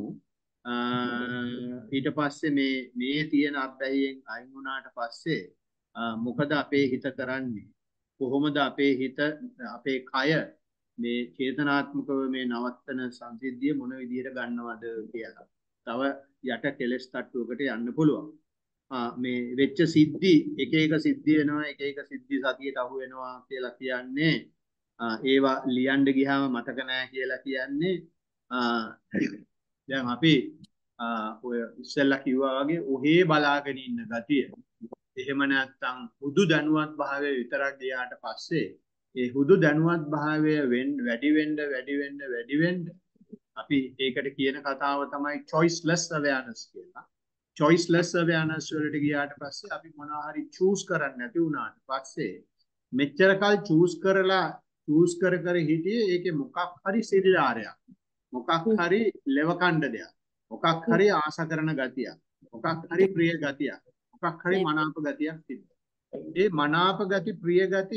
ඊට පස්සේ මේ තියෙන අත්දැහියෙන් අයින් වුණාට පස්සේ මොකද අපේ හිත කරන්නේ? කොහොමද අපේ හිත අපේ කය මේ චේතනාත්මකව මේ නවත්තන සංසිද්ධිය මොන විදිහට ගන්නවද කියලා. තව යට කෙලස් තට්ටුවකට යන්න පුළුවන්. මේ වෙච්ච සිද්ධි එක එක සිද්ධි වෙනවා එක එක සිද්ධි සතියට අහු වෙනවා කියලා කියන්නේ ඒවා ලියන්න ගියාම මතක නැහැ කියලා කියන්නේ දැන් අපි ඔය ඉස්සෙල්ලා කිව්වා වගේ ඔහේ බලාගෙන ඉන්න ගතිය. එහෙම නැත්නම් හුදු දැනුවත් භාවය විතරක් ගියාට පස්සේ ඒ හුදු දැනුවත් භාවය වැඩි වෙන්න අපි ඒකට කියන කතාව තමයි choiceless awareness කියලා. choiceless awareness වලට ගියාට පස්සේ අපි මොනවා හරි choose කරන්න නැති වුණාට පස්සේ මෙච්චර කල් choose කර හිටියේ ඒකේ මොකක් හරි සිරිලාරයක්. මොකක් හරි ලෙවකණ්ඩ දෙයක්. මොකක් හරි ආස කරන ගතියක්. මොකක් හරි ප්‍රිය ගතියක්. මොකක් හරි මනාප ගතියක් තිබ්බා. ඒ මනාප ගති ප්‍රිය ගති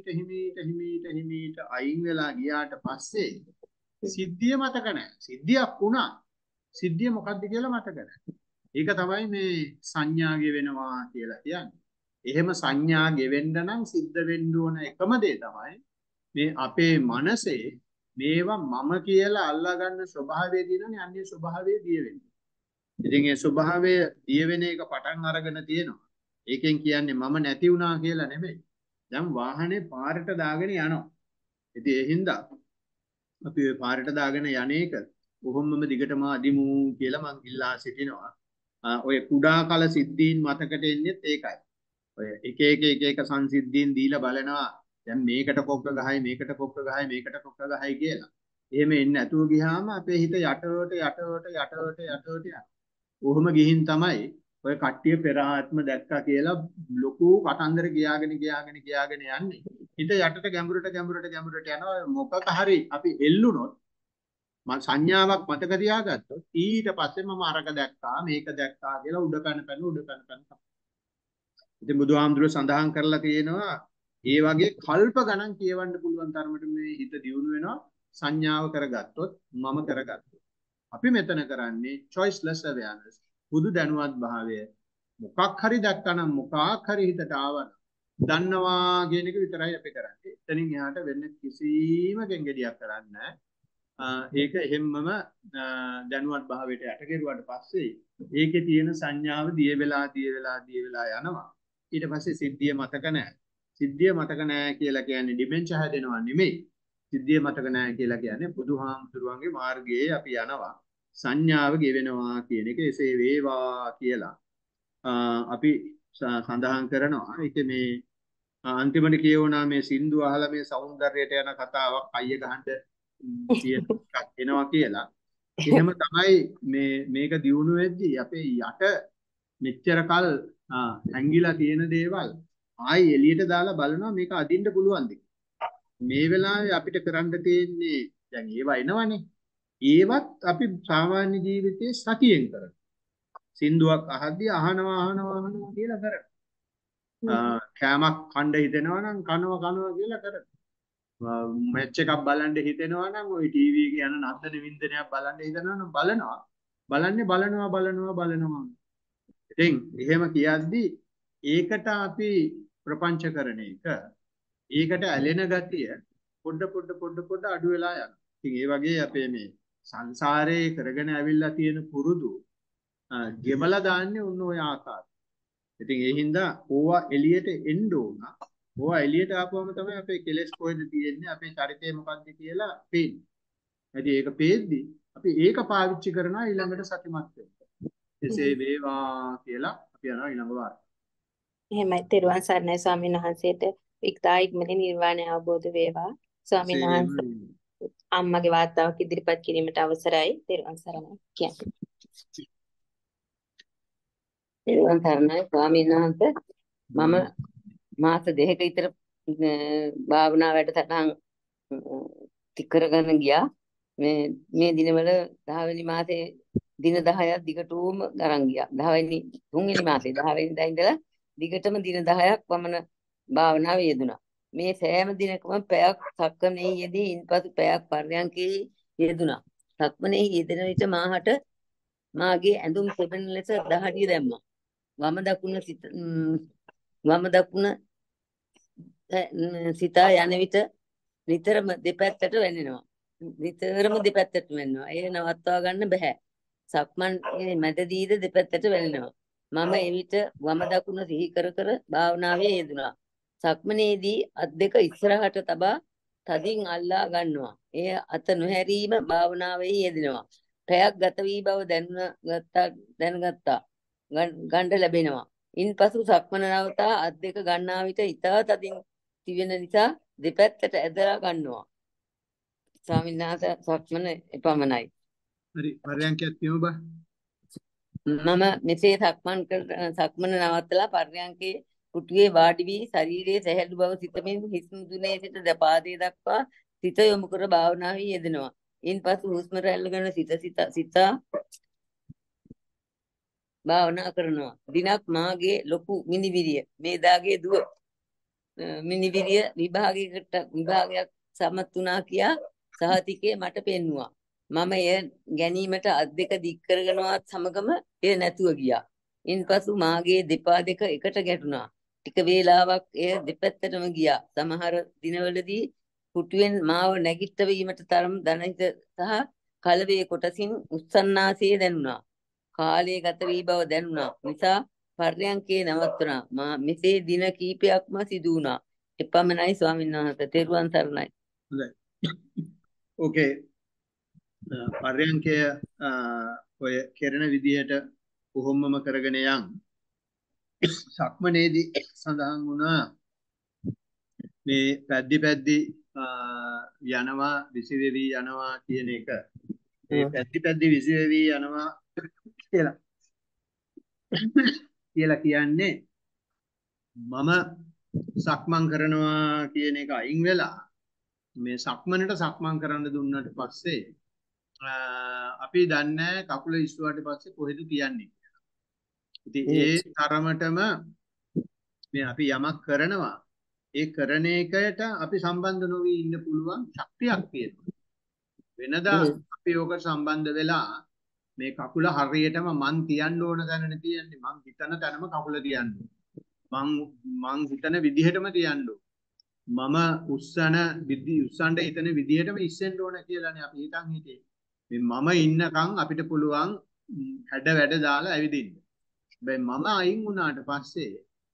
හිමීට අයින් වෙලා ගියාට පස්සේ සිද්ධිය මතක නැහැ. සිද්ධියක් වුණා. සිද්ධිය මොකක්ද කියලා මතක නැහැ. ඒක තමයි මේ සංඥා ගෙවෙනවා කියලා කියන්නේ. එහෙම සංඥා ගෙවෙන්න නම් සිද්ධ වෙන්න ඕන එකම දේ තමයි මේ අපේ මනසේ මේවා මම කියලා අල්ලා ගන්න ස්වභාවය දිනන්නේ අන්නේ ස්වභාවය දිය වෙන්නේ. ඉතින් ඒ ස්වභාවය දිය වෙන එක පටන් අරගෙන තියෙනවා. ඒකෙන් කියන්නේ මම නැති වුණා කියලා නෙමෙයි. දැන් වාහනේ පාරට දාගෙන යනවා. ඉතින් ඒ හින්දා අපි ඔය පාරට දාගෙන යන්නේක කොහොමම දිගටම අදිමු කියලා මං ඉල්ලා සිටිනවා. ඔය කුඩා කල සිද්ධීන් මතකට එන්නේත් ඒකයි. ඔය එක සංසිද්ධීන් දීලා බලනවා. දැන් මේකට කොක්ක ගහයි මේකට කොක්ක ගහයි මේකට කොක්ක ගහයි කියලා. එහෙම එන්නේ නැතුව ගියාම අපේ හිත යටවට යනවා. කොහොම ගිහින් තමයි ඔය කට්ටිය පෙර ආත්ම දැක්කා කියලා ලොකු කතන්දර ගියාගෙන යන්නේ. හිත යටට ගැඹුරට යනවා. මොකක් හරි අපි එල්ලුනොත් සංඥාවක් මතක තියාගත්තොත් ඊට පස්සේ මම අරක දැක්කා මේක දැක්කා කියලා උඩ කන පැන. ඉතින් බුදුහාමුදුරුවෝ සඳහන් කරලා තියෙනවා ඒ වගේ කල්ප ගණන් කියවන්න පුළුවන් තරමට මේ හිත දියුණු වෙනවා සංඥාව කරගත්තොත් මම කරගත්තොත්. අපි මෙතන කරන්නේ choiceless awareness. බුදු දැනුවත් භාවය. මොකක් හරි දැක්කනම් මොකක් හරි හිතට ආවනම් දන්නවා කියන එක විතරයි අපි කරන්නේ. එතනින් එහාට වෙන කිසිම කෙන්ගෙඩියක් කරන්නේ නැහැ. ඒක එහෙම්මම දැනුවත් භාවයට යටගෙරුවාට පස්සේ ඒකේ තියෙන සංඥාව දිය වෙලා යනවා. ඊට පස්සේ සිද්ධිය මතක නැහැ. සිද්ධිය මතක නැහැ කියලා කියන්නේ ඩිමෙන්ෂා හැදෙනවා නෙමෙයි. සිද්ධිය මතක නැහැ කියලා කියන්නේ බුදුහාමුදුරුවන්ගේ මාර්ගයේ අපි යනවා. සංඥාව ගෙවෙනවා කියන එක එසේ වේවා කියලා අපි සඳහන් කරනවා. ඒක මේ අන්තිමට කියවනා මේ සින්දු අහලා මේ సౌందර්යයට යන කතාවක් අයිය ගහන්න එනවා කියලා. එහෙම තමයි මේක දියුණු වෙද්දී අපේ යට මෙච්චර කල් ඇංගිලා තියෙන දේවල් ආයි එළියට දාලා බලනවා මේක අදින්න පුළුවන්ද මේ වෙලාවේ අපිට කරන්න තියෙන්නේ දැන් ඒවා එනවනේ. ඒවත් අපි සාමාන්‍ය ජීවිතයේ සතියෙන් කරනවා. සින්දුවක් අහද්දී අහනවා කියලා කරනවා. කෑමක් කන්න හිතෙනවා නම් කනවා කියලා කරනවා. මැච් එකක් බලන්න හිතෙනවා නම් ওই ටීවී එක යන නත්තන වින්දනයක් බලන්න හිතනවා නම් බලනවා. ඉතින් එහෙම කියද්දි ඒකට අපි ප්‍රපංච කරන එක ඒකට ඇලෙන ගතිය පොඩ අඩු වෙලා යනවා. ඉතින් ඒ වගේ අපේ මේ සංසාරේ කරගෙන ඇවිල්ලා තියෙන පුරුදු ගෙවලා දාන්නේ ඔන්න ඔය ආකාරය. ඉතින් ඒ හින්දා ඕවා එළියට එන්න ඕන. ඕවා එළියට ආපුවම තමයි අපේ කෙලෙස් කොහෙද තියෙන්නේ අපේ චරිතය මොකක්ද කියලා පේන්නේ. ඉතින් ඒක පේද්දි අපි ඒක පාවිච්චි කරනවා ඊළඟට සතිමත් වෙන්න. එසේ වේවා කියලා අපි යනවා ඊළඟ වාරය. එහෙමයි තෙරුවන් සරණයි ස්වාමීන් වහන්සේට ඉක්තා ඉක්මනින් නිර්වාණය අවබෝධ වේවා. ස්වාමීන් වහන්සේ අම්මගේ වාර්තාවක් ඉදිරිපත් කිරීමට අවසරයි. තෙරුවන් සරණයි කියන්නේ. තෙරුවන් සරණයි ස්වාමීන් වහන්සේ මම මාස දෙකක විතර භාවනා වැඩසටහන් තිකරගෙන ගියා. මේ දිනවල 10 වෙනි මාසේ දින 10ක් දිගටම ගරන් ගියා. 3 වෙනි මාසේ 10 වෙනිදා ඉඳලා දිගටම දින 10ක් වමන භාවනාවේ යෙදුණා. මේ සෑම දිනකම පැයක් සක්මනේ යෙදී ඉන්පසු පැයක් පර්යන්කේ යෙදුණා. සක්මනේ යෙදෙන විට මාහට මාගේ ඇඳුම් සෙබෙන ලෙස දහඩිය දැම්මා. වම දකුණ සිතා යන විට නිතරම දෙපැත්තට වෙනෙනවා. එය නවත්වා ගන්න බෑ. සක්මන් මැදදීද දෙපැත්තට වෙනෙනවා. මම එවිට වම දකුණ සිහි කර කර භාවනාවේ යෙදුණා. සක්මනේදී අත් දෙක ඉස්සරහට තබා තදින් අල්ලා ගන්නවා. එය අත නොහැරීම භාවනාවේ යෙදෙනවා. පැයක් ගත වී බව දැනගත්තා. ගන්න ලැබෙනවා. ඉන්පසු සක්මන නවතා අත් දෙක ගන්නා විට ඉතා තදින් තිබෙන නිසා දෙපැත්තට ඇදලා ගන්නවා. ස්වාමීන් වහන්සේ සක්මන එපමණයි. හරි පර්යන්කයක් තියමු බා. මම මෙසේ සක්මන නවත්තලා පර්යන්කේ කුටුවේ වාඩි වී ශරීරයේ සැහැල්ලු බව සිතමින් හිස් මුදුනේ සිට පාදයේ දක්වා සිත යොමු කර භාවනාවේ යෙදෙනවා. ඉන්පසු හුස්ම රැල්ල ගැන සිතා භාවනා කරනවා. දිනක් මාගේ ලොකු මිනිවිරිය මේදාගේ දුව මිනිවිරිය විභාගයක් සමත් වුණා කියා සහතිකේ මට පෙන්නුවා. මම එය ගැනීමට අත් දෙක දික් කරගෙනවත් සමගම එය නැතුව ගියා. ඉන්පසු මාගේ දෙපා දෙක එකට ගැටුණා. ටික වේලාවක් එය දෙපැත්තටම ගියා. සමහර දිනවලදී කුටුවෙන් මාව නැගිට වීමට තරම් දනහිත සහ කලවේ කොටසින් උස්සන්නාසේ දැනුණා. කාලය ගත වී බව දැනුණා. නිසා පර්යන්කේ නවත්වනා. මෙසේ දින කීපයක්ම සිදු වුණා. එපමණයි ස්වාමීන් වහන්සේ. තෙරුවන් සරණයි. හොඳයි. ඕකේ. පර්යන්කය ඔය කෙරෙන විදිහට කොහොමම කරගෙන යන්. සක්මනේදී සඳහන් වුණා මේ පැද්දි යනවා විසිරෙවි යනවා කියන එක. මේ පැද්දි විසිරෙවි යනවා කියලා කියන්නේ මම සක්මන් කරනවා කියන එක අයින් වෙලා මේ සක්මනට සක්මන් කරන්න දුන්නට පස්සේ අපි දන්නේ කකුල ඉස්සුවාට පස්සේ කොහෙද තියන්නේ කියලා. ඉතින් ඒ තරමටම මේ අපි යමක් කරනවා ඒ කරන එකට අපි සම්බන්ධ නොවි ඉන්න පුළුවන් ශක්තියක් තියෙනවා. වෙනදා අපි ඕක සම්බන්ධ වෙලා මේ කකුල හරියටම මං තියන්න ඕන තැනනේ තියන්නේ. මං හිතන තැනම කකුල තියන්න ඕන. මං හිතන විදිහටම තියන්න ඕන. මම උස්සන්න හිතන විදිහටම ඉස්සෙන්න ඕන කියලානේ අපි හිතන් හිටියේ. මේ මම ඉන්නකම් අපිට පුළුවන් හැඩ වැඩ දාලා ඇවිදින්න. හැබැයි මම අයින් වුණාට පස්සේ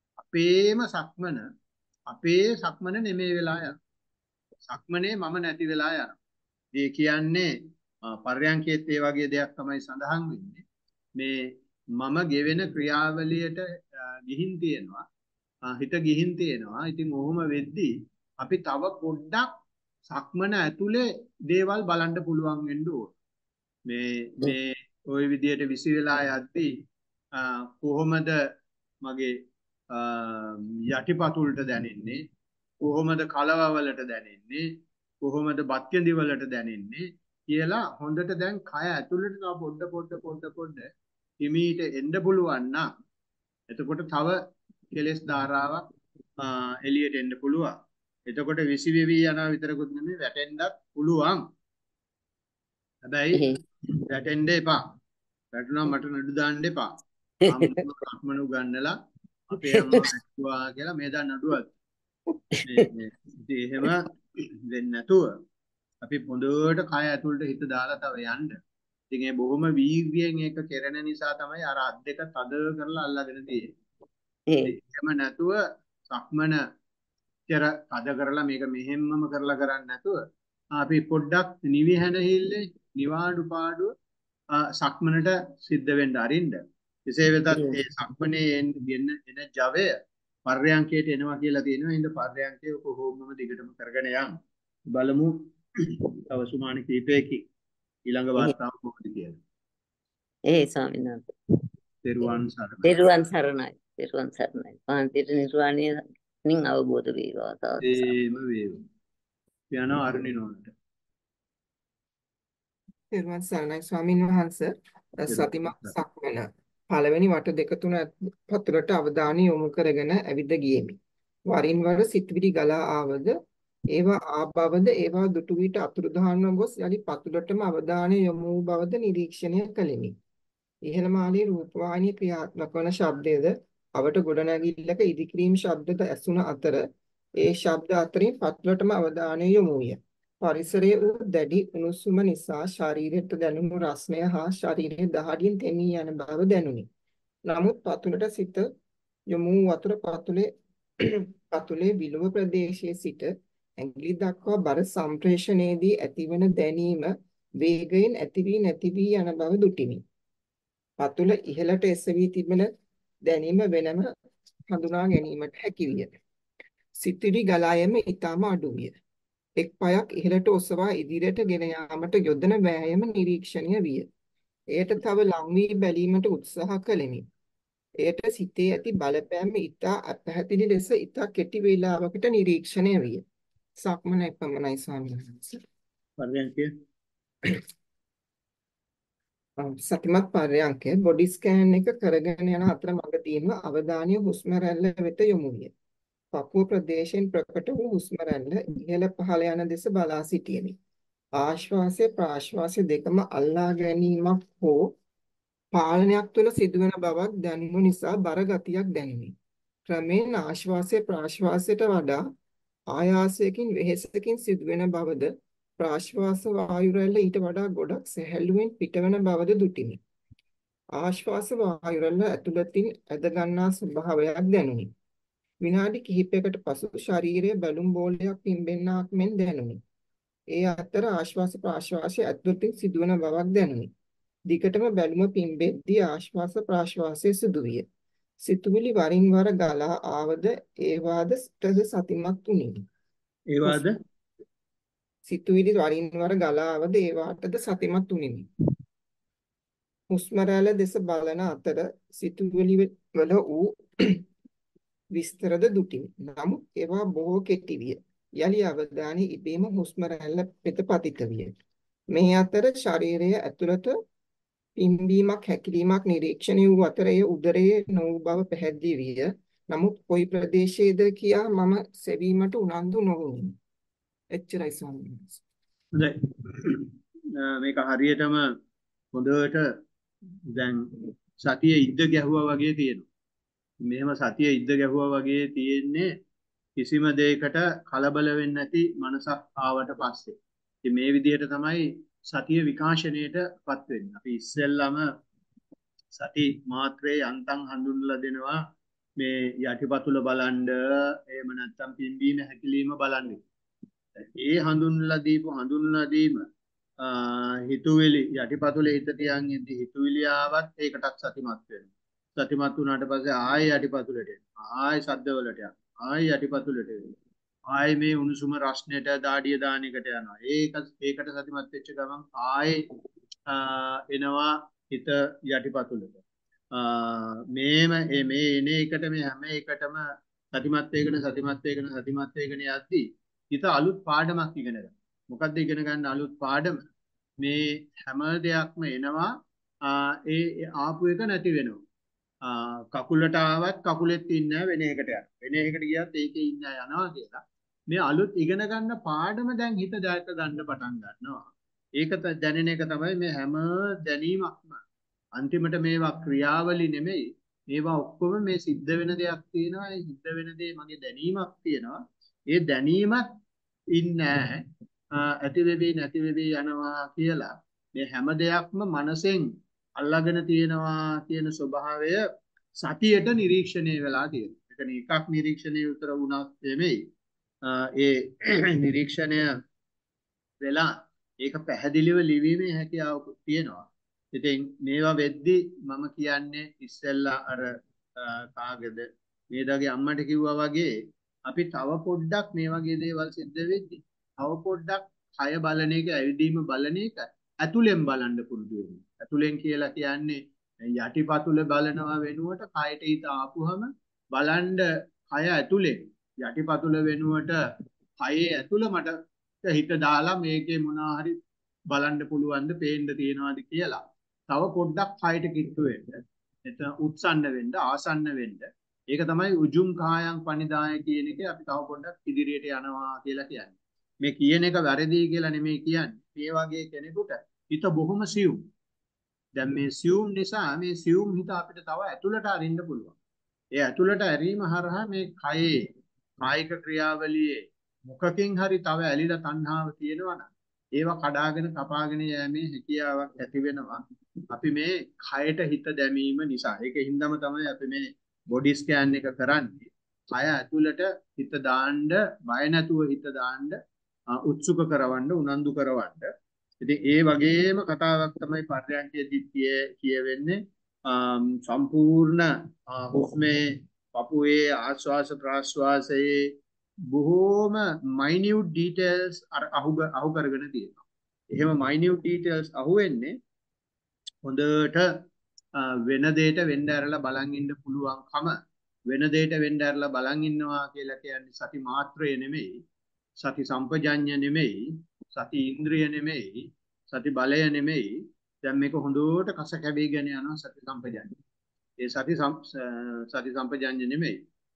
අපේ සක්මන නෙමෙයි වෙලා යනවා. සක්මනේ මම නැති වෙලා යනවා. ඒ කියන්නේ පර්යන්කේත් ඒ වගේ දෙයක් තමයි සඳහන් වෙන්නේ. මේ මම ගෙවෙන ක්‍රියාවලියට ගිහින් තියෙනවා. හිත ගිහින් තියෙනවා. ඉතින් ඔහොම වෙද්දී අපි තව පොඩ්ඩක් සක්මන ඇතුලේ දේවල් බලන්න පුළුවන් වෙන්න ඕන. මේ ওই විදියට විසිරලා යද්දී කොහොමද මගේ යටිපතුලට දැනෙන්නේ? කොහොමද කලවවලට දැනෙන්නේ? කොහොමද බත්කෙඳි වලට දැනෙන්නේ කියලා හොඳට දැන් කය ඇතුළට තව පොඩ හිමීට එන්න පුළුවන් නම් එතකොට තව කෙලෙස් ධාරාවක් එළියට එන්න පුළුවන්. එතකොට විසි වෙවි යනවා විතරකුත් නෙමෙයි වැටෙන්නත් පුළුවන්. හැබැයි එහෙයි. වැටෙන්න එපා. වැටුණා මට නඩු දාන්න එපා. අම්මන උගන්නලා අපේ අම්මා වැටුවා කියලා මේ දා නඩුවක්. ඉතින් එහෙම වෙන්නේ නැතුව අපි පොඳට කය ඇතුළට හිත දාලා තව යන්න. ඉතින් ඒ බොහොම වීර්යයෙන් ඒක කෙරෙන නිසා තමයි අර අත් දෙක තද කරලා අල්ලගෙන තියෙන්නේ. එහෙම නැතුව සක්මන චර තද කරලා මේක මෙහෙම්මම කරලා කරන්නේ නැතුව අපි පොඩ්ඩක් නිවිහැනහිල්ලේ නිවාඩු පාඩුව සක්මනට සිද්ධ වෙන්න අරින්න. එසේ වෙතත් ඒ සක්මනේ එන ජවය පර්යංකයට එනවා කියලා තියෙනවා. හින්දා පර්යංකය කොහොමම දිගටම කරගෙන යන්න. බලමු තව සුමාන කීපයකින් ඊළඟ වාර්තාව මොකද කියලා. ස්වාමීන් වහන්සේ. තෙරුවන් සරණයි. තෙරුවන් සරණයි. තෙරුවන් සරණයි. පාන්තිට නිර්වාණය නින් අවබෝධ වේවා. ඒම වේවා. යනවා අරුණිනෝන්ට. තෙරුවන් සරණයි ස්වාමීන් වහන්සේ. සතිමත් සක්මන පළවෙනි වට දෙක තුන පතුලට අවධානය යොමු කරගෙන ඇවිද ගියෙමි. වරින් වර සිතුවිලි ගලා ආවද ඒවා ආබවද ඒවා දුටු විට අතුරුදහන්ව ගොස් යලි පතුලටම අවධානය යොමු වූ බවද නිරීක්ෂණය කළෙමි. ඉහළ මාලයේ රූපවාහිනිය ක්‍රියාත්මක වන ශබ්දයේද අවට ගොඩනැගිල්ලක ඉදිකිරීම ශබ්දද ඇසුන අතර ඒ ශබ්ද අතරින් පතුලටම අවධානය යොමු විය. පරිසරයේ වූ දැඩි උණුසුම නිසා ශරීරයට දැනුණු රස්නය හා ශරීරයේ දහඩියෙන් තෙමී යන බව දැනුනි. නමුත් පතුලට සිත යොමු වතුර පතුලේ විලුඹ ප්‍රදේශයේ සිට ඇඟිලි දක්වා බර සම්ප්‍රේෂණයේදී ඇතිවන දැනීම වේගයෙන් ඇති වී නැති වී යන බව දුටිමි. පතුල ඉහළට එසවී තිබෙන දැනීම වෙනම හඳුනා ගැනීමට හැකි විය. සිතුවිලි ගලා යෑම ඊටම අඩු විය. එක් පායක් ඉහළට ඔසවා ඉදිරියට ගෙන යාමට යොදන වෑයම නිරීක්ෂණය විය. එයට තව ලං වී බැලීමට උත්සාහ කළෙමි. එයට සිතේ ඇති බලපෑම ඉතා අපැහැදිලි ලෙස ඉතා කෙටි වේලාවකට නිරීක්ෂණය විය. සක්මන එපමණයි ස්වාමීන් වහන්සේ. පර්යංකය සතිමත් පර්යංකය බොඩි ස්කෑන් එක කරගෙන යන අතර මඟදීම අවධානය හුස්ම රැල්ල වෙත යොමු විය. පපුව ප්‍රදේශයෙන් ප්‍රකට වූ හුස්ම රැල්ල ඉහළ පහළ යන දෙස බලා සිටියෙමි. ආශ්වාසය ප්‍රාශ්වාසය දෙකම අල්ලා ගැනීමක් හෝ පාලනයක් තුළ සිදුවන බවක් දැනුණු නිසා බර ගතියක් දැනුනි. ක්‍රමෙන් ආශ්වාසය ප්‍රාශ්වාසයට වඩා ආයාසයකින් වෙහෙසකින් සිදුවෙන බවද ප්‍රාශ්වාස වායු රැල්ල ඊට වඩා ගොඩක් සැහැල්ලුවෙන් පිටවන බවද දුටිමි. ආශ්වාස වායු රැල්ල ඇතුළතින් ඇද ගන්නා ස්වභාවයක් දැනුනි. විනාඩි කිහිපයකට පසු ශරීරයේ බැලුම් බෝලයක් පිම්බෙන්නාක් මෙන් දැනුනි. ඒ අතර ආශ්වාස ප්‍රාශ්වාසය ඇතුළතින් සිදුවන බවක් දැනුනි. දිගටම බැලුම පිම්බෙද්දී ආශ්වාස ප්‍රාශ්වාසයේ සිදුවිය. සිතුවිලි වරින් වර ගලා ආවද ඒවාද සතිමත් වුනිමි. ඒවාද සිතුවිලි වරින් වර ගලා ආවද ඒවාටද සතිමත් වුනිමි. හුස්ම රැල්ල දෙස බලන අතර සිතුවිලි වල වූ විස්තරද දුටිමි. නමුත් ඒවා බොහෝ කෙටි විය. යලි අවධානය ඉබේම හුස්ම රැල්ල වෙත පතිත විය. මේ අතර ශරීරයේ ඇතුළත පිම්බීමක් හැකිලීමක් නිරීක්ෂණය වූ අතර එය උදරයේ නොවු බව පැහැදිලි විය. නමුත් කොයි ප්‍රදේශයේද කියා මම සෙවීමට උනන්දු නොවුනි. එච්චරයි ස්වාමීන් වහන්සේ. හොඳයි. මේක හරියටම හොඳට දැන් සතිය ඉද්ද ගැහුවා වගේ තියෙනවා. මෙහෙම සතිය ඉද්ද ගැහුවා වගේ තියෙන්නේ කිසිම දෙයකට කලබල වෙන්නේ නැති මනසක් ආවට පස්සේ. ඉතින් මේ විදිහට තමයි සතිය විකාශනයටපත් වෙන්නේ. අපි ඉස්සෙල්ලාම සති මාත්‍රේ අන්තං හඳුන්වලා දෙනවා මේ යටිපතුල බලන්න, එහෙම නැත්නම් පිම්බීම හැකිලිම බලන්න. ඒ හඳුන්වලා දීම හිතුවිලි යටිපතුලේ හිත තියන් ඉඳි හිතුවිලි ආවත් ඒකටත් සතිමත් වෙනවා. සතිමත් වුණාට පස්සේ ආයෙ යටිපතුලට එනවා. ආයෙ සද්දවලට යනවා. ආයෙ යටිපතුලට එනවා. ආයෙ මේ උණුසුම රස්නයට දාඩිය දාන එකට යනවා. ඒකට සතිමත් වෙච්ච ගමන් ආයෙ එනවා හිත යටිපතුලට. මේ එන එකට මේ හැම එකටම සතිමත් වේගන යද්දී හිත අලුත් පාඩමක් ඉගෙන ගන්න. මොකද්ද ඉගෙන ගන්න අලුත් පාඩම? මේ හැම දෙයක්ම එනවා ඒ ආපු එක නැති වෙනවා. කකුලට ආවත් කකුලෙත් ඉන්නේ වෙන එකට යනවා. වෙන එකට ගියත් ඒකේ ඉන්න යනවා කියලා. මේ අලුත් ඉගෙන ගන්න පාඩම දැන් හිත දැක ගන්න පටන් ගන්නවා. ඒක දැනෙන එක තමයි මේ හැම දැනීමක්ම. අන්තිමට මේවා ක්‍රියාවලි නෙමෙයි. මේවා ඔක්කොම මේ සිද්ධ වෙන දෙයක් තියෙනවා. ඒ සිද්ධ වෙන දේ මගේ දැනීමක් තියෙනවා. ඒ දැනීමත් ඉන්නේ ඇති වෙවි නැති වෙවි යනවා කියලා. මේ හැම දෙයක්ම මනසෙන් අල්ලාගෙන තියෙනවා කියන ස්වභාවය සතියට නිරීක්ෂණය වෙලා තියෙනවා. ඒ කියන්නේ එකක් නිරීක්ෂණය උතර වුණත් නෙමෙයි. ඒ නිරීක්ෂණය වෙලා ඒක පැහැදිලිව ලිවීමේ හැකියාවක් තියෙනවා. ඉතින් මේවා වෙද්දි මම කියන්නේ ඉස්සෙල්ලා අර කාගේද මේදාගේ අම්මට කිව්වා වගේ අපි තව පොඩ්ඩක් මේ වගේ දේවල් සිද්ධ වෙද්දි තව පොඩ්ඩක් කය බලන එක ඇවිදීම බලන එක ඇතුලෙන් බලන්න පුරුදු වෙනවා. ඇතුලෙන් කියලා කියන්නේ යටිපතුල බලනවා වෙනුවට කයට හිත ආපුවම බලන්න කය ඇතුලෙන් යටිපතුල වෙනුවට කයේ ඇතුළ මට හිත දාලා මේකේ මොනවා හරි බලන්න පුළුවන්ද පේන්න තියනවාද කියලා. තව පොඩ්ඩක් කයට කිට්ටු වෙන්න. එතන උත්සන්න වෙන්න, ආසන්න වෙන්න. ඒක තමයි උජුම් කායං පනිදාය කියන එකේ අපි තව පොඩ්ඩක් ඉදිරියට යනවා කියලා කියන්නේ. මේ කියන එක වැරදි කියලා නෙමෙයි කියන්නේ. මේ වගේ කෙනෙකුට හිත බොහොම සියුම්. දැන් මේ සියුම් නිසා මේ සියුම් හිත අපිට තව ඇතුළට අරින්න පුළුවන්. ඒ ඇතුළට ඇරීම හරහා මේ කයේ කායික ක්‍රියාවලියේ මොකකින් හරි තව ඇලිලා තණ්හාව තියෙනවනම් ඒවා කඩාගෙන කපාගෙන යෑමේ හැකියාවක් ඇති වෙනවා. අපි මේ කයට හිත දැමීම නිසා. ඒකින්දම තමයි අපි මේ බොඩි ස්කෑන් එක කරන්නේ. කය ඇතුළට හිත දාන්න, බය නැතුව හිත දාන්න, උත්සුක කරවන්න, උනන්දු කරවන්න. ඉතින් ඒ වගේම කතාවක් තමයි පර්යන්කයේදී කියවෙන්නේ. සම්පූර්ණ හුස්මේ පපුවේ ආශ්වාස ප්‍රාශ්වාසයේ බොහෝම මයිනියුට් ඩීටේල්ස් අහු කරගෙන තියෙනවා. එහෙම මයිනියුට් ඩීටේල්ස් අහු වෙන්නේ හොඳට වෙන දෙයක වෙන්න ඇරලා බලන් ඉන්න පුළුවන්කම වෙන දෙයක වෙන්න ඇරලා බලන් ඉන්නවා කියලා කියන්නේ සති මාත්‍රය නෙමෙයි, සති සම්පජඤ්ඤ නෙමෙයි, සති ඉන්ද්‍රිය නෙමෙයි, සති බලය නෙමෙයි. දැන් මේක හොඳට කස කැවීගෙන යනවා සති සම්පජඤ්ඤ. ඒ සති සම්පජඤ්ඤ නෙමෙයි.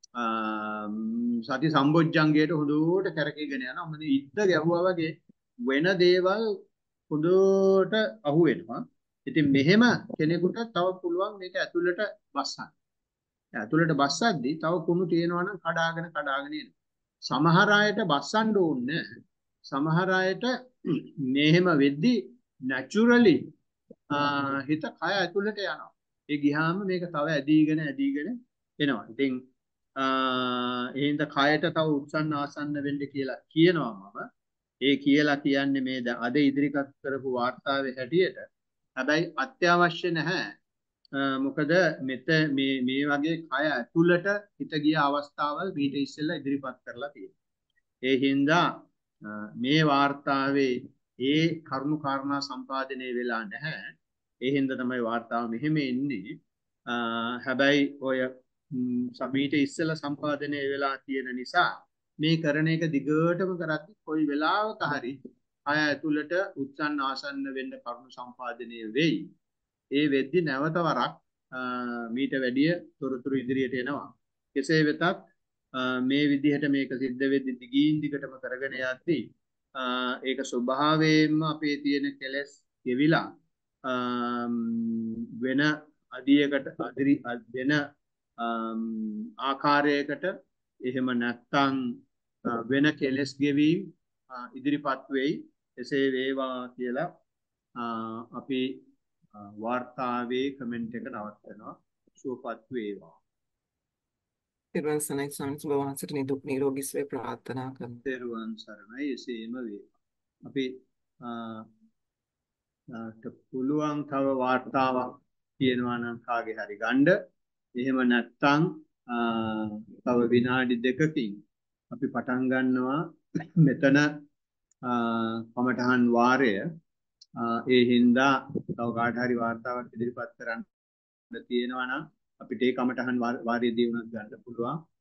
සති සම්බොජ්ජංගයට හොඳට කරකීගෙන යනවා. මොකද ඉද්ද ගැහුවා වගේ වෙන දේවල් හොඳට අහු වෙනවා. ඉතින් මෙහෙම කෙනෙකුට තව පුළුවන් මේක ඇතුළට බස්සන්න. ඇතුළට බස්සද්දී තව කුණු තියෙනවා නම් කඩාගෙන එනවා. සමහර අයට බස්සන්න ඕනේ. සමහර අයට මෙහෙම වෙද්දී නැචරලි හිත කය ඇතුළට යනවා. ඒ ගියාම මේක තව ඇදීගෙන එනවා. ඉතින් එහෙනම් කයට තව උත්සන්න ආසන්න වෙන්න කියලා කියනවා මම. ඒ කියලා කියන්නේ මේ අද ඉදිරිපත් කරපු වාර්තාවේ හැටියට. හැබැයි අත්‍යවශ්‍ය නැහැ. මොකද මේ වගේ කය ඇතුළට හිත ගිය අවස්ථාවල් ඊට ඉස්සෙල්ලා ඉදිරිපත් කරලා තියෙනවා. ඒ හින්දා මේ වාර්තාවේ ඒ කරුණු කාරණා සම්පාදනය වෙලා නැහැ. ඒ හින්දා තමයි වාර්තාව මෙහෙම එන්නේ. හැබැයි ඔය සමීට ඉස්සෙල්ලා සම්පාදනය වෙලා තියෙන නිසා මේ කරන එක දිගටම කරද්දි කොයි වෙලාවක හරි අය ඇතුළට උත්සන්න ආසන්න වෙන්න කරුණු සම්පාදනය වෙයි. ඒ වෙද්දි නැවත වරක් මීට වැඩිය තොරතුරු ඉදිරියට එනවා. කෙසේ වෙතත් මේ විදිහට මේක සිද්ධ වෙද්දි දිගින් දිගටම කරගෙන යද්දී ඒක ස්වභාවයෙන්ම අපේ තියෙන කෙලෙස් ගෙවිලා වෙන අදියකට වෙන ආකාරයකට එහෙම නැත්නම් වෙන කෙලෙස් ගෙවීම් ඉදිරිපත් වෙයි. එසේ වේවා කියලා අපි වාර්තාවේ කමෙන්ට් එක නවත්තනවා. සුවපත් වේවා. තෙරුවන් සරණයි ස්වාමීන් වහන්සේට නිදුක් නිරෝගී සුවය ප්‍රාර්ථනා කරමු. තෙරුවන් සරණයි. එසේම වේවා. අපි පුළුවන් තව වාර්තාවක් තියෙනවා නම් කාගේ හරි ගන්න. එහෙම නැත්නම් තව විනාඩි දෙකකින් අපි පටන් ගන්නවා මෙතන කමඨහන් වාරය. ඒ හින්දා තව කාට හරි වාර්තාවක් ඉදිරිපත් කරන්න තියෙනවා නම් අපිට ඒ කමඨහන් වාරයේදී උනත් ගන්න පුළුවන්.